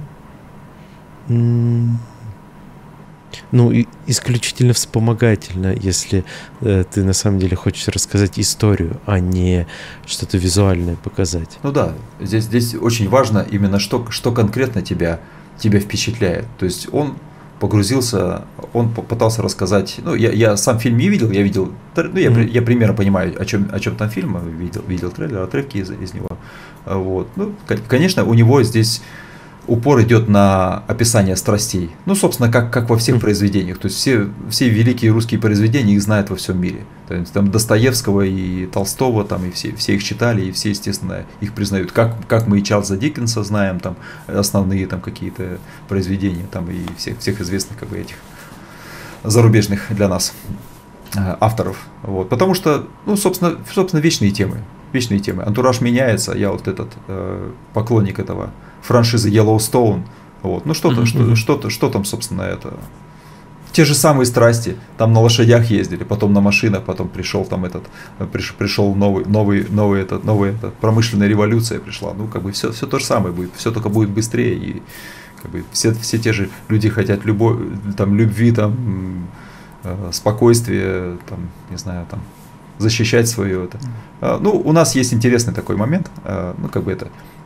М- Ну, и исключительно вспомогательно, если э, ты на самом деле хочешь рассказать историю, а не что-то визуальное показать. Ну да, здесь, здесь очень важно именно, что, что конкретно тебя, тебя впечатляет. То есть он погрузился, он попытался рассказать, ну, я, я сам фильм не видел, я видел, ну, я, mm-hmm. я примерно понимаю, о чем, о чем там фильм, видел, видел трейлер, отрывки из, из него. Вот. Ну, конечно, у него здесь... упор идет на описание страстей. Ну, собственно, как, как во всех произведениях. То есть все, все великие русские произведения их знают во всем мире. То есть, там Достоевского и Толстого, там, и все, все их читали, и все, естественно, их признают. Как, как мы и Чарльза Диккенса знаем, там, основные там, какие-то произведения, там, и всех, всех известных как бы, этих зарубежных для нас авторов. Вот. Потому что, ну, собственно, собственно, вечные темы. Вечные темы. Антураж меняется. Я вот этот э, поклонник этого франшизы Yellowstone. Вот. Ну что-то, mm-hmm. что, что-то, что там, собственно, это. Те же самые страсти. Там на лошадях ездили, потом на машинах, потом пришел там этот, приш, пришел новый, новый, новый, этот, новая это, промышленная революция пришла. Ну, как бы все, все то же самое будет, все только будет быстрее. И как бы все, все те же люди хотят любовь, там, любви, там, э, спокойствия, там, не знаю, там, защищать свое это. Mm-hmm. Ну, у нас есть интересный такой момент, ну, как бы это.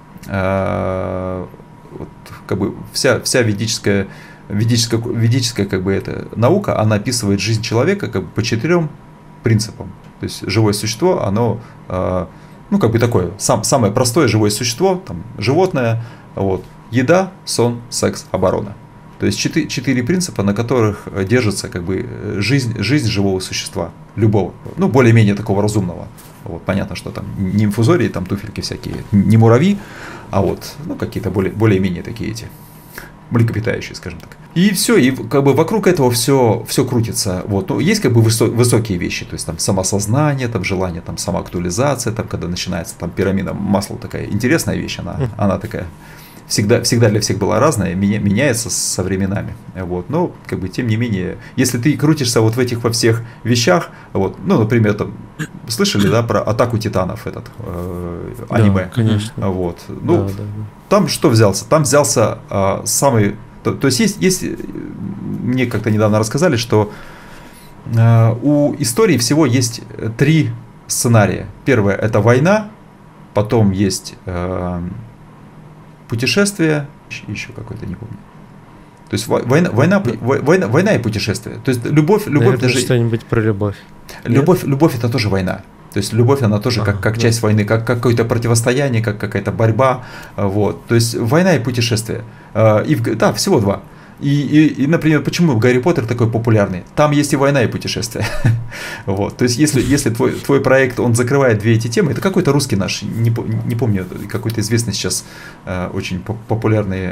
Вот, как бы вся, вся ведическая, ведическая, ведическая как бы это, наука, она описывает жизнь человека как бы по четырем принципам. То есть живое существо, оно, ну, как бы такое, сам, самое простое живое существо, там, животное, вот, еда, сон, секс, оборона. То есть четыре, четыре принципа, на которых держится как бы жизнь, жизнь живого существа, любого, ну, более-менее такого разумного. Вот, понятно, что там не инфузории, там туфельки всякие, не муравьи, а вот, ну, какие-то более, более-менее такие эти млекопитающие, скажем так. И все, и как бы вокруг этого все, все крутится. Вот. Ну, есть как бы высо- высокие вещи, то есть там самосознание, там желание, там самоактуализация, там когда начинается там пирамида масла, такая интересная вещь, она, mm. она такая всегда, всегда для всех была разная, меня, меняется со временами. Вот. Но как бы тем не менее, если ты крутишься вот в этих во всех вещах, вот, ну, например, там, слышали, да, про «Атаку титанов» этот э, аниме? Да, конечно. Вот. Ну, да, да, да. Там что взялся? Там взялся э, самый... То, то есть, есть, есть, мне как-то недавно рассказали, что э, у истории всего есть три сценария. Первое – это война, потом есть э, путешествие, еще какой-то, не помню. То есть война, война, война, война и путешествие. То есть любовь, любовь даже что-нибудь про любовь. Любовь, любовь – это тоже война. То есть любовь, она тоже а, как, как да. часть войны, как, как какое-то противостояние, как какая-то борьба. Вот. То есть война и путешествие. И, да, всего два. И, и, и, например, почему Гарри Поттер такой популярный? Там есть и война, и путешествие. Вот. То есть если, если твой, твой проект, он закрывает две эти темы, это какой-то русский наш, не, не помню, какой-то известный сейчас, очень популярный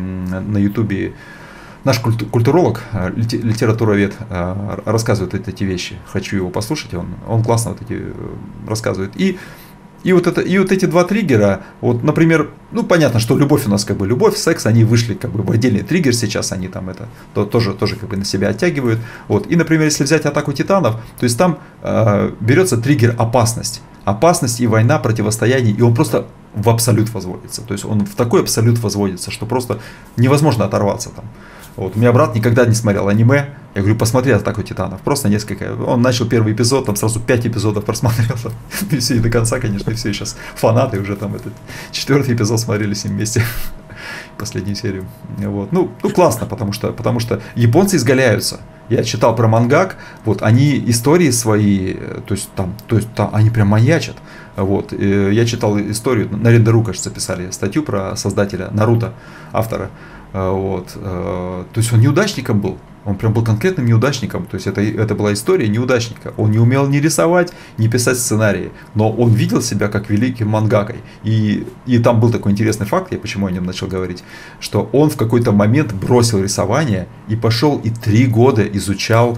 на Ютубе, наш культуролог, литературовед рассказывает эти вещи. Хочу его послушать, он, он классно вот эти рассказывает. И, и, вот это, и вот эти два триггера, вот, например, ну понятно, что любовь у нас как бы любовь, секс, они вышли как бы в отдельный триггер сейчас, они там это то, тоже, тоже как бы на себя оттягивают. Вот. И, например, если взять «Атаку титанов», то есть там э, берется триггер опасность. Опасность и война, противостояние, и он просто в абсолют возводится. То есть он в такой абсолют возводится, что просто невозможно оторваться там. Вот. У меня брат никогда не смотрел аниме. Я говорю, посмотри «Атаку титанов». Просто несколько. Он начал первый эпизод, там сразу пять эпизодов просмотрел. И все, и до конца, конечно, и все сейчас фанаты уже там этот четвертый эпизод смотрели с ним вместе. Последнюю серию. Вот. Ну, ну, классно, потому что, потому что японцы изгаляются. Я читал про мангак, вот, они истории свои, то есть там, то есть там они прям маньячат. Вот. Я читал историю, на Рендеру, кажется, писали статью про создателя Наруто, автора. Вот. То есть он неудачником был. Он прям был конкретным неудачником. То есть это, это была история неудачника. Он не умел ни рисовать, ни писать сценарии. Но он видел себя как великим мангакой. И, и там был такой интересный факт, я почему о нем начал говорить, что он в какой-то момент бросил рисование и пошел и три года изучал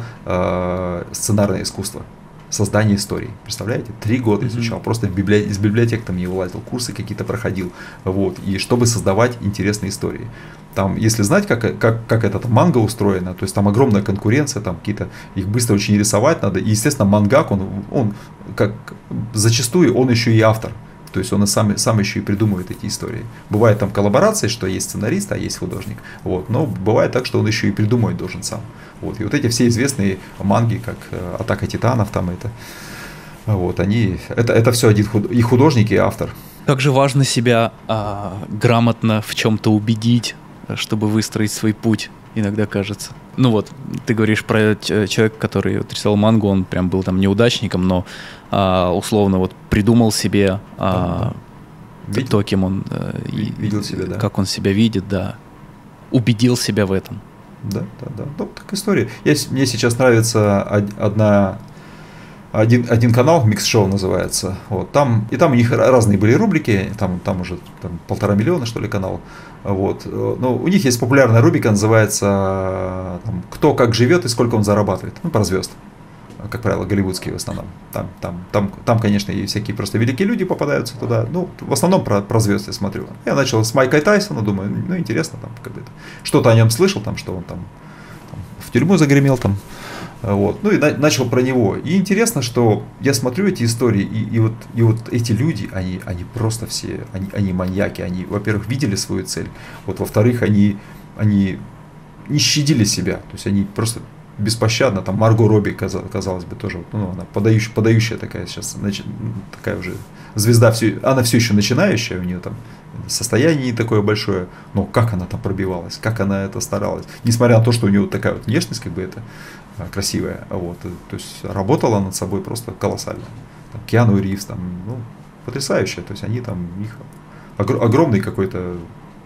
э, сценарное искусство. Создание истории. Представляете? Три года изучал. Mm-hmm. Просто в библиотек, из библиотек там не вылазил, курсы какие-то проходил. Вот. И чтобы создавать интересные истории. Там, если знать, как, как, как эта манга устроена, то есть там огромная конкуренция, там какие-то, их быстро очень рисовать надо. И, естественно, мангак, он, он как, зачастую он еще и автор. То есть он и сам, сам еще и придумывает эти истории. Бывает там коллаборации, что есть сценарист, а есть художник. Вот. Но бывает так, что он еще и придумывать должен сам. Вот. И вот эти все известные манги, как «Атака титанов», там это, вот, они, это, это все один худ, и художник, и автор. Как же важно себя а, грамотно в чем-то убедить, чтобы выстроить свой путь, иногда кажется. Ну вот, ты говоришь про человека, который вот рисовал мангу, он прям был там неудачником, но а, условно вот придумал себе а, да, да. то, кем он а, видел себя, да. Как он себя видит, да, убедил себя в этом. Да, да, да. Ну, так история. Я, мне сейчас нравится одна, один, один канал, Микс-шоу называется. Вот, там, и там у них разные были рубрики, там, там уже там, полтора миллиона, что ли, канал. Вот. Но у них есть популярная рубрика, называется там, «Кто как живет и сколько он зарабатывает». Ну, про звезд. Как правило, голливудские в основном. Там, там, там, там, конечно, и всякие просто великие люди попадаются туда. Ну, в основном про, про звезд я смотрю. Я начал с Майка Тайсона, думаю, ну, интересно, там, как это. Что-то о нем слышал, там, что он там, там в тюрьму загремел, там. Вот. Ну, и на, начал про него. И интересно, что я смотрю эти истории, и, и, вот, и вот эти люди, они, они просто все, они, они маньяки. Они, во-первых, видели свою цель. Вот, во-вторых, они, они не щадили себя. То есть, они просто беспощадно, там Марго Робби, казалось бы, тоже, ну, она подающая, подающая такая сейчас, значит, такая уже звезда, все, она все еще начинающая, у нее там состояние не такое большое, но как она там пробивалась, как она это старалась, несмотря на то, что у нее такая вот внешность, как бы это красивая, вот, то есть работала над собой просто колоссально. Там, Киану Ривз, там, ну, потрясающая, то есть они там, у них огромный какой-то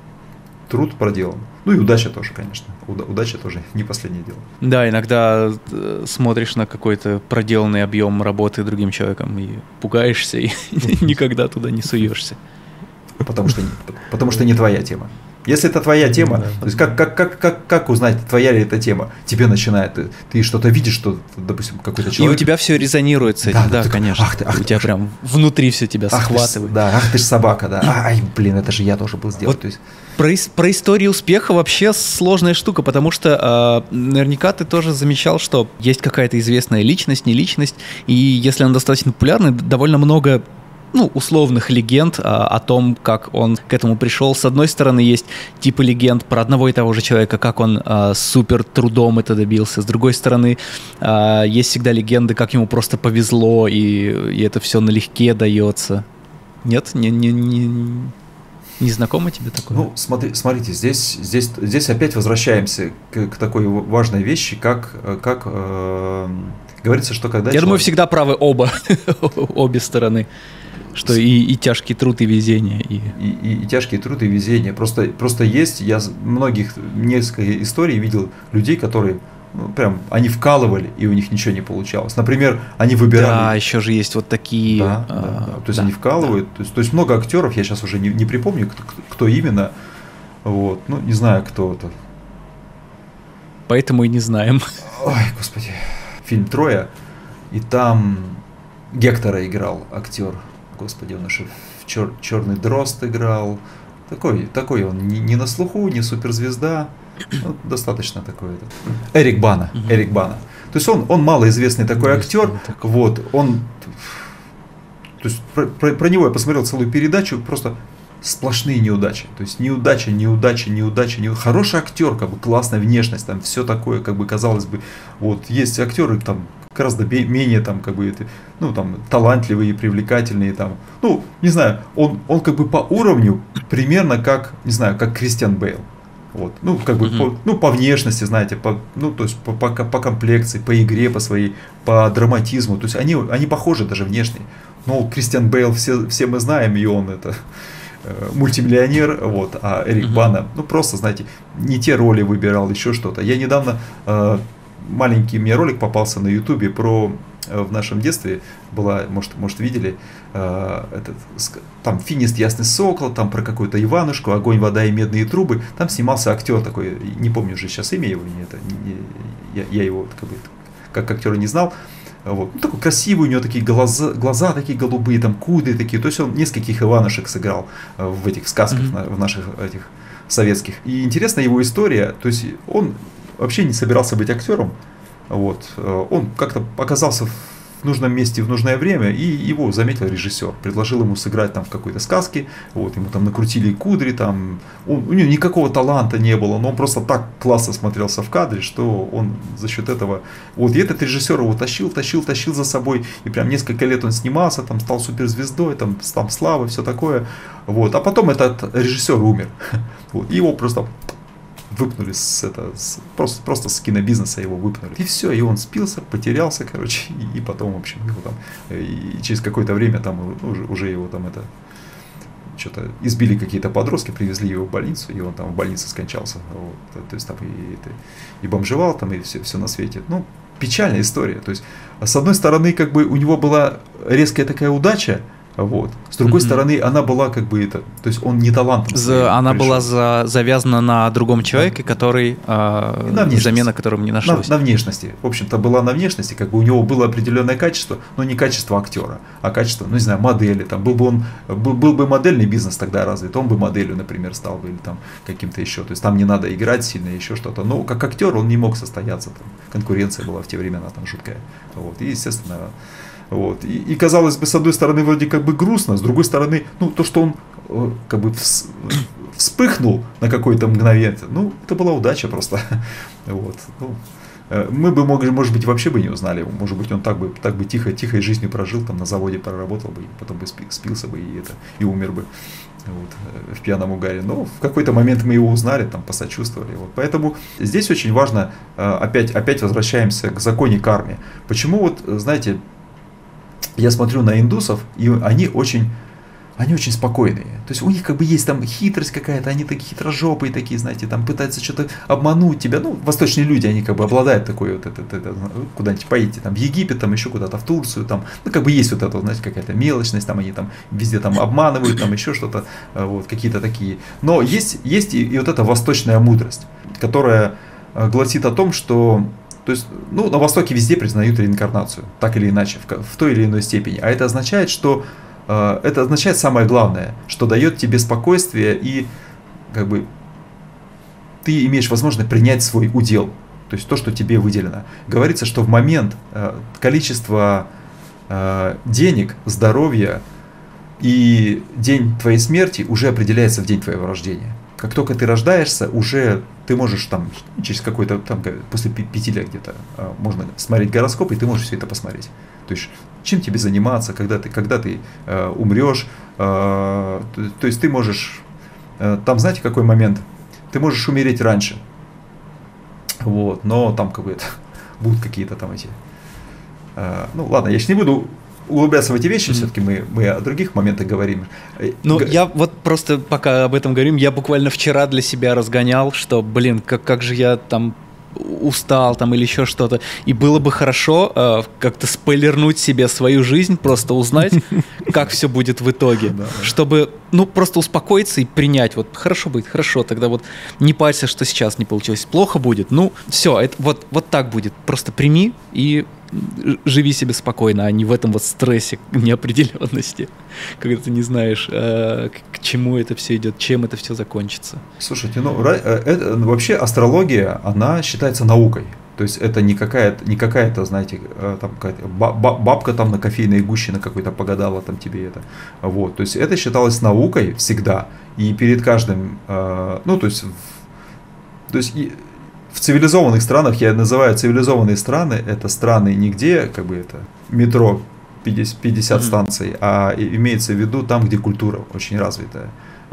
труд проделан. Ну и удача тоже, конечно. Удача тоже не последнее дело. Да, иногда смотришь на какой-то проделанный объем работы другим человеком и пугаешься, и никогда туда не суешься. Потому что, потому что не твоя тема. Если это твоя тема, Да. то есть как, как, как, как, как узнать, твоя ли эта тема? Тебе начинает, ты, ты что-то видишь, что, допустим, какой-то человек... И у тебя все резонирует с этим, Да, да, ты- конечно. ах ты, ах у ты, тебя ах ты. прям внутри все тебя Ах ты ж- схватывает. да, ах ты ж собака, да. Ай, блин, это же я тоже был сделан. Вот То есть, Про, ис- про историю успеха вообще сложная штука, потому что э, наверняка ты тоже замечал, что есть какая-то известная личность, не личность, и если она достаточно популярна, довольно много ну, условных легенд а, о том, как он к этому пришел. С одной стороны, есть типы легенд про одного и того же человека, как он а, супер трудом это добился. С другой стороны, а, есть всегда легенды, как ему просто повезло, и, и это все налегке дается. Нет? Не, не, не, не знакомо тебе такое? ну, смотри, смотрите, здесь, здесь, здесь опять возвращаемся к, к такой важной вещи, как, как э, говорится, что когда Я человек- думаю, всегда правы оба, обе стороны. Что и, и тяжкий труд, и везение. И... И, и, и тяжкий труд, и везение. Просто, просто есть, я с- многих, несколько историй видел людей, которые, ну, прям, они вкалывали, и у них ничего не получалось. Например, они Да, выбирали... еще же есть вот такие... Да, да, а, да. То есть да, они вкалывают. То, есть, то есть много актеров, я сейчас уже не, не припомню, кто, кто именно. Вот, ну, не знаю, кто это. да. Поэтому и не знаем. Ой, господи. Фильм «Троя», и там Гектора играл актер. Господи, он еще в чер- «Черный дрозд» играл. Такой, такой он не, не на слуху, не суперзвезда. Ну, достаточно такой. Это. Эрик Бана. Мгм. Эрик Бана. То есть он, он малоизвестный такой Есть актер. он такой. Вот, он... То есть про, про- про него я посмотрел целую передачу, просто сплошные неудачи. То есть неудача, неудача, неудача, неудача. Хороший актер, как бы классная внешность, там все такое, как бы казалось бы, вот есть актеры там гораздо бе- менее там как бы это, ну там талантливые, привлекательные там, ну не знаю, он он как бы по уровню примерно как не знаю как Кристиан Бейл. Вот, ну, как бы, Мгм. по, ну, по внешности, знаете, по, ну, то есть по, по, по комплекции, по игре, по своей, по драматизму, то есть они, они похожи даже внешне. Ну, Кристиан Бейл, все, все мы знаем, и он это э, мультимиллионер, вот, а Эрик Мгм. Бана, ну, просто, знаете, не те роли выбирал, еще что-то. Я недавно, э, маленький мне ролик попался на Ютубе про, э, в нашем детстве, была, может, может видели, э, этот, ск- там «Финист Ясный Сокол», там про какую-то Иванушку, «Огонь, вода и медные трубы», там снимался актер такой, не помню уже сейчас имя его, не это, не- не- я, я его как, бы, как актера не знал. Вот. Ну, такой красивый, у него такие глаза, глаза такие голубые, там кудри такие. То есть он нескольких Иванушек сыграл э, в этих сказках, Мгм. на- в наших этих советских. И интересна его история. То есть он вообще не собирался быть актером. Вот. Э, Он как-то оказался в нужном месте в нужное время, и его заметил режиссер. Предложил ему сыграть там в какой-то сказке. Вот, ему там накрутили кудри, там. Он- у него никакого таланта не было, но он просто так классно смотрелся в кадре, что он за счет этого... Вот, и этот режиссер его тащил, тащил, тащил за собой, и прям несколько лет он снимался, там стал суперзвездой, там, там слава, все такое. Вот. А потом этот режиссер умер. Вот, и его просто выпнули с, это, с- просто, просто с кинобизнеса его выпнули. И все, и он спился, потерялся, короче, и, и потом, в общем, его там, и через какое-то время там ну, уже, уже его там это что-то избили какие-то подростки, привезли его в больницу, и он там в больнице скончался. Вот. То, то есть там и, это, и бомжевал, там, и все, все на свете. Ну, печальная история. То есть, с одной стороны, как бы у него была резкая такая удача, вот. С другой Мгм. стороны, она была как бы это, то есть он не талантом. За- своим она пришел. была за- завязана на другом человеке, который а, И на внешность. замена которому не На, нашлось. на внешности. В общем-то, была на внешности, как бы у него было определенное качество, но не качество актера, а качество, ну не знаю, модели. Там был бы он, был, был бы модельный бизнес тогда развит, он бы моделью, например, стал бы или там каким-то еще. То есть там не надо играть сильно, еще что-то. Но как актер он не мог состояться. Там, конкуренция была в те времена там жуткая. Вот. И, естественно, вот. И, и казалось бы, с одной стороны, вроде как бы грустно, с другой стороны, ну, то, что он э, как бы вс- вспыхнул на какое-то мгновение, ну, это была удача просто. Вот. Ну, э, мы бы, могли, может быть, вообще бы не узнали его. Может быть, он так бы, так бы тихо, тихой жизнью прожил, там на заводе проработал бы, и потом бы спи- спился бы и, это, и умер бы вот, э, в пьяном угаре. Но в какой-то момент мы его узнали, там, посочувствовали. Вот. Поэтому здесь очень важно, э, опять, опять возвращаемся к законе кармы. Почему вот, знаете, я смотрю на индусов, и они очень, они очень спокойные. То есть у них как бы есть там хитрость какая-то, они такие хитрожопые такие, знаете, там пытаются что-то обмануть тебя. Ну, восточные люди, они как бы обладают такой вот это, это, куда-нибудь поедете, там в Египет, там еще куда-то в Турцию, там, ну, как бы есть вот это, знаете, какая-то мелочность, там они там везде там обманывают, там еще что-то, вот, какие-то такие. Но есть, есть и, и вот эта восточная мудрость, которая гласит о том, что, то есть, ну, на Востоке везде признают реинкарнацию, так или иначе, в, в той или иной степени. А это означает, что Это означает самое главное, что дает тебе спокойствие и как бы ты имеешь возможность принять свой удел, то есть то, что тебе выделено. Говорится, что в момент количество денег, здоровья и день твоей смерти уже определяется в день твоего рождения. Как только ты рождаешься, уже ты можешь там через какой-то там после пяти лет где-то можно смотреть гороскоп, и ты можешь все это посмотреть. То есть чем тебе заниматься, когда ты, когда ты э, умрешь, э, то, то есть ты можешь, э, там знаете какой момент, ты можешь умереть раньше, вот, но там как бы это, будут какие-то там эти, э, ну ладно, я сейчас не буду углубляться в эти вещи, mm-hmm. все-таки мы, мы о других моментах говорим. Ну, Г... я вот просто пока об этом говорим, я буквально вчера для себя разгонял, что, блин, как, как же я там устал там или еще что-то, и было бы хорошо э, как-то спойлернуть себе свою жизнь, просто узнать, как все будет в итоге, чтобы, ну, просто успокоиться и принять, вот, хорошо будет, хорошо, тогда вот не парься, что сейчас не получилось, плохо будет, ну, все, это, вот, вот так будет, просто прими и живи себе спокойно, а не в этом вот стрессе неопределенности, когда ты не знаешь, э, к чему это все идет, чем это все закончится. Слушайте, ну это, вообще астрология, она считается наукой. То есть это не какая-то, не какая-то, знаете, там какая-то бабка там на кофейной гуще на какой-то погадала там тебе это. Вот, то есть это считалось наукой всегда. И перед каждым, э, ну то есть, то есть и, в цивилизованных странах, я называю цивилизованные страны, это страны не где, как бы это, метро пятьдесят, пятьдесят mm-hmm. станций, а имеется в виду там, где культура очень развитая.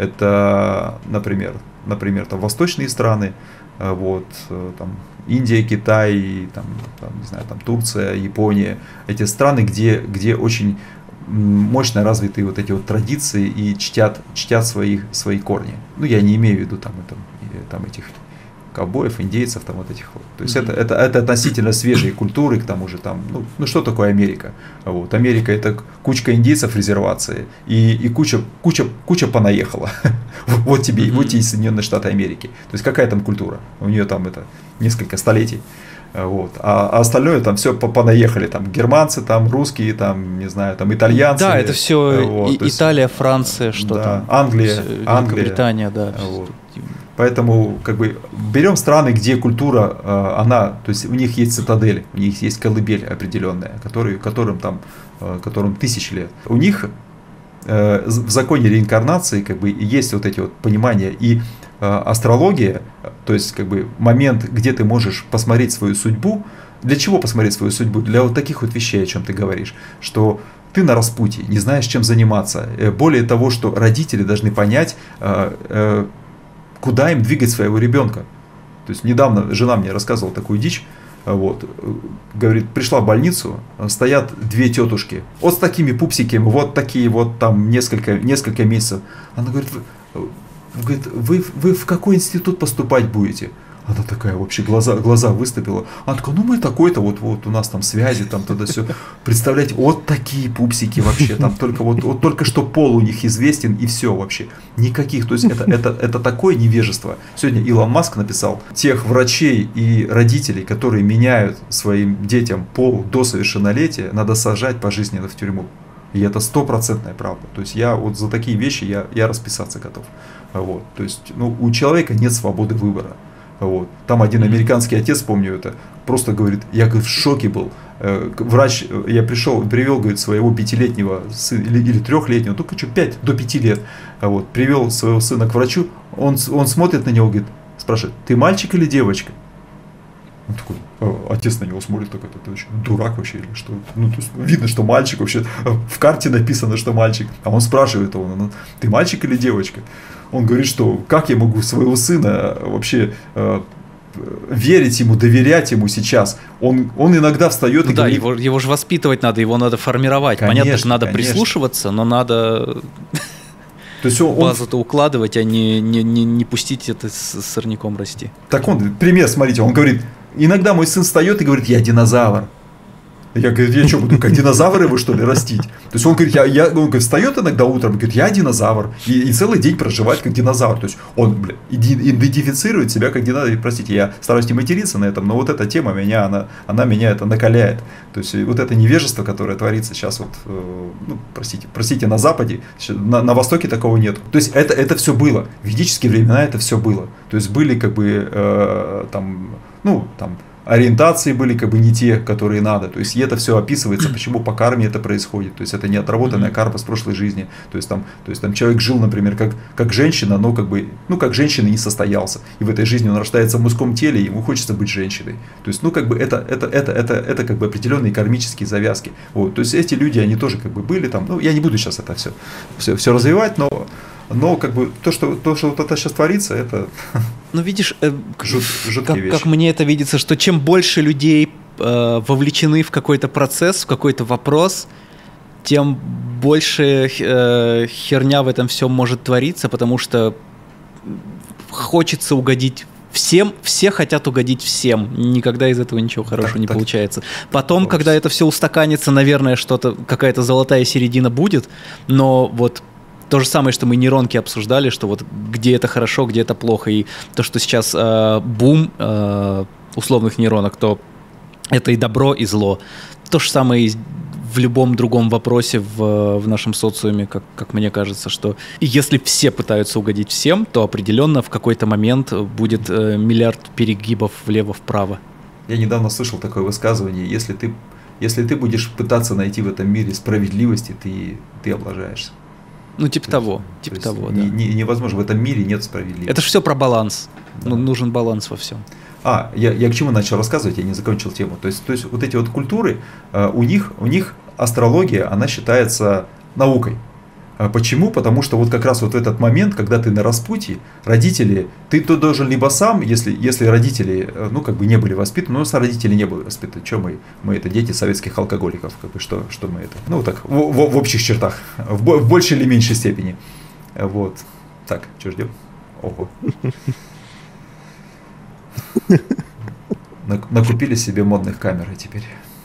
Это, например, например, там восточные страны, вот, там Индия, Китай, там, там, не знаю, там Турция, Япония, эти страны, где, где очень мощно развитые вот эти вот традиции и чтят, чтят свои, свои корни. Ну, я не имею в виду там, там, там этих ковбоев, индейцев, там вот этих вот. То есть mm-hmm. это, это, это относительно свежие культуры, к тому же там, ну, ну что такое Америка? Вот. Америка это кучка индейцев в резервации и, и куча, куча, куча понаехала. Вот тебе, mm-hmm. вот тебе Соединенные Штаты Америки. То есть какая там культура? У нее там это несколько столетий. Вот. А, а остальное там все понаехали, там германцы, там русские, там, не знаю, там итальянцы. Да, это все вот, и, Италия, Франция, что да, там. Англия, Англия, Великобритания, да. Вот. Поэтому как бы берем страны, где культура, она, то есть у них есть цитадель, у них есть колыбель определенная, который, которым там, которым тысячи лет. У них в законе реинкарнации как бы есть вот эти вот понимания и астрология, то есть как бы момент, где ты можешь посмотреть свою судьбу. Для чего посмотреть свою судьбу? Для вот таких вот вещей, о чем ты говоришь, что ты на распутье, не знаешь, чем заниматься. Более того, что родители должны понять, куда им двигать своего ребенка. То есть недавно жена мне рассказывала такую дичь. Вот, говорит, пришла в больницу, стоят две тетушки, вот с такими пупсиками, вот такие вот там несколько, несколько месяцев. Она говорит, вы, говорит, вы, вы в какой институт поступать будете? Она такая вообще глаза, глаза выступила. Она такая, ну мы такой-то, вот, вот у нас там связи, там туда-все. Представляете, вот такие пупсики вообще, там только вот, вот только что пол у них известен и все вообще. Никаких, то есть это, это, это такое невежество. Сегодня Илон Маск написал, тех врачей и родителей, которые меняют своим детям пол до совершеннолетия, надо сажать пожизненно в тюрьму. И это стопроцентная правда. То есть я вот за такие вещи я, я расписаться готов. Вот. То есть ну, у человека нет свободы выбора. Вот. Там один американский отец, помню это, просто говорит, я говорит, в шоке был. Врач, я пришел, привел, говорит, своего пятилетнего сына, или, или трехлетнего, только что пять до пяти лет, вот, привел своего сына к врачу, он, он смотрит на него, говорит, спрашивает, ты мальчик или девочка? Он такой, отец на него смотрит, такой, ты вообще дурак вообще или что? Ну, то есть, видно, что мальчик вообще, в карте написано, что мальчик, а он спрашивает его, ты мальчик или девочка? Он говорит, что как я могу своего сына вообще э, верить ему, доверять ему сейчас? Он, он иногда встает ну и да, говорит... его, его же воспитывать надо, его надо формировать. Конечно, понятно, что надо конечно. прислушиваться, но надо... То есть он, базу-то укладывать, а не, не, не, не пустить это с сорняком расти. Так он, пример, смотрите, он говорит, иногда мой сын встает и говорит, я динозавр. Я говорю, я что, буду как динозавр его, что ли, растить? То есть он говорит, я, я, он говорит, встает иногда утром и говорит, я динозавр. И, и целый день проживает как динозавр. То есть он, бля, идентифицирует себя как динозавр. Простите, я стараюсь не материться на этом, но вот эта тема меня, она, она меня это накаляет. То есть вот это невежество, которое творится сейчас, вот, ну, простите, простите, на Западе, на, на Востоке такого нет. То есть это, это все было. В ведические времена это все было. То есть были как бы э, там, ну, там, ориентации были как бы не те, которые надо. То есть и это все описывается, почему по карме это происходит. То есть это не отработанная карма с прошлой жизни. То есть там, то есть там человек жил, например, как, как женщина, но как бы, ну как женщина не состоялся. И в этой жизни он рождается в мужском теле, и ему хочется быть женщиной. То есть, ну как бы это, это, это, это, это как бы определенные кармические завязки. Вот. То есть эти люди, они тоже как бы были там. Ну я не буду сейчас это все, все, все развивать, но Но как бы то, что, то, что вот это сейчас творится, это ну, видишь, э, жут, жуткие как, вещи. Как мне это видится, что чем больше людей э, вовлечены в какой-то процесс, в какой-то вопрос, тем больше э, херня в этом всем может твориться, потому что хочется угодить всем, все хотят угодить всем. Никогда из этого ничего хорошего так, не так. получается. Потом, вот. Когда это все устаканится, наверное, что-то, какая-то золотая середина будет, но вот то же самое, что мы нейронки обсуждали, что вот где это хорошо, где это плохо, и то, что сейчас э, бум э, условных нейронок, то это и добро, и зло. То же самое и в любом другом вопросе в, в нашем социуме, как, как мне кажется, что если все пытаются угодить всем, то определенно в какой-то момент будет э, миллиард перегибов влево-вправо. Я недавно слышал такое высказывание, если ты, если ты будешь пытаться найти в этом мире справедливости, ты, ты облажаешься. Ну, типа то того, есть, типа то того, не, да. Не, невозможно, в этом мире нет справедливости. Это же все про баланс. Да. Ну, нужен баланс во всем. А, я, я к чему начал рассказывать, я не закончил тему. То есть, то есть вот эти вот культуры, у них, у них астрология, она считается наукой. Почему? Потому что вот как раз вот в этот момент, когда ты на распутье, родители, ты тут должен либо сам, если, если родители, ну, как бы не были воспитаны, ну, если родители не были воспитаны, что мы, мы это дети советских алкоголиков, как бы, что, что мы это, ну, так, в, в, в общих чертах, в, в большей или меньшей степени, вот, так, что ждем? Ого. Накупили себе модных камер теперь.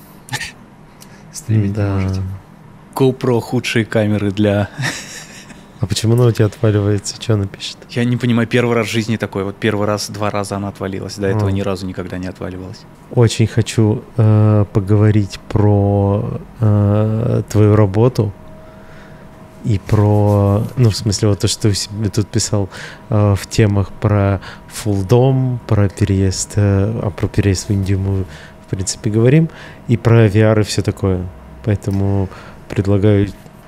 Стримить да. не можете. GoPro худшие камеры для... А почему она у тебя отваливается? Что она пишет? Я не понимаю, первый раз в жизни такой. Вот первый раз, два раза она отвалилась. До этого а. ни разу никогда не отваливалась. Очень хочу э, поговорить про э, твою работу и про, ну, в смысле, вот то, что ты себе тут писал э, в темах про фулдом, про переезд, э, а про переезд в Индию мы, в принципе, говорим, и про ви ар и все такое. Поэтому предлагаю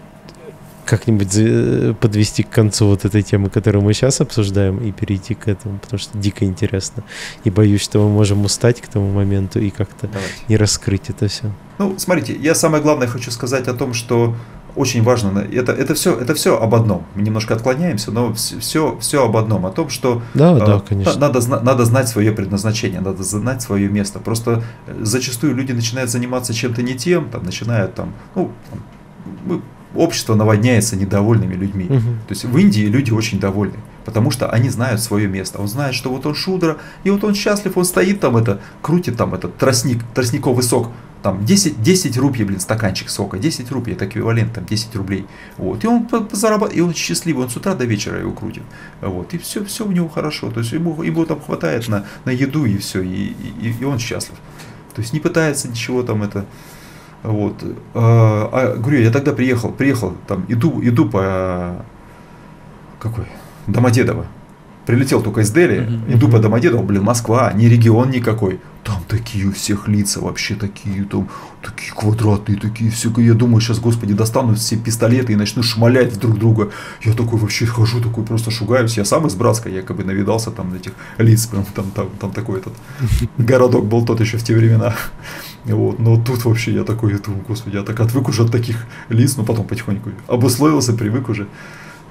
как-нибудь подвести к концу вот этой темы, которую мы сейчас обсуждаем, и перейти к этому, потому что дико интересно. И боюсь, что мы можем устать к тому моменту и как-то Давайте. не раскрыть это все. Ну, смотрите, я самое главное хочу сказать о том, что очень важно, это, это, все, это все об одном. Мы немножко отклоняемся, но все, все об одном. О том, что да, э, да, конечно. Надо, надо знать свое предназначение, надо знать свое место. Просто зачастую люди начинают заниматься чем-то не тем, там, начинают там, ну, там, общество наводняется недовольными людьми. Угу. То есть в Индии люди очень довольны, потому что они знают свое место. Он знает, что вот он шудра, и вот он счастлив, он стоит там, это, крутит там этот тростник, тростниковый сок. Там десять, десять рупий, блин, стаканчик сока, десять рупий, это эквивалент, там десять рублей. Вот. И он зарабатывает, и он счастливый, он с утра до вечера его крутит. Вот. И все, все у него хорошо. То есть ему, ему там хватает на, на еду и все, и, и, и он счастлив. То есть не пытается ничего там это. Вот. А, а, говорю, я тогда приехал, приехал, там иду, иду по какой? Домодедово. Прилетел только из Дели, uh-huh. иду по Домодедово, блин, Москва, не регион никакой. Там такие у всех лица вообще такие, там, такие квадратные, такие все. Я думаю, сейчас, господи, достанут все пистолеты и начну шмалять друг друга. Я такой вообще хожу, такой просто шугаюсь. Я сам из Братска, якобы навидался там на этих лиц, прям там, там, там такой этот городок был тот еще в те времена. Вот, но тут вообще я такой, я думаю, господи, я так отвык уже от таких лиц, но потом потихоньку обусловился, привык уже.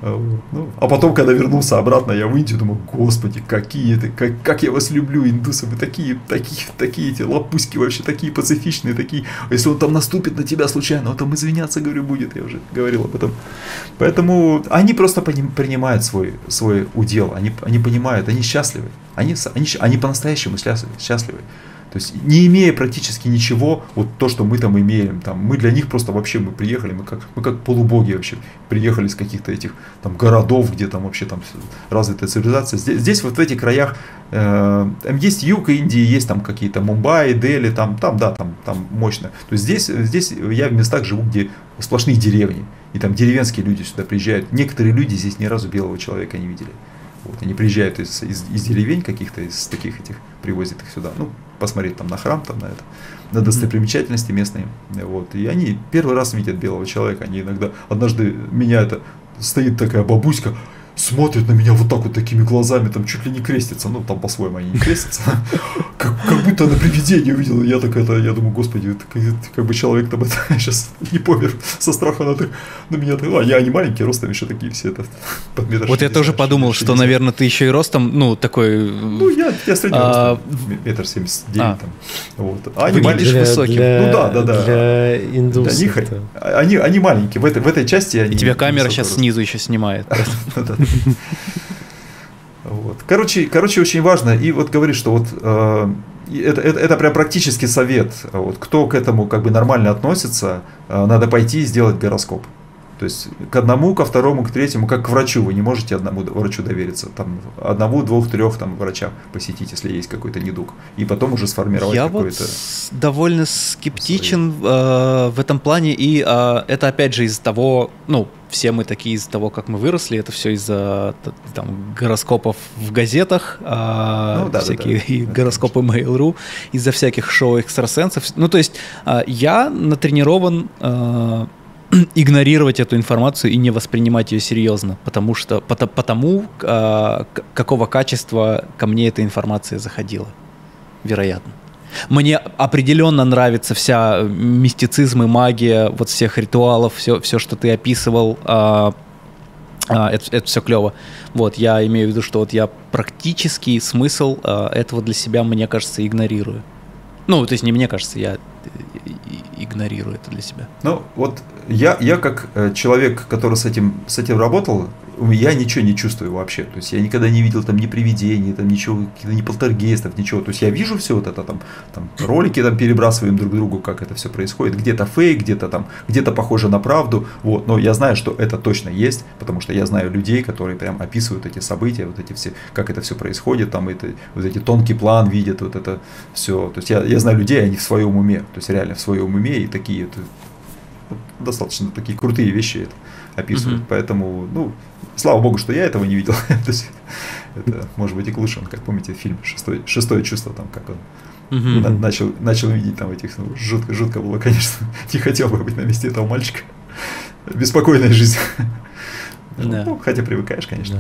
Ну, а потом, когда вернулся обратно, я в Индию, думаю, господи, какие это, как, как я вас люблю, индусы, вы такие, такие, такие эти лопуськи вообще, такие пацифичные, такие, если он там наступит на тебя случайно, он там извиняться, говорю, будет, я уже говорил об этом. Поэтому они просто принимают свой, свой удел, они, они понимают, они счастливы, они, они, они по-настоящему счастливы. То есть, не имея практически ничего, вот то, что мы там имеем, там, мы для них просто вообще, мы приехали, мы как, мы как полубоги вообще, приехали из каких-то этих там городов, где там вообще там развитая цивилизация. Здесь, здесь вот в этих краях, э, там есть юг Индии, есть там какие-то Мумбаи, Дели, там, там, да, там, там мощно. То есть, здесь, здесь я в местах живу, где сплошные деревни, и там деревенские люди сюда приезжают. Некоторые люди здесь ни разу белого человека не видели. Вот, они приезжают из, из, из деревень каких-то, из таких этих, привозят их сюда, ну, посмотреть там на храм, там на это, на достопримечательности местные. Вот, и они первый раз видят белого человека, они иногда, однажды меня это, стоит такая бабуська, смотрит на меня вот так вот такими глазами, там чуть ли не крестится, ну там по-своему они не крестятся, как, как будто она привидение увидела, я так это, я думаю, господи, это, это, как бы человек там это, сейчас не помер со страха на, на меня, а я они маленькие, ростом еще такие все, это под метр Вот я тоже подумал, что, наверное, ты еще и ростом, ну такой... Ну я, я средний рост, метр семьдесят девять там, вот, а они маленькие, высокие. Ну да, да, да. Для индусов. Они, они маленькие, в этой, в этой части они... И тебя камера сейчас снизу еще снимает. Вот. Короче, короче, очень важно. И вот говорит, что вот э, это, это, это прям практический совет. Вот, кто к этому как бы нормально относится, э, надо пойти и сделать гороскоп. То есть к одному, ко второму, к третьему, как к врачу. Вы не можете одному врачу довериться. Там, одному, двух, трех там, врача посетить, если есть какой-то недуг. И потом уже сформировать Я какой-то... Я вот довольно скептичен э, в этом плане. И э, это опять же из-за того, ну, все мы такие из-за того, как мы выросли, это все из-за там, гороскопов в газетах, э, ну, да, всякие да, да. И гороскопы Mail точка ру, из-за всяких шоу экстрасенсов. Ну, то есть э, я натренирован э, игнорировать эту информацию и не воспринимать ее серьезно, потому что потому, потому э, какого качества ко мне эта информация заходила, вероятно. Мне определенно нравится вся мистицизм и магия, вот всех ритуалов, все, все что ты описывал, а, а, это, это все клево. Вот, я имею в виду, что вот я практически смысл а, этого для себя, мне кажется, игнорирую. Ну, то есть не мне кажется, я игнорирую это для себя. Ну, вот я, я как человек, который с этим, с этим работал, я ничего не чувствую вообще. То есть я никогда не видел там ни привидений, там ничего, ни полтергейстов, ничего. То есть я вижу все вот это, там, там ролики там перебрасываем друг другу, как это все происходит. Где-то фейк, где-то там, где-то похоже на правду. Вот. Но я знаю, что это точно есть, потому что я знаю людей, которые прям описывают эти события, вот эти все, как это все происходит, там это, вот эти тонкий план видят, вот это все. То есть я, я знаю людей, они в своем уме, то есть реально в своем уме и такие, это, достаточно такие крутые вещи это описывают. Mm-hmm. Поэтому, ну, слава богу, что я этого не видел. То есть, это может быть и к лучшему. Как помните фильм «Шестое, шестое чувство», там как он mm-hmm. на, начал, начал видеть там этих, ну, жутко, жутко было, конечно. Не хотел бы быть на месте этого мальчика. Беспокойная жизнь. Yeah. Ну, хотя привыкаешь, конечно. Yeah.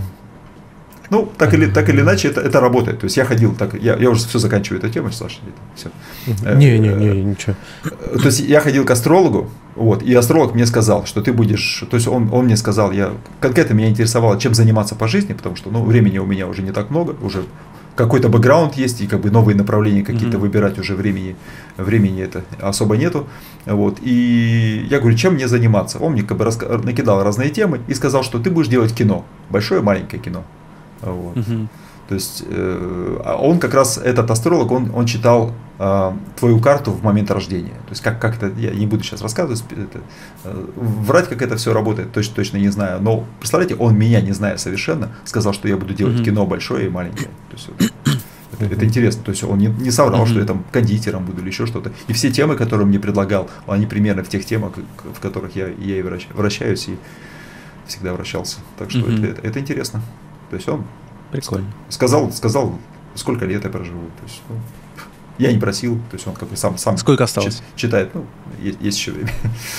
Ну, так или, так или иначе, это, это работает. То есть я ходил, так, я, я уже все заканчиваю эту тему, Саша. Все. Не-не-не, ничего. То есть я ходил к астрологу, вот, и астролог мне сказал, что ты будешь, то есть он, он мне сказал, я конкретно меня интересовало, чем заниматься по жизни, потому что, ну, времени у меня уже не так много, уже какой-то бэкграунд есть, и как бы новые направления какие-то mm-hmm. выбирать уже времени, времени это особо нету. Вот. И я говорю, чем мне заниматься? Он мне как бы раска- накидал разные темы и сказал, что ты будешь делать кино, большое, маленькое кино. Вот. Uh-huh. То есть э, он как раз, этот астролог, он, он читал э, твою карту в момент рождения. То есть как, как это, я не буду сейчас рассказывать, это, э, врать, как это все работает, точно, точно не знаю. Но представляете, он меня, не зная совершенно, сказал, что я буду делать uh-huh. кино большое и маленькое. То есть, вот, это, uh-huh. это интересно. То есть он не, не соврал, uh-huh. что я там кондитером буду или еще что-то. И все темы, которые он мне предлагал, они примерно в тех темах, в которых я, я и вращаюсь, и всегда вращался. Так что uh-huh. это, это, это интересно. То есть он Прикольно. сказал, сказал, сколько лет я проживу. То есть, ну, я не просил, то есть он как бы сам, сам сколько осталось? Чит, читает, ну, есть, есть еще время.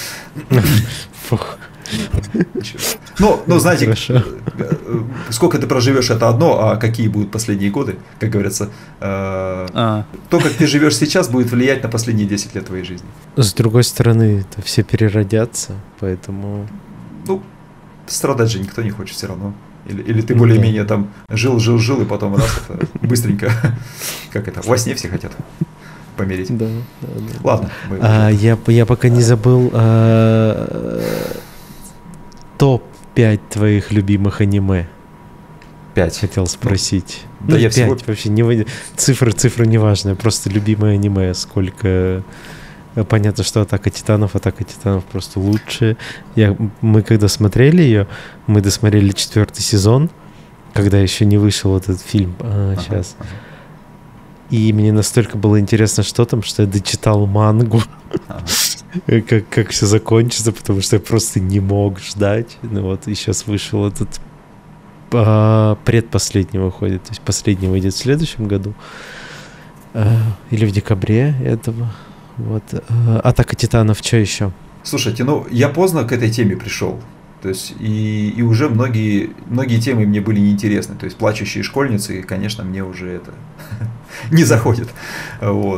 Фух. Ну, ну, знаете, Хорошо. Сколько ты проживешь, это одно, а какие будут последние годы, как говорится, а. то, как ты живешь сейчас, будет влиять на последние десять лет твоей жизни. С другой стороны, это все переродятся, поэтому... Ну, страдать же никто не хочет все равно. Или, или ты более-менее там жил, жил, жил, и потом раз это быстренько, как это, во сне все хотят помереть. Да, да, да. Ладно. Мы а, я, я пока не забыл а, топ пять твоих любимых аниме. Пять. Хотел спросить. Ну, да ну, я пять всего... вообще не цифры, цифры не важны, просто любимое аниме, сколько. Понятно, что «Атака Титанов», «Атака Титанов» просто лучше. Я, мы когда смотрели ее, мы досмотрели четвертый сезон, когда еще не вышел этот фильм. А, ага, сейчас. Ага. И мне настолько было интересно, что там, что я дочитал мангу, ага. как, как все закончится, потому что я просто не мог ждать. Ну вот, и сейчас вышел этот а, предпоследний выходит, то есть последний выйдет в следующем году. А, или в декабре этого. Вот. «Атака Титанов», что еще? Слушайте, ну я поздно к этой теме пришел. То есть и, и уже многие, многие темы мне были неинтересны. То есть плачущие школьницы, конечно, мне уже это не заходит. Вот.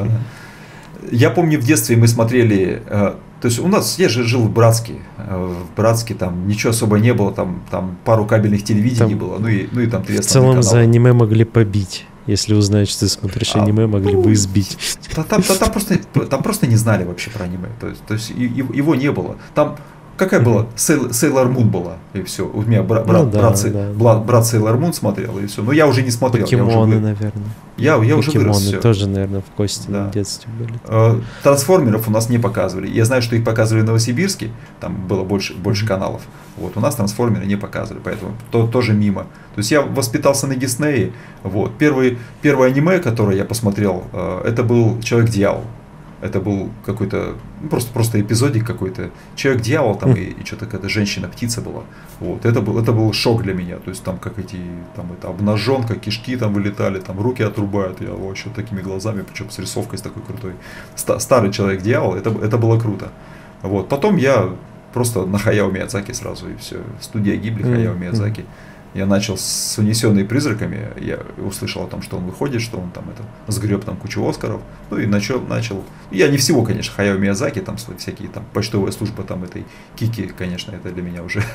Я помню, в детстве мы смотрели. То есть у нас, я же жил в Братске. В Братске там ничего особо не было, там, там пару кабельных телевидений там, было, ну и, ну и там три основных канала. В целом за аниме могли побить. Если узнают, что ты смотришь а, аниме, могли ну, бы избить. Там, там, там, просто, там просто не знали вообще про аниме. То есть, то есть его не было. Там какая была? Sailor Moon была, и все. У меня брат, брат, ну, да, брат, да. брат, брат Sailor Moon смотрел, и все. Но я уже не смотрел. Покемоны, я уже, наверное. Я, я уже вырос. Покемоны тоже, наверное, в Кости да. в детстве были. Трансформеров у нас не показывали. Я знаю, что их показывали в Новосибирске, там было больше, больше mm-hmm. каналов. Вот. У нас трансформеры не показывали, поэтому то, тоже мимо. То есть я воспитался на Диснее. Вот. Первый, первое аниме, которое я посмотрел, это был «Человек-дьявол». Это был какой-то, ну, просто, просто эпизодик какой-то. Человек-дьявол там и, и что-то какая-то женщина-птица была. Вот. Это был, это был шок для меня. То есть там как эти, там это обнаженка, кишки там вылетали, там руки отрубают. Я вообще такими глазами, причем с рисовкой с такой крутой. Старый Человек-дьявол, это, это было круто. Вот. Потом я просто на Хаяо Миядзаки сразу и все. Студия Гибли, Хаяо Миядзаки. Я начал с «Унесенный призраками», я услышал о том, что он выходит, что он там это сгреб там кучу Оскаров, ну и начал, начал, я не всего, конечно, Хаяо Миядзаки, там всякие там почтовая служба там этой Кики, конечно, это для меня уже,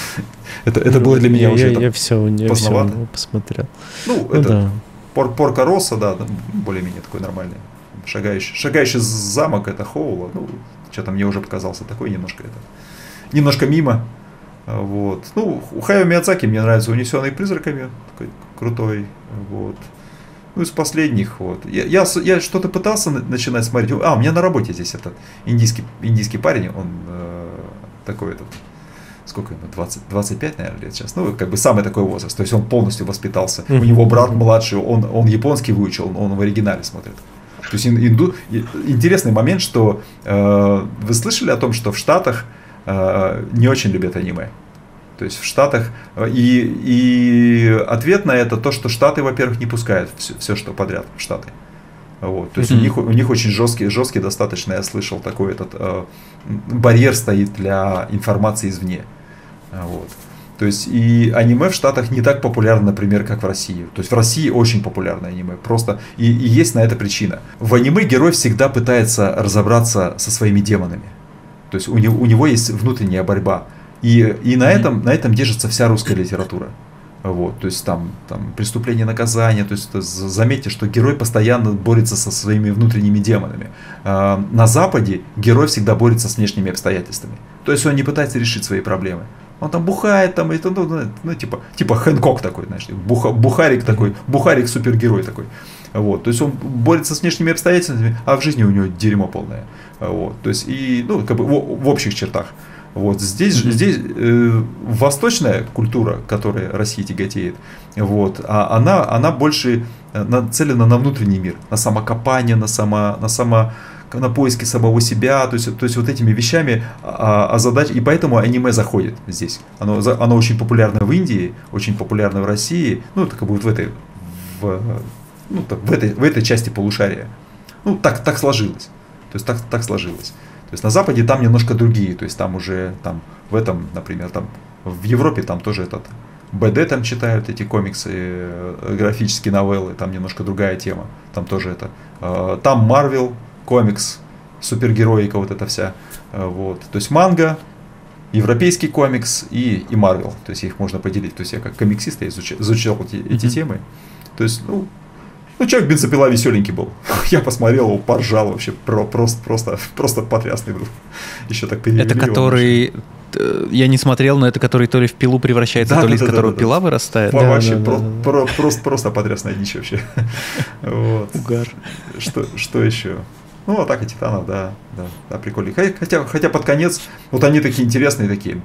это, это было для меня я, уже я, я все, я поздновато. Все посмотрел. Ну, ну это да. пор, Порко Россо, да, более-менее такой нормальный, шагающий, шагающий замок, это Хоула, ну, что-то мне уже показался такой немножко это, немножко мимо. Вот. Ну, у Хаяо Миядзаки мне нравится «Унесенный призраками», такой крутой. Вот. Ну, из последних. Вот. Я, я, я что-то пытался начинать смотреть. А, у меня на работе здесь этот индийский, индийский парень, он э, такой этот, сколько ему, двадцать, двадцать пять, наверное, лет сейчас. Ну, как бы самый такой возраст. То есть он полностью воспитался. У него брат младший, он, он японский выучил, он в оригинале смотрит. То есть инду... интересный момент, что э, вы слышали о том, что в Штатах не очень любят аниме. То есть в Штатах, и, и ответ на это то, что Штаты, во-первых, не пускают все, все что подряд в Штаты. Вот. То есть mm-hmm. у них, у них очень жесткий, жесткий достаточно, я слышал, такой этот э, барьер стоит для информации извне. Вот. То есть и аниме в Штатах не так популярно, например, как в России. То есть в России очень популярно аниме. Просто и, и есть на это причина. В аниме герой всегда пытается разобраться со своими демонами. То есть у него, у него есть внутренняя борьба. И, и на, mm-hmm. этом, на этом держится вся русская литература. Вот, то есть там, там преступление, наказание. То есть заметьте, что герой постоянно борется со своими внутренними демонами. А на Западе герой всегда борется с внешними обстоятельствами. То есть он не пытается решить свои проблемы. Он там бухает, там, и, ну, ну, типа, типа Хэнкок такой, знаешь, буха, бухарик такой, бухарик супергерой такой. Вот, то есть он борется с внешними обстоятельствами, а в жизни у него дерьмо полное. Вот, то есть и, ну, как бы в, в общих чертах. Вот здесь, mm-hmm. здесь э, восточная культура, которая России тяготеет, вот, а она, она больше нацелена на внутренний мир, на самокопание, на само, на само, на поиски самого себя, то есть, то есть вот этими вещами а, а задач, и поэтому аниме заходит здесь. Оно, оно очень популярно в Индии, очень популярно в России, ну, это как бы вот в этой, в, ну, так, в этой, в этой части полушария. Ну, так, так сложилось. То есть так, так сложилось. То есть на Западе там немножко другие, то есть там уже там в этом, например, там в Европе там тоже этот бэ дэ там читают эти комиксы, графические новеллы, там немножко другая тема, там тоже это. Там Марвел, комикс, супергероика вот эта вся, вот. То есть манга, европейский комикс и, и Marvel. То есть их можно поделить. То есть я как комиксист я изучал, изучал эти, эти mm-hmm. темы. То есть, ну, ну, Человек-бензопила веселенький был. Я посмотрел его, поржал вообще. Про, просто, просто, просто потрясный был. Еще так перевели. Это который... Я не смотрел, но это который то ли в пилу превращается, да, то ли да, из да, которого да, пила да. вырастает. Да, вообще да, про, да, да. Про, просто, просто потрясная дичь вообще. Вот. Угар. Что, что еще? Ну, Атака Титанов, да, да, да, прикольно. Хотя, хотя под конец, вот они такие интересные такие.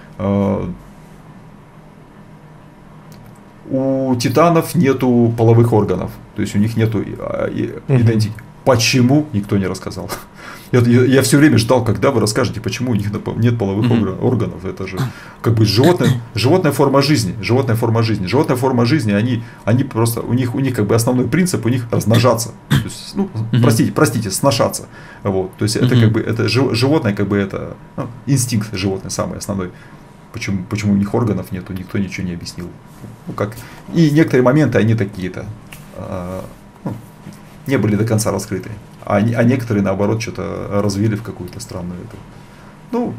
У Титанов нету половых органов, то есть у них нету идентики. Угу. Почему, никто не рассказал. Я, я, я все время ждал, когда вы расскажете, почему у них нет половых mm-hmm. органов. Это же как бы животное, животная форма жизни. Животная форма жизни. Животная форма жизни, они, они просто, у них, у них как бы основной принцип у них размножаться. То есть, ну, mm-hmm. простите, простите, сношаться. Вот. То есть это mm-hmm. как бы это животное, как бы это ну, инстинкт животное самый основной. Почему, почему у них органов нету, никто ничего не объяснил. Ну, как, и некоторые моменты они такие-то э, ну, не были до конца раскрыты. А, а некоторые, наоборот, что-то развили в какую-то странную эту. Ну,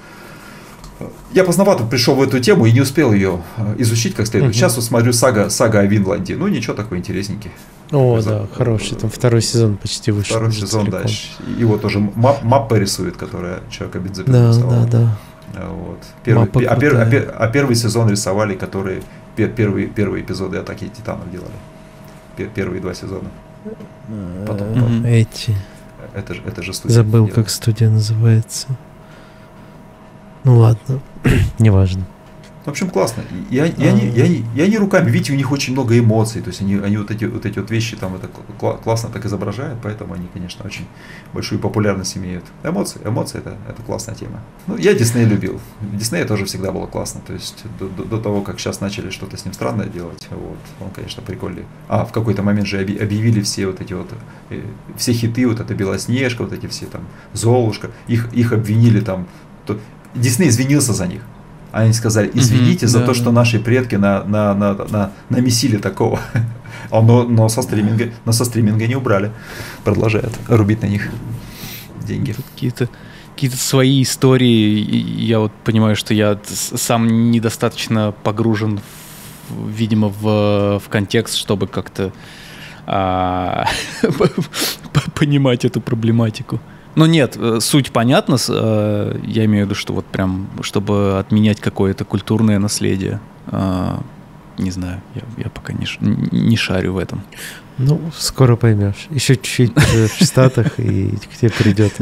я поздновато пришел в эту тему и не успел ее изучить как следует. Uh-huh. Сейчас вот смотрю сага, сага о Винланде. Ну, ничего, такой интересненький. О, да, хороший. Там второй сезон почти вышел. Второй сезон, целиком. Да. Его тоже мап, маппа рисует, которая Человека-бензопилу да, рисовала. Да, да. Вот. Первый, а, пер, а, пер, а первый сезон рисовали, которые пер, первые, первые эпизоды Атаки Титанов делали. Пер, первые два сезона. Потом, потом. Эти. Это же, это же студия. Забыл, делает. Как студия называется. Ну ладно, неважно. В общем, классно. И, и, и, они, и, они, и они руками, видите, у них очень много эмоций. То есть они, они вот, эти, вот эти вот вещи там это классно так изображают, поэтому они, конечно, очень большую популярность имеют. Эмоции, эмоции это, это классная тема. Ну, я Дисней любил. Дисней тоже всегда было классно. То есть до, до, до того, как сейчас начали что-то с ним странное делать, вот, он, конечно, прикольный. А в какой-то момент же объявили все вот эти вот, все хиты, вот это Белоснежка, вот эти все там, Золушка, их, их обвинили там. То, Дисней извинился за них. Они сказали, извините mm-hmm, за да, то, что да. наши предки на, на, на, на, намесили такого. но, но, со стриминга, но со стриминга не убрали. Продолжают рубить на них деньги. Какие-то, какие-то свои истории. Я вот понимаю, что я сам недостаточно погружен, в, видимо, в, в контекст, чтобы как-то а, понимать эту проблематику. Ну нет, суть понятна, я имею в виду, что вот прям, чтобы отменять какое-то культурное наследие, не знаю, я, я пока не, не шарю в этом. Ну, скоро поймешь. Еще чуть-чуть в Штатах, и к тебе придет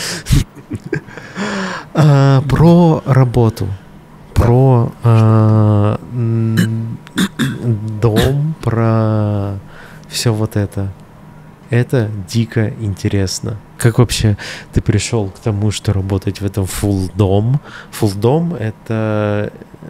это. Про работу, про дом, про все вот это. Это дико интересно. Как вообще ты пришел к тому, что работать в этом full дом? Full дом — это,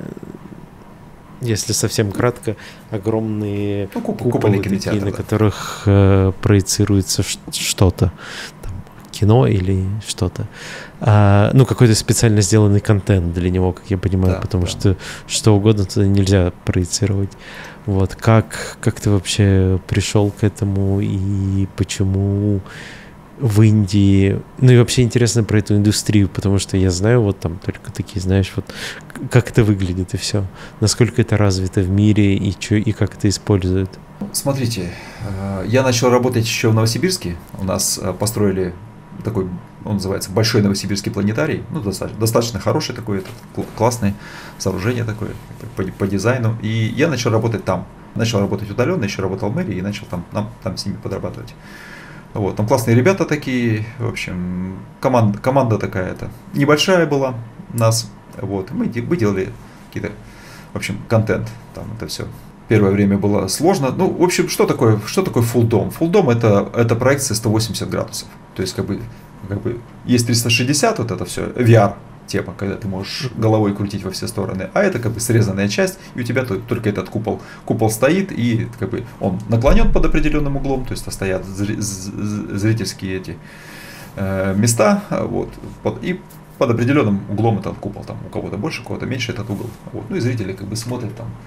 если совсем кратко, огромные ну, куп- куполы, такие, на которых э, проецируется что-то. Там, кино или что-то. А, ну, какой-то специально сделанный контент для него, как я понимаю, да, потому да. что что угодно туда нельзя проецировать. Вот, как, как ты вообще пришел к этому и почему в Индии... Ну и вообще интересно про эту индустрию, потому что я знаю вот там только такие, знаешь, вот как это выглядит и все. Насколько это развито в мире и, чё, и как это используют. Смотрите, я начал работать еще в Новосибирске. У нас построили такой, он называется Большой Новосибирский планетарий. Ну, достаточно, достаточно хороший такой, это, классное сооружение такое по, по дизайну. И я начал работать там. Начал работать удаленно, еще работал в мэрии и начал там, там, там с ними подрабатывать. Вот, там классные ребята такие, в общем, команда, команда такая-то. Небольшая была нас, вот, мы, мы делали какие-то, в общем, контент, там это все. Первое время было сложно. Ну, в общем, что такое, что такое full дом? Full дом это, это проекция сто восемьдесят градусов. То есть, как бы, как бы есть триста шестьдесят, вот это все, ви ар тема, когда ты можешь головой крутить во все стороны, а это как бы срезанная часть, и у тебя только этот купол, купол стоит, и как бы он наклонен под определенным углом, то есть стоят зрительские эти э, места, вот, под, и под определенным углом этот купол, там у кого-то больше, у кого-то меньше этот угол, вот, ну и зрители как бы смотрят там,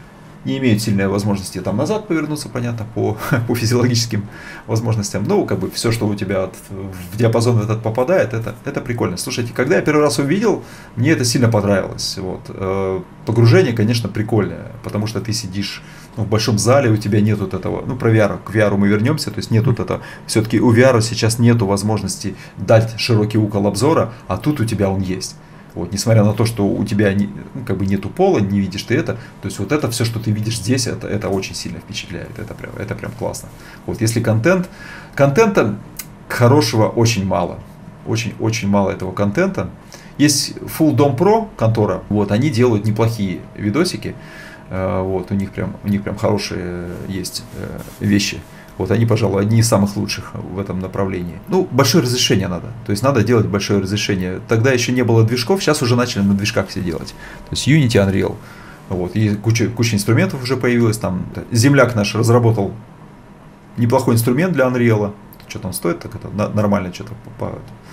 не имеют сильной возможности там назад повернуться, понятно, по, по физиологическим возможностям. Ну, как бы все, что у тебя от, в диапазон этот попадает, это, это прикольно. Слушайте, когда я первый раз увидел, мне это сильно понравилось. Вот. Погружение, конечно, прикольное, потому что ты сидишь в большом зале, у тебя нет вот этого, ну, про ви ар, к ви ар мы вернемся, то есть нет вот этого, все-таки у ви ар сейчас нету возможности дать широкий угол обзора, а тут у тебя он есть. Вот, несмотря на то, что у тебя не, ну, как бы нету пола, не видишь ты это, то есть вот это все, что ты видишь здесь, это, это очень сильно впечатляет, это прям, это прям классно. Вот, если контент, контента хорошего очень мало, очень-очень мало этого контента. Есть Full Dom Pro контора, вот, они делают неплохие видосики, вот, у них прям, у них прям хорошие есть вещи. Вот они, пожалуй, одни из самых лучших в этом направлении. Ну, большое разрешение надо. То есть надо делать большое разрешение. Тогда еще не было движков, сейчас уже начали на движках все делать. То есть Unity, Unreal. Вот. И куча, куча инструментов уже появилась. Там земляк наш разработал неплохой инструмент для Unreal. Что-то он стоит, так это нормально, что-то по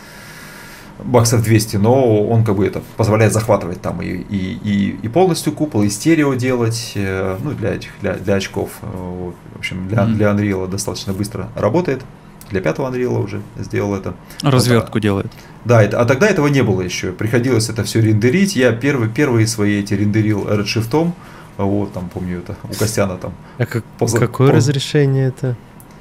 баксов двести, но он как бы это позволяет захватывать там и, и, и, и полностью купол, и стерео делать, ну, для этих, для, для очков. Вот. В общем, для, mm-hmm. для Unreal достаточно быстро работает. Для пятого Unreal уже сделал это. Развертку это, делает. Да, это, а тогда этого не было еще. Приходилось это все рендерить. Я первый, первые свои эти рендерил Redshift. Вот, там, помню, это у Костяна там. А как, поза, какое поз... разрешение это?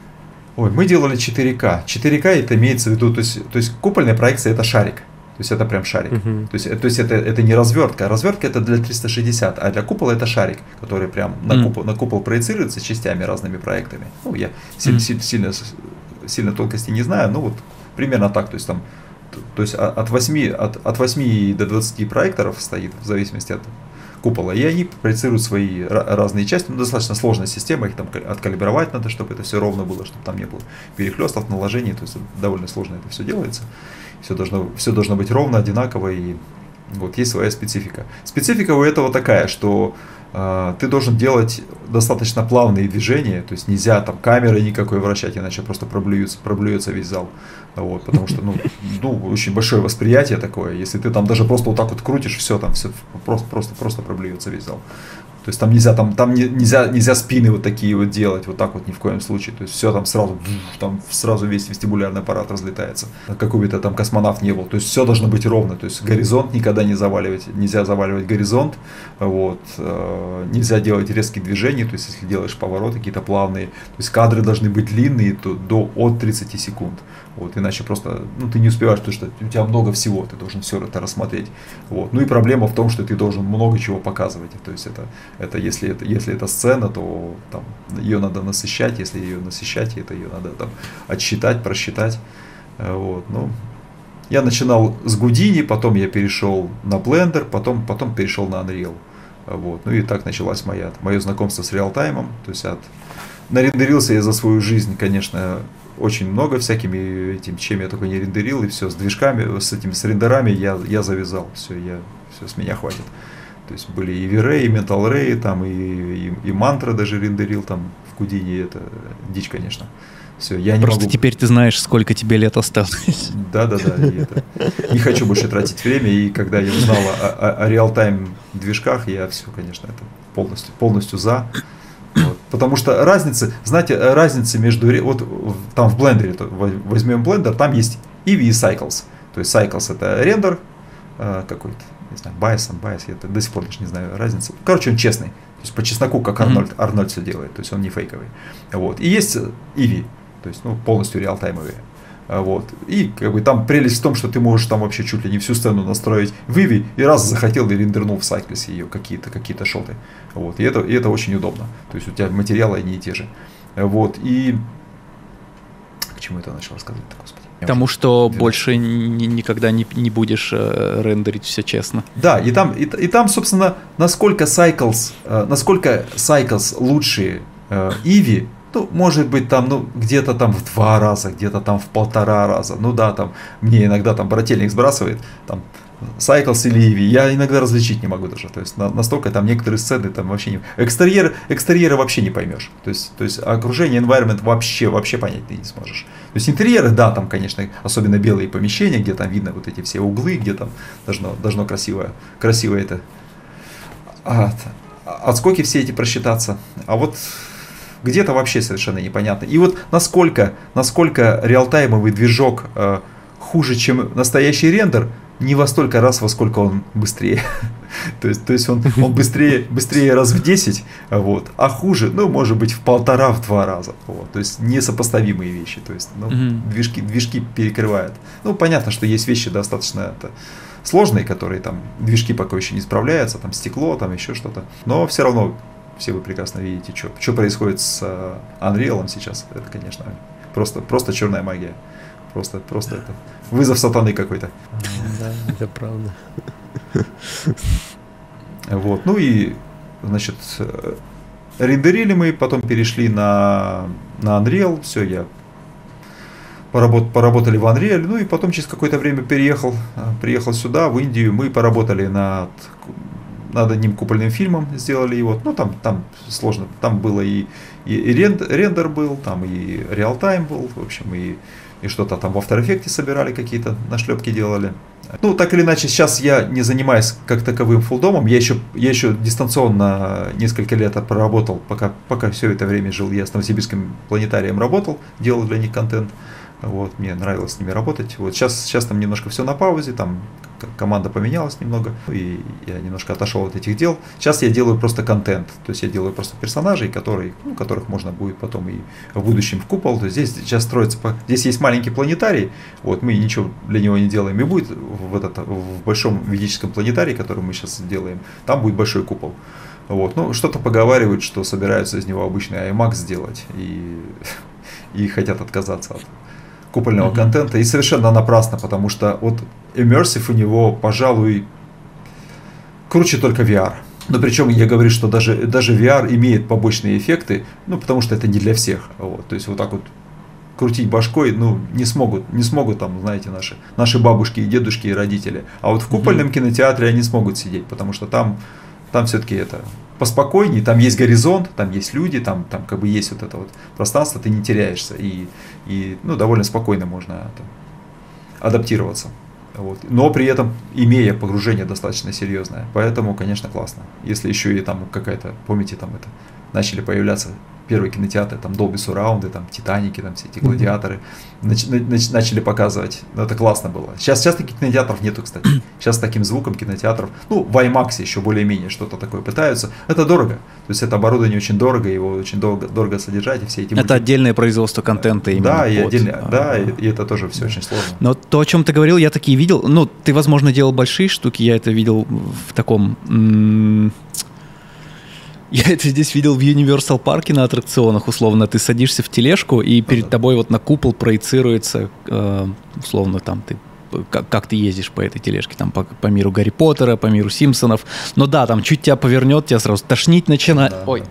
Ой, мы делали четыре ка. четыре ка это имеется в виду, то есть, то есть купольная проекция это шарик. То есть это прям шарик. Uh-huh. То есть, то есть это, это не развертка. Развертка это для триста шестьдесят, а для купола это шарик, который прям на, uh-huh. купол, на купол проецируется частями разными проектами. Ну, я uh-huh. сильно, сильно, сильно тонкости не знаю, но вот примерно так. То есть там то есть от восьми, от, от восьми до двадцати проекторов стоит в зависимости от купола, и они проецируют свои разные части. Ну, достаточно сложная система, их там откалибровать надо, чтобы это все ровно было, чтобы там не было перехлестов, наложений, то есть довольно сложно это все делается. Все должно, все должно быть ровно, одинаково, и вот есть своя специфика. Специфика у этого такая, что э, ты должен делать достаточно плавные движения, то есть нельзя там камеры никакой вращать, иначе просто проблюется, проблюется весь зал. Вот, потому что ну, ну, очень большое восприятие такое, если ты там даже просто вот так вот крутишь, все там все просто, просто, просто проблюется весь зал. То есть там нельзя, там, там не, нельзя, нельзя спины вот такие вот делать, вот так вот ни в коем случае. То есть все там сразу, там сразу весь вестибулярный аппарат разлетается. Какой бы то там космонавт не был. То есть все должно быть ровно. То есть горизонт никогда не заваливать, нельзя заваливать горизонт. Вот. Нельзя делать резкие движения. То есть если делаешь повороты какие-то плавные. То есть кадры должны быть длинные, то до от тридцати секунд. Вот, иначе просто ну, ты не успеваешь, потому что у тебя много всего, ты должен все это рассмотреть. Вот. Ну и проблема в том, что ты должен много чего показывать. То есть это, это, если, это если это сцена, то там, ее надо насыщать, если ее насыщать, это ее надо там, отсчитать, просчитать. Вот. Ну, я начинал с Houdini, потом я перешел на Blender, потом, потом перешел на Unreal. Вот. Ну и так началось моя, мое знакомство с реалтаймом. То есть от... нарендерился я за свою жизнь, конечно, очень много всякими этим, чем я только не рендерил, и все, с движками, с этими, с рендерами я, я завязал, все, я, все, с меня хватит. То есть были и V-Ray, и Mental Ray, там, и, и, и Mantra даже рендерил, там, в Houdini, это дичь, конечно. Все, я не Просто могу... теперь ты знаешь, сколько тебе лет осталось. Да-да-да, не хочу больше тратить время, и когда я узнал о, о, о реалтайм движках, я все, конечно, это полностью, полностью за. Вот. Потому что разница, знаете, разница между, вот там в блендере, возьмем блендер, там есть Eevee и Cycles. То есть Cycles это рендер э, какой-то, не знаю, bias, unbias, я до сих пор даже не знаю разницы. Короче, он честный, то есть по чесноку, как Арнольд, mm-hmm. Арнольд все делает, то есть он не фейковый. Вот. И есть Eevee, то есть ну, полностью реалтаймовые. Вот. И как бы там прелесть в том, что ты можешь там вообще чуть ли не всю сцену настроить в Eevee, и раз захотел и рендернул в Cycles ее какие-то, какие-то шоты. Вот. И, это, и это очень удобно. То есть у тебя материалы одни и те же. Вот. И к чему это начал рассказывать-то, господи? Потому что Верно. больше ни, никогда не, не будешь э, рендерить все честно. Да, и там, и, и там, собственно, насколько Cycles, э, насколько Cycles лучше э, Eevee, ну, может быть, там, ну, где-то там в два раза, где-то там в полтора раза. Ну да, там, мне иногда там брательник сбрасывает, там, Cycles или Eevee, я иногда различить не могу даже. То есть на, настолько там некоторые сцены там вообще не... Экстерьер, экстерьеры вообще не поймешь. То есть, то есть окружение, environment вообще, вообще понять ты не сможешь. То есть интерьеры, да, там, конечно, особенно белые помещения, где там видно вот эти все углы, где там должно, должно красиво, красиво это... А, отскоки все эти просчитаться. А вот где-то вообще совершенно непонятно. И вот насколько, насколько реалтаймовый движок э, хуже, чем настоящий рендер, не во столько раз, во сколько он быстрее. то есть, то есть он, он быстрее, быстрее раз в десять, вот, а хуже, ну, может быть, в полтора, в два раза. Вот, то есть несопоставимые вещи. То есть ну, mm-hmm. движки, движки перекрывают. Ну, понятно, что есть вещи достаточно это, сложные, которые там, движки пока еще не справляются, там стекло, там еще что-то. Но все равно все вы прекрасно видите, что, что происходит с uh, Unreal сейчас. Это, конечно, просто, просто черная магия. Просто, просто это вызов сатаны какой-то. Да, это правда. Вот, ну и, значит, рендерили мы, потом перешли на, на Unreal, все, я поработ, поработали в Unreal, ну и потом через какое-то время переехал, приехал сюда, в Индию, мы поработали над, над одним купольным фильмом, сделали его, ну там, там сложно, там было и, и, и рендер был, там и реалтайм был, в общем, и и что-то там в After Effects собирали, какие-то нашлепки делали. Ну, так или иначе, сейчас я не занимаюсь как таковым фулдомом, я еще, я еще дистанционно несколько лет проработал, пока, пока все это время жил, я с Новосибирским планетарием работал, делал для них контент, вот, мне нравилось с ними работать. Вот, сейчас, сейчас там немножко все на паузе, там команда поменялась немного, и я немножко отошел от этих дел. Сейчас я делаю просто контент, то есть я делаю просто персонажей, которые, ну, которых можно будет потом и в будущем в купол. То есть здесь сейчас строится, здесь есть маленький планетарий, вот мы ничего для него не делаем, и будет в, этот, в большом ведическом планетарии, который мы сейчас делаем, там будет большой купол. Вот. Ну, что-то поговаривают, что собираются из него обычный IMAX сделать, и, и хотят отказаться от купольного mm-hmm. контента, и совершенно напрасно, потому что вот Immersive у него, пожалуй, круче только ви ар. Но причем я говорю, что даже, даже ви ар имеет побочные эффекты, ну, потому что это не для всех. Вот. То есть вот так вот крутить башкой, ну, не смогут, не смогут там, знаете, наши, наши бабушки и дедушки и родители. А вот в купольном mm-hmm. кинотеатре они смогут сидеть, потому что там, там все-таки это поспокойнее, там есть горизонт, там есть люди, там, там как бы есть вот это вот пространство, ты не теряешься, и, и ну, довольно спокойно можно там адаптироваться. Вот. Но при этом имея погружение достаточно серьезное. Поэтому, конечно, классно. Если еще и там какая-то, помните, там это начали появляться первые кинотеатры, там Dolby Surround, там Титаники, там все эти гладиаторы нач, нач, начали показывать. Это классно было. Сейчас, сейчас таких кинотеатров нету, кстати. Сейчас с таким звуком кинотеатров, ну, в IMAX еще более-менее что-то такое пытаются. Это дорого. То есть это оборудование очень дорого, его очень долго, дорого содержать, и все эти... Это мультики. Отдельное производство контента именно. Да, и, под... отдельное, да и, и это тоже все очень сложно. Но то, о чем ты говорил, я такие видел. Ну, ты, возможно, делал большие штуки, я это видел в таком... М- Я это здесь видел в Universal парке на аттракционах, условно. Ты садишься в тележку, и перед тобой вот на купол проецируется, э, условно, там ты как, как ты ездишь по этой тележке, там по, по миру Гарри Поттера, по миру Симпсонов. Но да, там чуть тебя повернет, тебя сразу тошнить начинает. Да, Ой,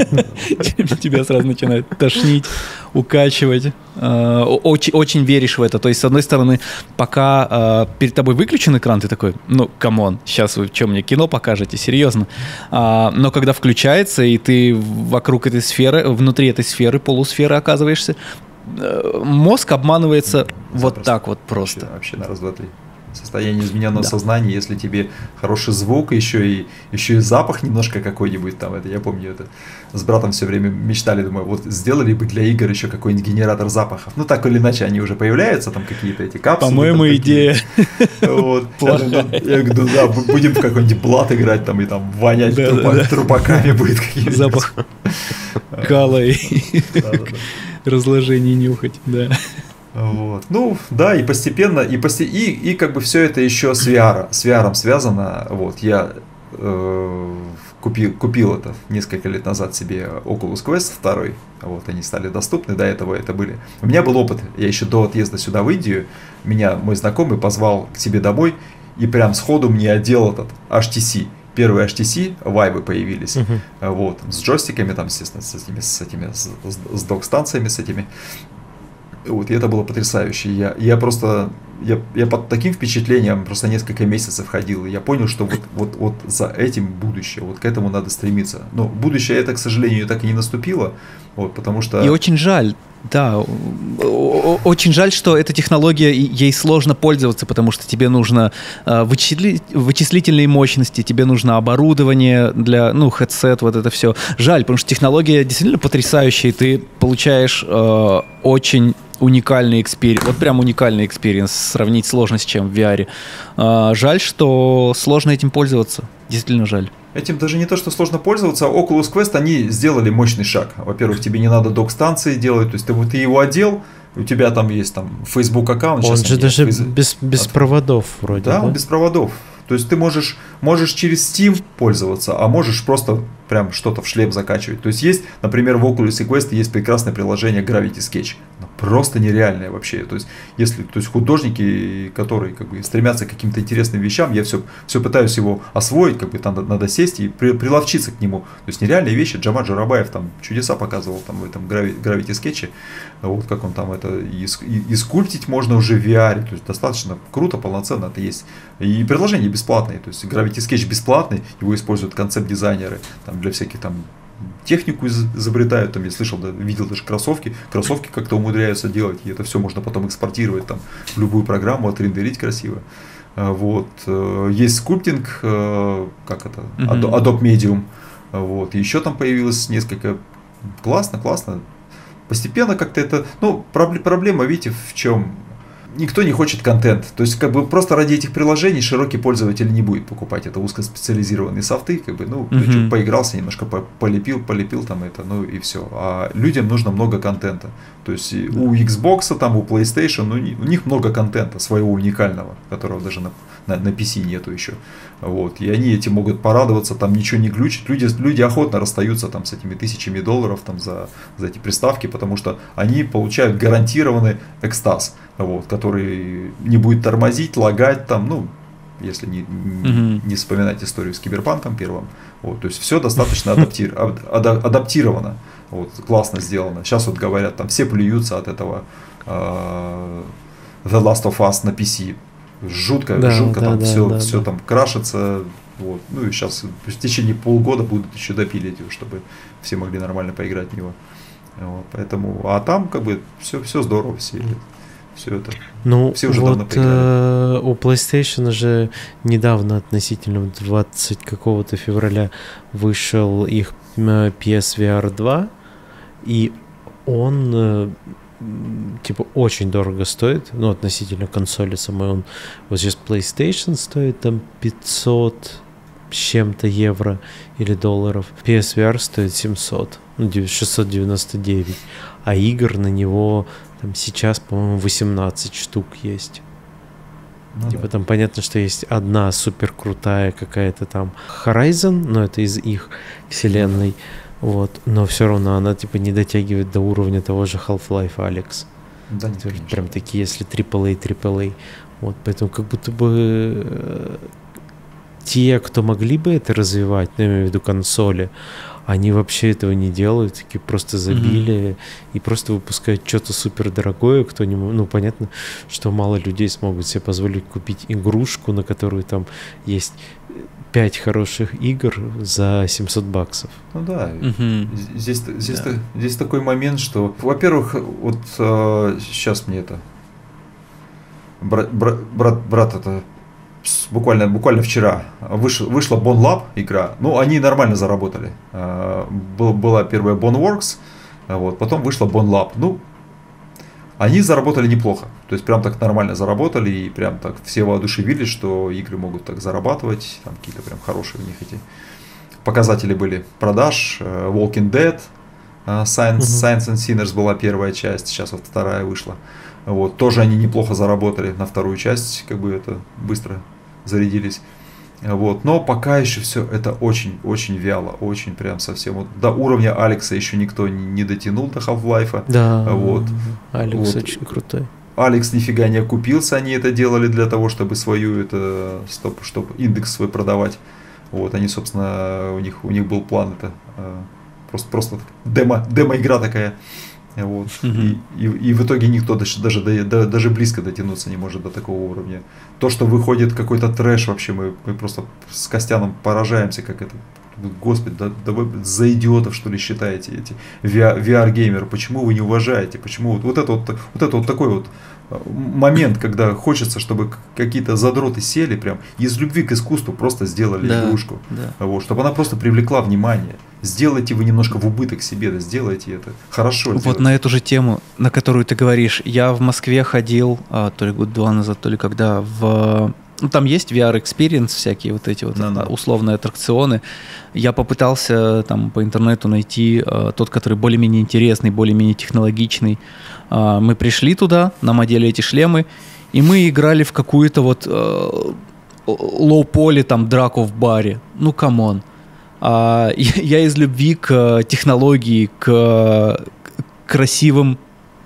тебя сразу начинает тошнить, укачивать. Очень, очень веришь в это. То есть, с одной стороны, пока перед тобой выключен экран, ты такой, ну, камон, сейчас вы что, мне кино покажете, серьезно. Но когда включается, и ты вокруг этой сферы, внутри этой сферы, полусферы оказываешься, мозг обманывается Запросто. вот так вот просто. Вообще, вообще на раз, два, три. Состояние измененного да. сознания, если тебе хороший звук, еще и, еще и запах немножко какой-нибудь там. Это, я помню, это с братом все время мечтали, думаю, вот сделали бы для игр еще какой-нибудь генератор запахов. Ну, так или иначе, они уже появляются, там какие-то эти капсулы. По-моему, там, идея вот. Я говорю, да, будем в какой-нибудь блат играть, там, и там вонять да, трупа, да, трупаками будет какие-то. Запах кала и разложение нюхать, да. Вот. Ну, да, и постепенно, и, посте... и, и как бы все это еще с ви ар, с ви ар связано. Вот, я э, купил, купил это несколько лет назад себе Oculus Quest два, вот, они стали доступны, до этого это были. У меня был опыт, я еще до отъезда сюда в Индию, меня мой знакомый позвал к себе домой и прям сходу мне одел этот эйч ти си. Первые эйч ти си вайбы появились, uh-huh. вот, с джойстиками, там, естественно, с этими, с этими, с, с док-станциями, с этими. Вот, и это было потрясающе. Я, я просто, я, я под таким впечатлением просто несколько месяцев ходил, и я понял, что вот, вот, вот за этим будущее, вот к этому надо стремиться. Но будущее это, к сожалению, так и не наступило, вот, потому что... И очень жаль. Да, очень жаль, что эта технология, ей сложно пользоваться, потому что тебе нужно вычисли... вычислительные мощности, тебе нужно оборудование для, ну, headset, вот это все. Жаль, потому что технология действительно потрясающая, и ты получаешь э, очень уникальный экспириенс, вот прям уникальный экспириенс, сравнить сложно с чем в ви ар. Э, жаль, что сложно этим пользоваться, действительно жаль. Этим даже не то, что сложно пользоваться, Oculus Quest, они сделали мощный шаг. Во-первых, тебе не надо док-станции делать, то есть ты, ты его одел, у тебя там есть там Facebook аккаунт. Он же даже фейс... без, без проводов вроде. Да, да, он без проводов. То есть ты можешь, можешь через Steam пользоваться, а можешь просто прям что-то в шлем закачивать. То есть есть, например, в Oculus Quest есть прекрасное приложение Gravity Sketch. Просто нереальное вообще. То есть, если, то есть художники, которые как бы стремятся к каким-то интересным вещам, я все, все пытаюсь его освоить, как бы там надо, надо сесть и при, приловчиться к нему. То есть нереальные вещи. Джамат Журабаев там чудеса показывал там, в этом Gravity Sketch. Вот как он там это и, и, и скульптить можно уже в ви ар. То есть достаточно круто, полноценно это есть. И приложения бесплатные. То есть Gravity Sketch бесплатный, его используют концепт-дизайнеры там, для всяких там технику изобретают, там я слышал, да, видел даже кроссовки, кроссовки как-то умудряются делать, и это все можно потом экспортировать там в любую программу, отрендерить красиво. Вот. Есть скульптинг, как это, Adobe Medium, вот. Еще там появилось несколько, классно, классно. Постепенно как-то это, ну, проблема, видите, в чем? Никто не хочет контент. То есть, как бы просто ради этих приложений широкий пользователь не будет покупать. Это узкоспециализированные софты, как бы, ну, uh-huh. чуть поигрался, немножко полепил, полепил там это, ну и все. А людям нужно много контента. То есть uh-huh. у Xbox, там, у PlayStation, ну, у них много контента своего уникального, которого даже на, на, на пи си нету еще. Вот. И они этим могут порадоваться, там ничего не глючит. Люди, люди охотно расстаются там с этими тысячами долларов там, за, за эти приставки, потому что они получают гарантированный экстаз. Вот, который не будет тормозить, лагать там, ну, если не, не, uh-huh. не вспоминать историю с Киберпанком первым. Вот, то есть все достаточно адаптир, ад, адаптировано, вот, классно сделано. Сейчас вот говорят, там все плюются от этого uh, The Last of Us на пи си. Жутко, да, жутко да, там да, все, да, все да. там крашится. Вот. Ну и сейчас в течение полгода будут еще допилить его, чтобы все могли нормально поиграть в него. Вот, поэтому, а там как бы все, все здорово, все. Все это. Ну, все уже вот э, у PlayStation же недавно, относительно двадцатого какого-то февраля, вышел их пи эс ви ар два, и он э, типа очень дорого стоит, ну, относительно консоли самой. Он вот сейчас PlayStation стоит там пятьсот с чем-то евро или долларов, пи эс ви ар стоит семьсот, ну, шестьсот девяносто девять, а игр на него там сейчас, по-моему, восемнадцать штук есть. Ну, типа да. Там понятно, что есть одна супер крутая какая-то там Horizon, но это из их вселенной, вот, но все равно она типа не дотягивает до уровня того же Half-Life Alyx. Да, нет, прям такие, если трипл эй, трипл эй. Вот, поэтому как будто бы э, те, кто могли бы это развивать, ну, я имею в виду консоли, они вообще этого не делают, такие просто забили mm-hmm. и просто выпускают что-то супер дорогое, кто не, ну, понятно, что мало людей смогут себе позволить купить игрушку, на которую там есть пять хороших игр за семьсот баксов. Ну да, mm-hmm. здесь, здесь, да. здесь такой момент, что, во-первых, вот э, сейчас мне это, брат, брат, брат, брат это, Буквально, буквально вчера вышла, вышла Bone Lab игра. Ну, они нормально заработали. Был, была первая Boneworks, вот, потом вышла Bone Lab. Ну, они заработали неплохо. То есть, прям так нормально заработали, и прям так все воодушевились, что игры могут так зарабатывать. Там какие-то прям хорошие у них эти показатели были продаж. Walking Dead, Science, uh-huh. Science and Sinners была первая часть, сейчас вот вторая вышла. Вот, тоже они неплохо заработали на вторую часть, как бы это быстро зарядились. Вот, но пока еще все это очень-очень вяло, очень прям совсем. Вот, до уровня Алекса еще никто не, не дотянул до Half-Life. Да, вот. Алекс вот. очень крутой. Алекс нифига не окупился, они это делали для того, чтобы свою это, стоп, чтобы индекс свой продавать. Вот, они, собственно, у них, у них был план это просто, просто демо, демо-игра такая. Вот. Uh-huh. И, и, и в итоге никто даже, даже, до, даже близко дотянуться не может до такого уровня. То, что выходит какой-то трэш, вообще мы, мы просто с Костяном поражаемся, как это Господи, да, да вы за идиотов, что ли, считаете эти ви ар-геймеры? Почему вы не уважаете? Почему вот, вот, это вот, вот это вот такой вот момент, когда хочется, чтобы какие-то задроты сели прям из любви к искусству просто сделали да, игрушку, да. Вот, чтобы она просто привлекла внимание. Сделайте вы немножко в убыток себе, да, сделайте это хорошо. Вот сделайте. На эту же тему, на которую ты говоришь, я в Москве ходил а, то ли год-два назад, то ли когда в... Ну, там есть ви ар-экспириенс, всякие вот эти вот no, no. условные аттракционы. Я попытался там по интернету найти а, тот, который более-менее интересный, более-менее технологичный. А, мы пришли туда, нам одели эти шлемы, и мы играли в какую-то вот а, лоу-поли, там, драку в баре. Ну, камон. А, я, я из любви к технологии, к, к красивым,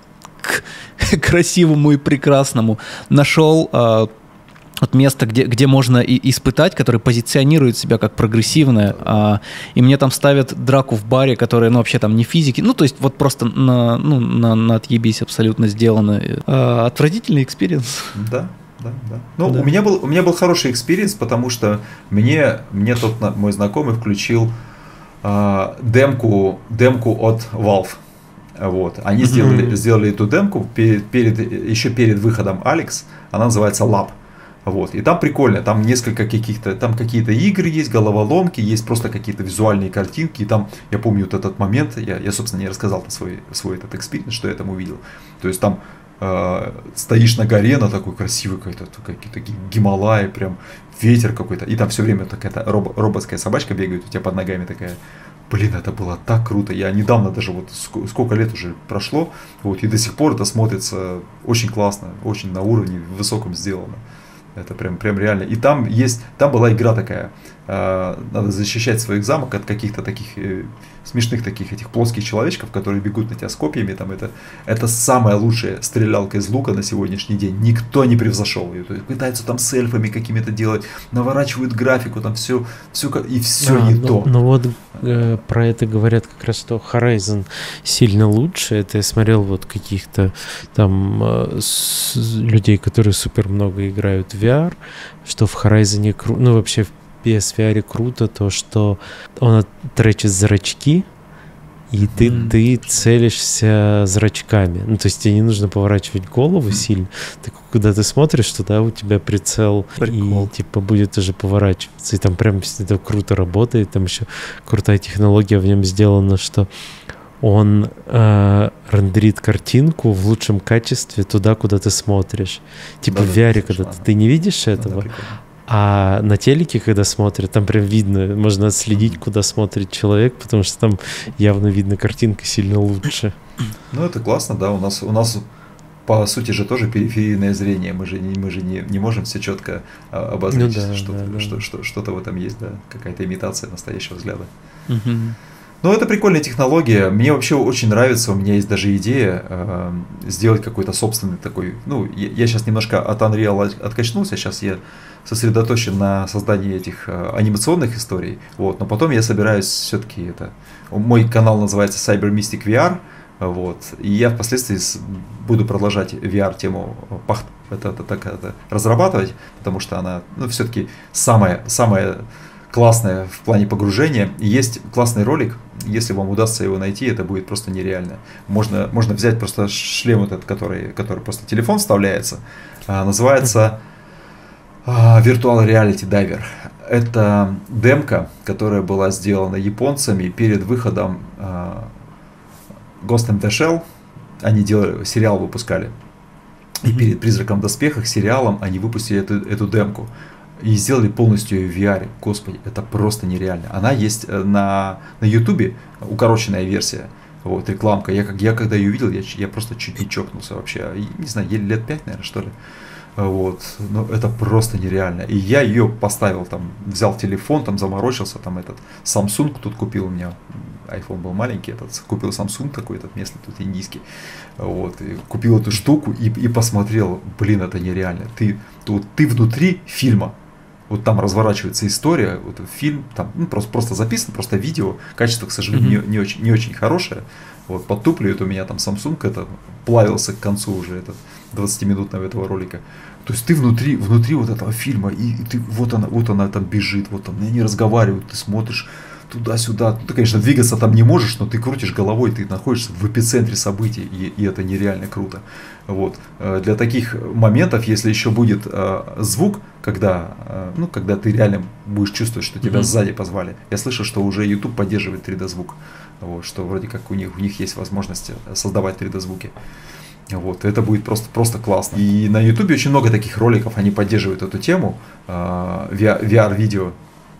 к красивому и прекрасному нашел... А, вот место, где, где можно и испытать, которое позиционирует себя как прогрессивное, а, и мне там ставят драку в баре, которая, ну, вообще там не физики, ну, то есть вот просто на, ну, на, на отъебись абсолютно сделано. А, отвратительный экспириенс. Да, да, да. Ну, да. У, меня был, у меня был хороший экспириенс, потому что мне, мне тот мой знакомый включил а, демку, демку от Valve. Вот. Они mm-hmm. сделали, сделали эту демку перед, перед, еще перед выходом Алекс, она называется Lab. Вот. И там прикольно, там несколько каких-то, там какие-то игры есть, головоломки, есть просто какие-то визуальные картинки. И там, я помню вот этот момент, я, я собственно, не рассказал свой, свой этот экспириенс, что я там увидел. То есть там э, стоишь на горе, на такой красивой какой-то, какие-то такие Гималаи, прям ветер какой-то. И там все время какая-то робо, роботская собачка бегает у тебя под ногами такая. Блин, это было так круто. Я недавно даже, вот сколько лет уже прошло, вот, и до сих пор это смотрится очень классно, очень на уровне высоком сделано. Это прям, прям реально. И там есть, там была игра такая, э, надо защищать свой замок от каких-то таких э, смешных таких этих плоских человечков, которые бегут на тебя с копьями. Там это, это самая лучшая стрелялка из лука на сегодняшний день. Никто не превзошел ее. То есть пытаются там с эльфами какими-то делать, наворачивают графику, там все, все и все а, не ну, то. Ну вот э, про это говорят как раз, что Horizon сильно лучше. Это я смотрел вот каких-то там э, с, людей, которые супер много играют в ви ар, что в Horizon круто, ну вообще в пи эс ви ар круто то, что он тречит зрачки, и mm-hmm. ты, ты целишься зрачками. Ну, то есть тебе не нужно поворачивать голову mm-hmm. сильно. Ты, когда ты смотришь, туда у тебя прицел Прикол. И типа будет тоже поворачиваться. И там прям это круто работает. Там еще крутая технология в нем сделана, что он э, рендерит картинку в лучшем качестве туда, куда ты смотришь. Типа да, в ви ар, когда ты, ты не видишь этого, да, а на телеке, когда смотрят, там прям видно, можно отследить, mm-hmm. куда смотрит человек, потому что там явно видно, картинка сильно лучше. Ну, это классно, да, у нас, у нас по сути же тоже периферийное зрение, мы же, не, мы же не, не можем все четко а, обозначить, ну, да, что-то, да, да. Что, что, что-то в этом есть, да, какая-то имитация настоящего взгляда. Mm-hmm. Ну, это прикольная технология. Мне вообще очень нравится, у меня есть даже идея э, сделать какой-то собственный такой... Ну, я, я сейчас немножко от Unreal откачнулся, сейчас я сосредоточен на создании этих э, анимационных историй, вот, но потом я собираюсь все-таки это... Мой канал называется Cyber Mystic ви ар, вот, и я впоследствии буду продолжать ви ар-тему это, это, это, это, разрабатывать, потому что она, ну, все-таки самая... самая классная в плане погружения. Есть классный ролик, если вам удастся его найти, это будет просто нереально. Можно, можно взять просто шлем этот, который, который просто телефон вставляется, а, называется а, Virtual Reality Diver. Это демка, которая была сделана японцами перед выходом а, Ghost in the Shell. Они делали, сериал выпускали. И перед «Призраком в доспехах» сериалом они выпустили эту, эту демку. И сделали полностью ее в ви ар. Господи, это просто нереально. Она есть на, на YouTube, укороченная версия. Вот, рекламка. Я, я когда ее увидел, я, я просто чуть не чокнулся вообще. Не знаю, еле лет пять, наверное, что ли. Вот. Но это просто нереально. И я ее поставил, там, взял телефон, там заморочился, там этот Samsung тут купил у меня. iPhone был маленький, этот, купил Samsung такой, этот местный, тут индийский. Вот, и купил эту штуку и, и посмотрел, блин, это нереально. Ты, ты, ты внутри фильма. Вот там разворачивается история, вот фильм, там ну, просто, просто записано, просто видео, качество, к сожалению, mm-hmm. не, не, очень, не очень хорошее. Вот, подтупливает у меня там Samsung, это плавился к концу уже этот, двадцатиминутного этого ролика. То есть ты внутри, внутри вот этого фильма, и, и ты, вот она, вот она там бежит, вот там, они разговаривают, ты смотришь, туда-сюда. Ты, конечно, двигаться там не можешь, но ты крутишь головой, ты находишься в эпицентре событий, и, и это нереально круто. Вот. Для таких моментов, если еще будет э, звук, когда, э, ну, когда ты реально будешь чувствовать, что тебя mm-hmm. сзади позвали. Я слышу, что уже YouTube поддерживает три дэ звук, вот, что вроде как у них, у них есть возможность создавать три дэ звуки. Вот, это будет просто, просто классно. И на YouTube очень много таких роликов, они поддерживают эту тему, э, ви ар-видео.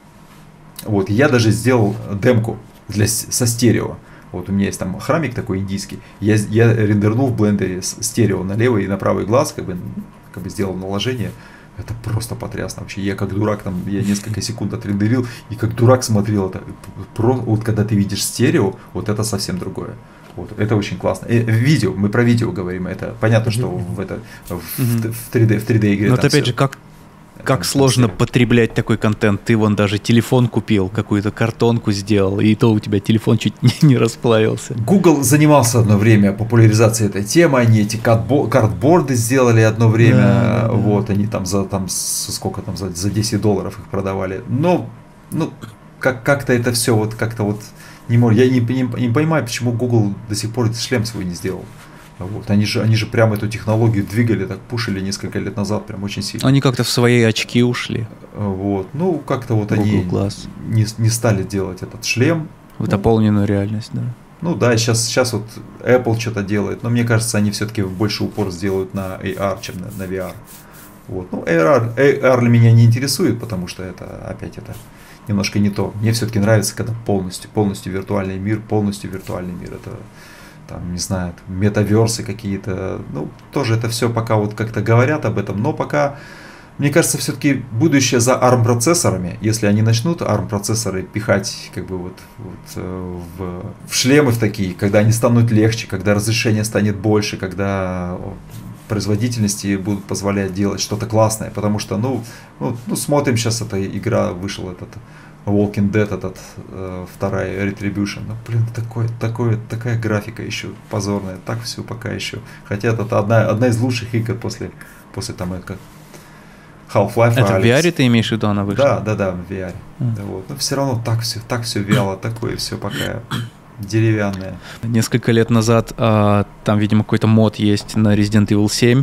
Вот, я даже сделал демку для, со стерео. Вот у меня есть там храмик такой индийский. Я, я рендернул в блендере стерео на левый и на правый глаз, как бы, как бы сделал наложение. Это просто потрясно вообще. Я как дурак там, я несколько секунд отрендерил, и как дурак смотрел это. Про, вот когда ты видишь стерео, вот это совсем другое. Вот, это очень классно. И видео, мы про видео говорим. Это понятно, что в, это, в, mm-hmm. в три дэ, в три дэ игре. Но это опять все. же, как Как сложно потреблять такой контент. Ты вон даже телефон купил, какую-то картонку сделал, и то у тебя телефон чуть не, не расплавился. Google занимался одно время популяризацией этой темы. Они эти картборды сделали одно время. Да, вот, да. Они там за там, сколько там за, за десять долларов их продавали. Но ну, как, как-то это все вот как-то вот не может. Я не, не, не понимаю, почему Google до сих пор этот шлем свой не сделал. Вот. Они же, они же прямо эту технологию двигали, так пушили несколько лет назад, прям очень сильно. Они как-то в свои очки ушли. Вот. Ну, как-то вот Google они Glass. Не, не стали делать этот шлем. В дополненную ну, реальность, да. Ну да, сейчас, сейчас вот Apple что-то делает, но мне кажется, они все-таки больше упор сделают на эй ар, чем на, на ви ар. Вот. Ну, эй ар, эй ар для меня не интересует, потому что это опять это немножко не то. Мне все-таки нравится, когда полностью, полностью виртуальный мир, полностью виртуальный мир. Это там, не знаю, метаверсы какие-то, ну, тоже это все пока вот как-то говорят об этом, но пока, мне кажется, все-таки будущее за арм процессорами, если они начнут арм процессоры пихать как бы вот, вот в, в шлемы в такие, когда они станут легче, когда разрешение станет больше, когда производительности будут позволять делать что-то классное, потому что, ну, ну, ну смотрим сейчас, эта игра, вышел этот Walking Dead, этот, э, вторая Retribution, ну, блин, такой, такой, такая графика еще позорная, так все пока еще, хотя это одна, одна из лучших игр после, после там, это как Half-Life. Это Alex. В ви ар ты имеешь в виду, она вышла? Да, да, да, в ви ар. Mm. Да, вот. Но все равно так все, так все вяло, такое все пока деревянное. Несколько лет назад а, там, видимо, какой-то мод есть на Resident Evil семь.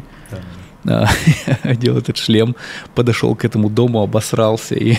Да. Одел этот шлем, подошел к этому дому, обосрался и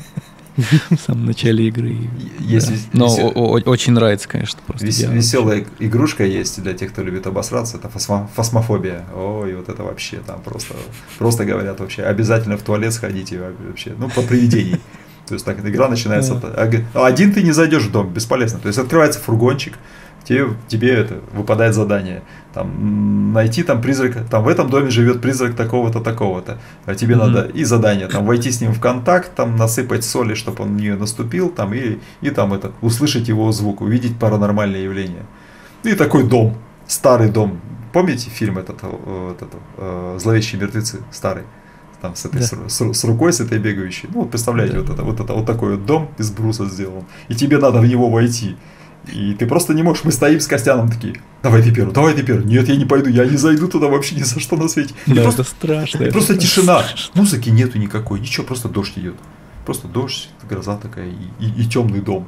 в самом начале игры. Есть да. вес... Но весел... о- о- очень нравится, конечно, просто. Вес... Веселая игрушка есть для тех, кто любит обосраться. Это фосмо... фосмофобия. Ой, вот это вообще там просто, просто говорят вообще, обязательно в туалет сходите вообще, ну, по привидений. То есть так игра начинается. Один ты не зайдешь в дом, бесполезно. То есть открывается фургончик, тебе, тебе это выпадает задание. Там, найти там призрака, там в этом доме живет призрак такого-то, такого-то. А тебе mm-hmm. надо и задание, там войти с ним в контакт, там насыпать соли, чтобы он в нее наступил, там, и, и там это, услышать его звук, увидеть паранормальные явления. И такой дом, старый дом. Помните фильм этот, этот, этот «Зловещие мертвецы», старый? Там с, этой, да. с, с, с рукой, с этой бегающей. Ну, вот представляете, да. вот, это, вот, это, вот такой вот дом из бруса сделан. И тебе надо в него войти. И ты просто не можешь. Мы стоим с Костяном такие: давай ты первый, давай ты первый. Нет, я не пойду, я не зайду туда вообще ни за что на свете. И да, просто, это страшно. И просто тишина. Музыки нету никакой, ничего, просто дождь идет. Просто дождь, гроза такая и, и, и темный дом.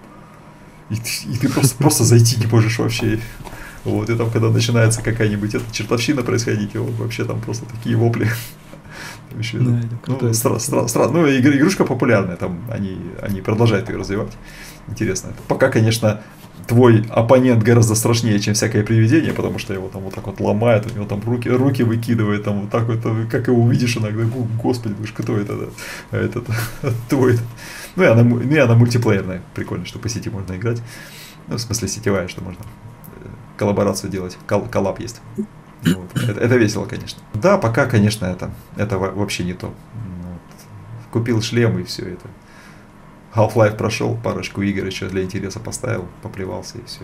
И, и ты просто, просто зайти не можешь вообще. Вот, и там, когда начинается какая-нибудь эта чертовщина происходить, вот, вообще там просто такие вопли. Еще, да, ну, стра- стра- стра- ну, игрушка популярная, там они, они продолжают ее развивать. Интересно. Пока, конечно, твой оппонент гораздо страшнее, чем всякое привидение, потому что его там вот так вот ломает, у него там руки, руки выкидывает, там вот так вот, как его увидишь иногда, господи, думаешь, кто это, да? Этот, твой. Ну и, она, ну и она мультиплеерная, прикольно, что по сети можно играть. Ну, в смысле сетевая, что можно коллаборацию делать, Кол- коллаб есть. Вот. Это, это весело, конечно. Да, пока, конечно, это, это вообще не то. Вот. Купил шлем и все это. Half-Life прошел, парочку игр еще для интереса поставил, поплевался и все.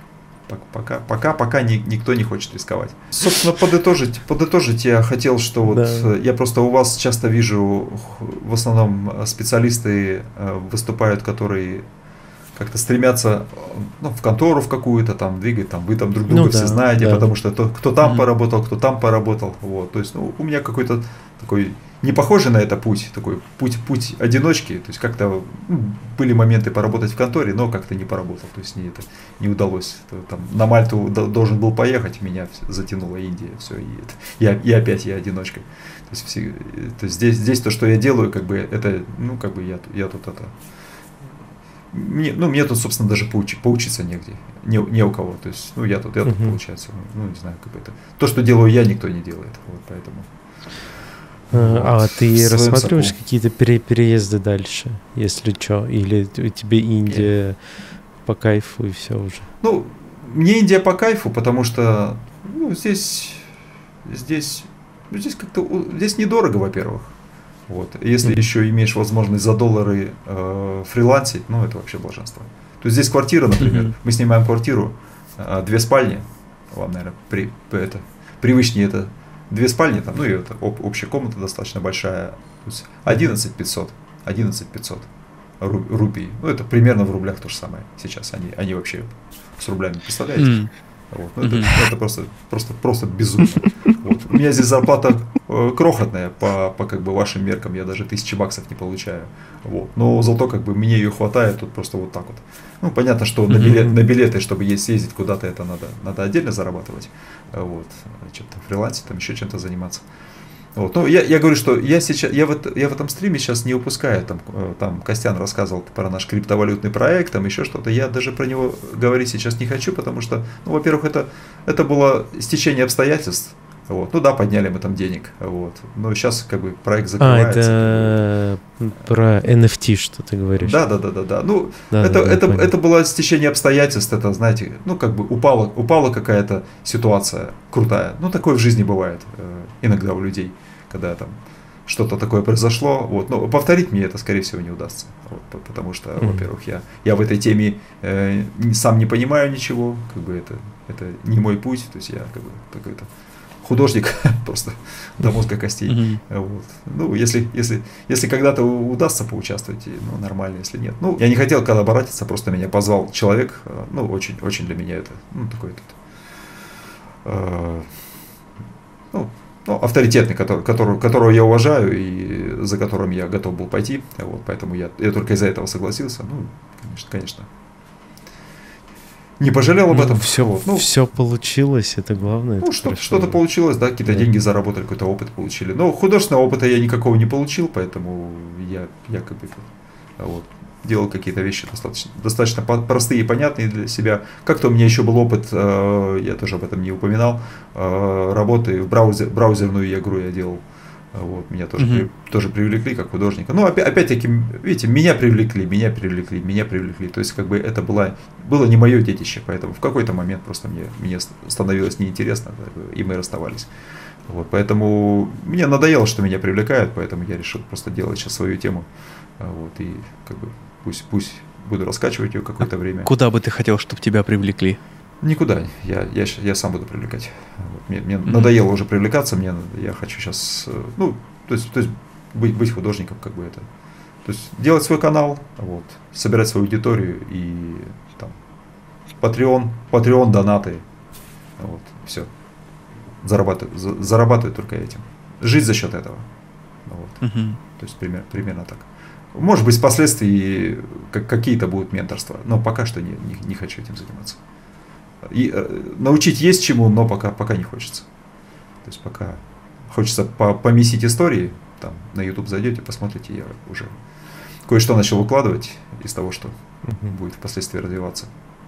И пока, пока, пока ни, никто не хочет рисковать. Собственно, подытожить, подытожить я хотел, что вот да. я просто у вас часто вижу, в основном специалисты выступают, которые как-то стремятся, ну, в контору в какую-то там двигать, там вы там друг друга ну, все да, знаете, да. потому что то, кто там mm-hmm. поработал, кто там поработал, вот, то есть, ну, у меня какой-то такой не похоже на это путь, такой путь, путь одиночки, то есть как-то ну, были моменты поработать в конторе, но как-то не поработал, то есть не, это, не удалось. Там, на Мальту должен был поехать, меня затянула Индия, все, и, это, я, и опять я одиночкой. То есть, все, то есть здесь, здесь то, что я делаю, как бы это, ну как бы я, я тут это, мне, ну мне тут, собственно, даже поучи, поучиться негде, не, не у кого, то есть, ну я тут, я тут uh-huh. получается, ну не знаю, как бы это, то, что делаю я, никто не делает, вот поэтому. А, вот, а ты рассматриваешь соку. какие-то пере- переезды дальше, если что? Или тебе Индия yeah. по кайфу и все уже? Ну, мне Индия по кайфу, потому что ну, здесь, здесь, ну, здесь как-то здесь недорого, во-первых. Вот. Если mm-hmm. еще имеешь возможность за доллары э, фрилансить, ну это вообще блаженство. То есть здесь квартира, например, mm-hmm. мы снимаем квартиру, э, две спальни, вам, наверное, при, это, привычнее это. Две спальни, там, ну и это об, общая комната достаточно большая, одиннадцать пятьсот, одиннадцать пятьсот рупий, ну это примерно в рублях то же самое сейчас, они, они вообще с рублями, представляете? Mm. Вот. Ну, это, mm-hmm. это просто, просто, просто безумно. Вот. У меня здесь зарплата э, крохотная по, по как бы вашим меркам, я даже тысячи баксов не получаю. Вот. Но зато как бы мне ее хватает тут просто вот так вот. Ну, понятно, что mm-hmm. на, билет, на билеты, чтобы есть съездить куда-то, это надо, надо отдельно зарабатывать. Вот. Чем-то фрилансе, там еще чем-то заниматься. Вот. Ну, я, я говорю, что я сейчас, я в, я в этом стриме сейчас не упускаю, там, там Костян рассказывал про наш криптовалютный проект, там еще что-то, я даже про него говорить сейчас не хочу, потому что, ну, во-первых, это, это было стечение обстоятельств, вот. Ну да, подняли мы там денег, вот. Но сейчас как бы проект закрывается. А, это про эн эф ти, что ты говоришь. Да, да, да, да, да. Ну, да, это, да, это, это было стечение обстоятельств, это, знаете, ну, как бы упала, упала какая-то ситуация крутая. Ну, такое в жизни бывает э, иногда у людей, когда там что-то такое произошло. Вот. Но повторить мне это, скорее всего, не удастся. Вот, потому что, mm-hmm. во-первых, я, я в этой теме э, сам не понимаю ничего, как бы это, это не мой путь, то есть я как бы какой-то художник просто до мозга костей. Mm-hmm. Вот. Ну, если, если, если когда-то удастся поучаствовать, ну, нормально, если нет. Ну, я не хотел когда обратиться, просто меня позвал человек, ну, очень, очень для меня это, ну, такой этот, э, ну, ну, авторитетный, который, который, которого я уважаю и за которым я готов был пойти. Вот, поэтому я, я только из-за этого согласился. Ну, конечно, конечно. Не пожалел об этом. Ну, все, вот. ну, все получилось, это главное. Ну, это что-то, что-то получилось, да, какие-то да. деньги заработали, какой-то опыт получили. Но художественного опыта я никакого не получил, поэтому я якобы вот, делал какие-то вещи достаточно, достаточно простые и понятные для себя. Как-то у меня еще был опыт, э, я тоже об этом не упоминал, э, работы в браузер, браузерную игру я делал. Вот, меня тоже, mm-hmm. при, тоже привлекли как художника. Ну, опять, опять-таки, видите, меня привлекли, меня привлекли, меня привлекли. То есть, как бы это было, было не мое детище, поэтому в какой-то момент просто мне, мне становилось неинтересно, и мы расставались. Вот, поэтому мне надоело, что меня привлекают, поэтому я решил просто делать сейчас свою тему. Вот, и как бы пусть, пусть буду раскачивать ее какое-то время. Куда бы ты хотел, чтобы тебя привлекли? Никуда, я, я, я сам буду привлекать. Вот, мне мне mm-hmm. надоело уже привлекаться, мне, я хочу сейчас, ну, то есть, то есть быть, быть художником, как бы это. То есть делать свой канал, вот, собирать свою аудиторию и там Patreon, Patreon, донаты, вот, все. Зарабатывать, за, зарабатывать только этим. Жить за счет этого. Вот. Mm-hmm. То есть пример, примерно так. Может быть, впоследствии как, какие-то будут менторства, но пока что не, не, не хочу этим заниматься. И, э, научить есть чему, но пока, пока не хочется. То есть пока хочется по, помесить истории, там на YouTube зайдете, посмотрите, я уже кое-что начал выкладывать из того, что uh-huh. будет впоследствии развиваться.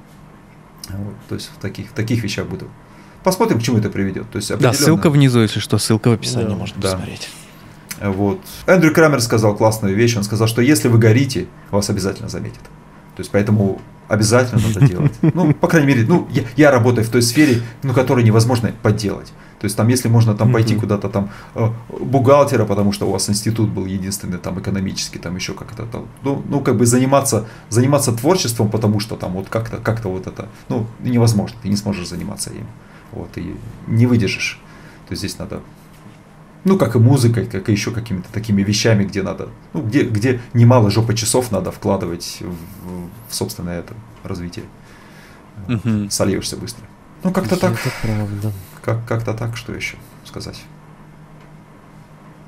Вот, то есть в таких, в таких вещах буду. Посмотрим, к чему это приведет. То есть, да, ссылка внизу, если что, ссылка в описании, да, можно да. посмотреть. Вот. Эндрю Крамер сказал классную вещь, он сказал, что если вы горите, вас обязательно заметят. То есть поэтому обязательно надо делать. Ну, по крайней мере, ну, я, я работаю в той сфере, ну, которую невозможно подделать. То есть там, если можно там пойти mm-hmm. куда-то там э, бухгалтера, потому что у вас институт был единственный там экономический, там еще как-то там, ну, ну как бы заниматься, заниматься творчеством, потому что там вот как-то, как-то вот это, ну, невозможно, ты не сможешь заниматься им. Вот, и не выдержишь. То есть здесь надо, ну, как и музыкой, как и еще какими-то такими вещами, где надо, ну, где, где немало жопы часов надо вкладывать в, в собственное это развитие. Mm-hmm. Вот, сольешься быстро. Ну, как-то это так. Это правда. Как, как-то так, что еще сказать.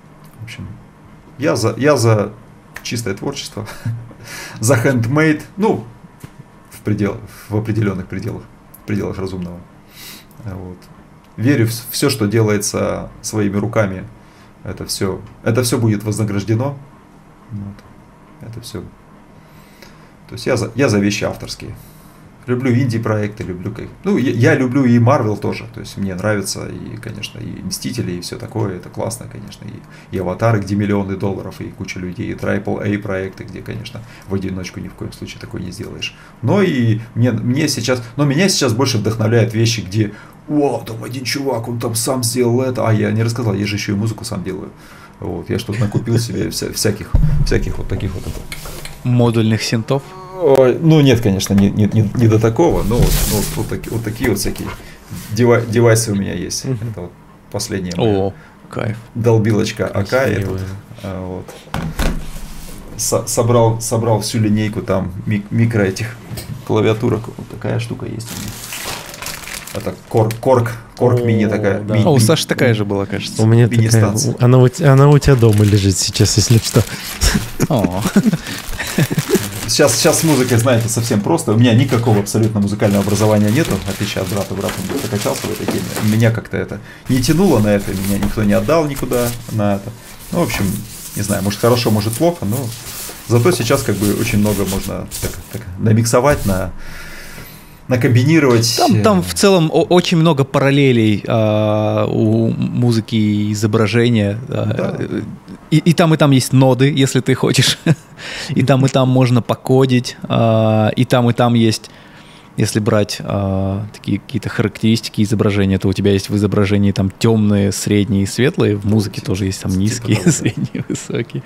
общем, я за, я за чистое творчество, за handmade, ну, в, предел, в определенных пределах, в пределах разумного. Вот. Верю в все, что делается своими руками, это все, это все будет вознаграждено. Вот. Это все. То есть я за, я за вещи авторские. Люблю инди-проекты, люблю как. Ну, я, я люблю и Marvel тоже. То есть мне нравится, и, конечно, и Мстители, и все такое. Это классно, конечно. И, и Аватары, где миллионы долларов, и куча людей, и трипл эй проекты, где, конечно, в одиночку ни в коем случае такое не сделаешь. Но и мне, мне сейчас. Но меня сейчас больше вдохновляют вещи, где вау, там один чувак, он там сам сделал это. А я не рассказал, я же еще и музыку сам делаю. Вот, я что-то накупил себе вся, всяких, всяких вот таких вот. Модульных синтов? Ой, ну нет, конечно, не, не, не, не до такого, но вот, вот, вот, таки, вот такие вот всякие девай, девайсы у меня есть. Mm-hmm. Это вот последняя О, кайф. Долбилочка АК. А, вот. Со, собрал, собрал всю линейку там мик, микро этих клавиатурок. Вот такая штука есть у меня. Это корк, корк, корк мини такая. Да. Ми, О, у Саши такая же была, кажется. У меня такая, она, она у тебя дома лежит сейчас, если что. Сейчас, сейчас с музыкой, знаете, совсем просто. У меня никакого абсолютно музыкального образования нету, в отличие от брата. Брат он прокачался в этой теме. Меня как-то это не тянуло на это, меня никто не отдал никуда на это. Ну, в общем, не знаю, может хорошо, может плохо, но зато сейчас как бы очень много можно так, так, намиксовать, на, накомбинировать. Там, там в целом очень много параллелей а, у музыки и изображения. Да. И, и там, и там есть ноды, если ты хочешь. И там, и там можно покодить. И там, и там есть, если брать такие какие-то характеристики изображения, то у тебя есть в изображении там темные, средние и светлые. В музыке тоже есть там низкие, средние, высокие.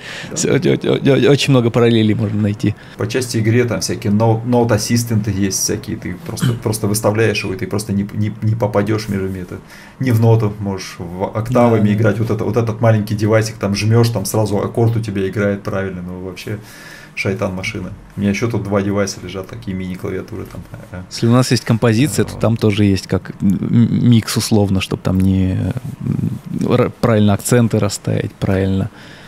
Очень много параллелей можно найти. По части игры там всякие ноут-ассистенты есть всякие. Ты просто, просто выставляешь его, и ты просто не, не, не попадешь между это. Не в ноту, можешь в октавами да, играть. Вот, это, вот этот маленький девайсик там жмешь, там сразу аккорд у тебя играет правильно. Ну вообще шайтан машина. У меня еще тут два девайса лежат, такие мини-клавиатуры там. Если у нас есть композиция, то там тоже есть как микс условно, чтобы там не правильно акценты расставить, правильно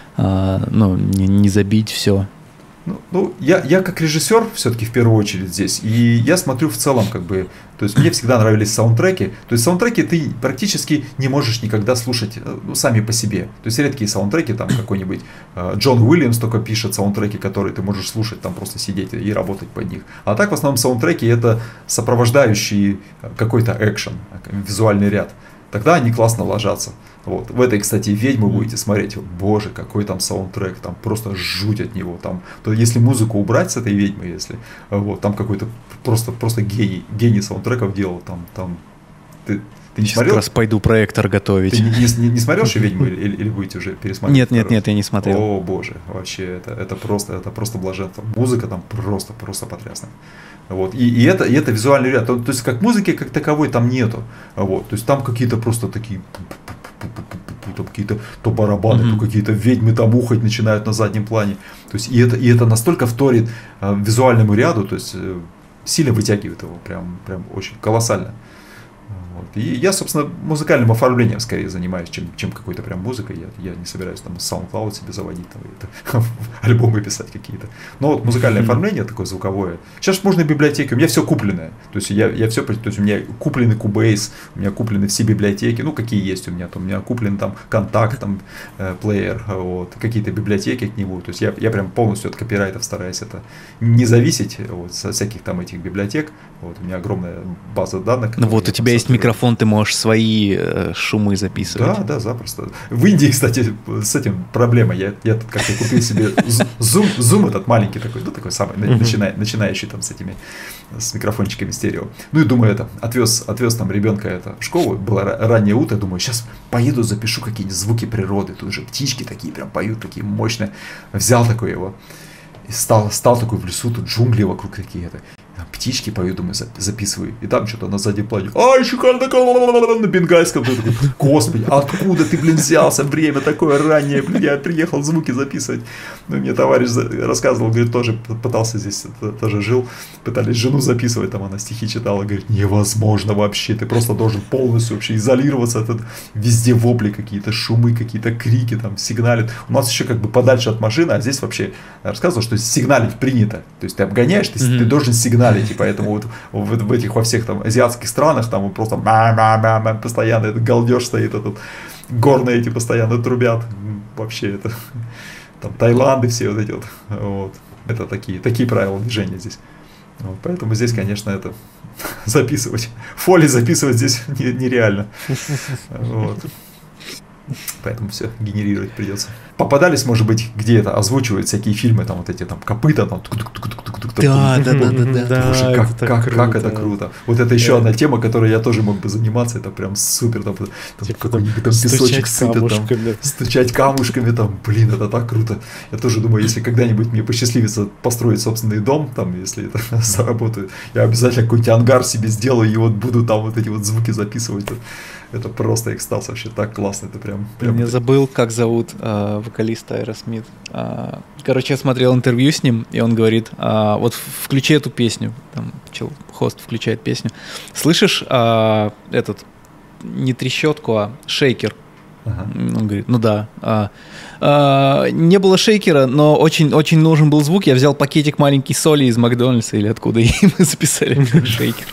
ну, не, не забить все. Ну, ну я, я как режиссер все-таки в первую очередь здесь, и я смотрю в целом как бы, то есть мне всегда нравились саундтреки, то есть саундтреки ты практически не можешь никогда слушать ну, сами по себе, то есть редкие саундтреки, там какой-нибудь э, Джон Уильямс только пишет саундтреки, которые ты можешь слушать, там просто сидеть и работать под них, а так в основном саундтреки это сопровождающий какой-то экшен, визуальный ряд, тогда они классно ложатся. Вот. В этой, кстати, «Ведьму» будете смотреть, боже, какой там саундтрек, там просто жуть от него. Там, то если музыку убрать с этой «Ведьмы», если, вот, там какой-то просто, просто гений, гений саундтреков делал. Там, там, ты, ты не Сейчас смотрел? Как раз пойду проектор готовить. Ты не, не, не смотрел еще «Ведьму» или, или будете уже пересматривать? Нет, нет, нет, я не смотрел. О, боже, вообще, это, это, просто, это просто блаженство. Музыка там просто, просто потрясная. Вот. И, и, это, и это визуальный ряд. То, то есть как музыки как таковой там нету. Вот. То есть там какие-то просто такие... там какие-то то барабаны, mm-hmm. то какие-то ведьмы там ухать начинают на заднем плане. То есть и это, и это настолько вторит э, визуальному ряду, то есть э, сильно вытягивает его, прям, прям очень колоссально. Вот. И я, собственно, музыкальным оформлением скорее занимаюсь, чем, чем какой-то прям музыкой. Я, я не собираюсь там SoundCloud себе заводить, там, это, альбомы писать какие-то. Но вот музыкальное mm-hmm. оформление такое звуковое. Сейчас можно библиотеки, у меня все купленное. То есть я, я все, то есть у меня куплены Cubase, у меня куплены все библиотеки, ну какие есть у меня, то у меня куплен там контакт, там э, плеер, вот, какие-то библиотеки к нему. То есть я, я прям полностью от копирайтов стараюсь это не зависеть вот, со всяких там этих библиотек. Вот, у меня огромная база данных. Ну вот у тебя есть микрофон, ты можешь свои э, шумы записывать. Да, да, запросто. В Индии, кстати, с этим проблема. Я, я тут как-то купил себе Zoom, Zoom этот маленький такой, ну такой самый, uh-huh. начина, начинающий там с этими, с микрофончиками стерео. Ну и думаю, это, отвез, отвез там ребенка это, в школу, было раннее утро, думаю, сейчас поеду, запишу какие-нибудь звуки природы, тут же птички такие прям поют, такие мощные. Взял такой его, и стал, стал такой в лесу, тут джунгли вокруг какие-то. птички поют, думаю, записываю. И там что-то на заднем плане. Ай, шикарно, на бенгальском. Господи, откуда ты, блин, взялся? Время такое раннее, блин, я приехал звуки записывать. Ну, мне товарищ рассказывал, говорит, тоже пытался здесь, тоже жил, пытались жену записывать, там она стихи читала, говорит, невозможно вообще, ты просто должен полностью вообще изолироваться, это везде вопли какие-то, шумы, какие-то крики, там, сигналят. У нас еще как бы подальше от машины, а здесь вообще рассказывал, что сигналить принято. То есть ты обгоняешь, ты, mm-hmm. ты должен сигналить, и поэтому вот в, в этих, во всех там азиатских странах, там просто ма-ма-ма-ма, постоянно этот галдеж стоит, этот, горные эти постоянно трубят, вообще это, там Таиланд и все вот эти вот, вот. Это такие, такие правила движения здесь. Вот, поэтому здесь, конечно, это записывать, фоли записывать здесь нереально. Вот. Поэтому все генерировать придется. Попадались, может быть, где это озвучивают всякие фильмы, там вот эти там копыта, там. Да, да, да, да, да. Слушай, как, это как, как это круто. Вот это еще одна тема, которой я тоже мог бы заниматься. Это прям супер. Там, там типа, какой-нибудь там песочек сыпет, там, стучать камушками, там, блин, это так круто. Я тоже думаю, если когда-нибудь мне посчастливится построить собственный дом, там, если это заработаю, я обязательно какой-нибудь ангар себе сделаю и вот буду там вот эти вот звуки записывать. Это просто экстаз, вообще так классно, это прям... прям... Я забыл, как зовут э, вокалиста Aerosmith. Э, короче, я смотрел интервью с ним, и он говорит, э, вот включи эту песню, там, чел, хост включает песню. Слышишь э, этот, не трещотку, а шейкер? Ага. Он говорит, ну да. А, а, не было шейкера, но очень, очень нужен был звук. Я взял пакетик маленький соли из Макдональдса или откуда, и мы записали шейкер.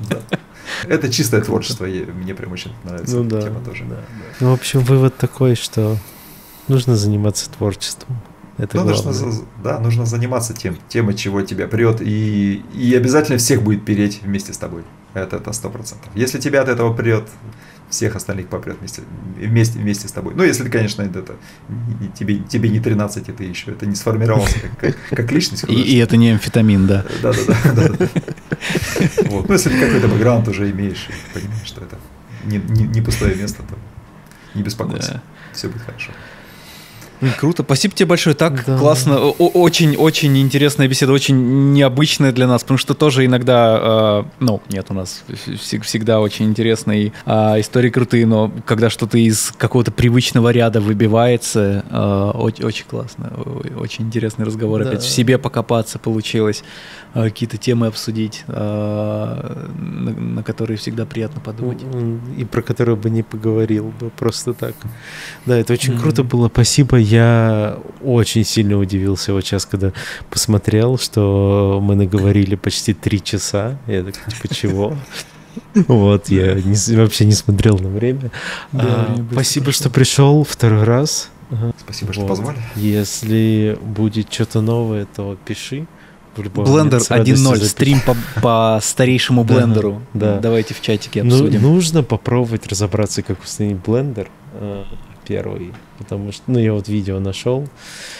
Это чистое творчество, мне прям очень нравится ну, эта да, тема тоже. Да, да. Ну, в общем, вывод такой, что нужно заниматься творчеством. Это ну, нужно, да, нужно заниматься тем, тем, от чего тебя прет, и, и обязательно всех будет переть вместе с тобой. Это сто процентов. Если тебя от этого прет, всех остальных попрет вместе, вместе, вместе с тобой. Ну, если, конечно, это, тебе, тебе не тринадцать, и ты еще это не сформировался как, как, как личность. И, и это не амфетамин, да. Да-да-да. Вот. Ну, если ты какой-то бэкграунд уже имеешь, и понимаешь, что это не, не, не пустое место, то не беспокойся, да. Все будет хорошо. Круто, спасибо тебе большое, так да. классно, очень-очень интересная беседа, очень необычная для нас, потому что тоже иногда, э, ну, нет, у нас всегда очень интересные э, истории крутые, но когда что-то из какого-то привычного ряда выбивается, э, очень, очень классно, очень интересный разговор, да. Опять в себе покопаться получилось, э, какие-то темы обсудить, э, на, на которые всегда приятно подумать. И про которые бы не поговорил бы просто так. Да, это очень mm-hmm. круто было, спасибо. Я очень сильно удивился вот сейчас, когда посмотрел, что мы наговорили почти три часа. Я так, типа, чего? Вот, я не, вообще не смотрел на время. Да, а, спасибо, что пришел второй раз. Ага. Спасибо, что вот. позвали. Если будет что-то новое, то пиши. Блендер один ноль, стрим по, по старейшему блендеру. Да, да. Давайте в чатике обсудим. Ну, нужно попробовать разобраться, как установить блендер. Первый, потому что, ну, я вот видео нашел.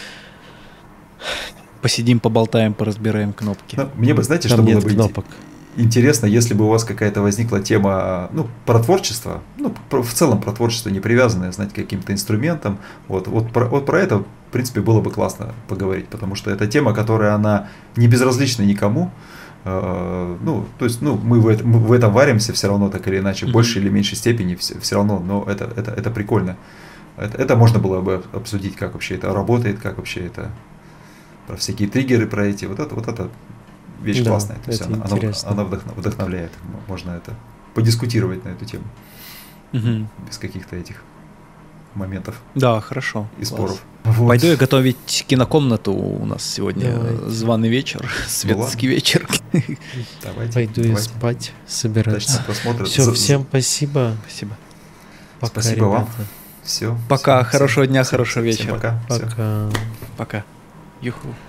Посидим, поболтаем, поразбираем кнопки. Ну, мне бы, знаете, Там что было бы кнопок. интересно, если бы у вас какая-то возникла тема, ну, про творчество, ну, про, в целом про творчество, не привязанное, знаете, к каким-то инструментам, вот, вот, про, вот про это, в принципе, было бы классно поговорить, потому что это тема, которая, она не безразлична никому. Ну, то есть, ну, мы в, это, мы в этом варимся все равно, так или иначе, в большей или меньшей степени, все, все равно, но это, это, это прикольно. Это, это можно было бы обсудить, как вообще это работает, как вообще это, про всякие триггеры, про эти, вот это, вот это вещь да, классная, то есть она, она, она вдохновляет, можно это подискутировать на эту тему, угу. без каких-то этих моментов. Да, хорошо. И споров. Вот. Пойду я готовить кинокомнату, у нас сегодня давайте. Званый вечер, светский ну, вечер. Давайте. Пойду давайте. Я спать, собираться. Все, За... всем спасибо. Спасибо. Пока, спасибо ребята. Вам. Все. Пока, всем, хорошего дня, всем, хорошего всем вечера. Пока. Пока. Пока. Юху.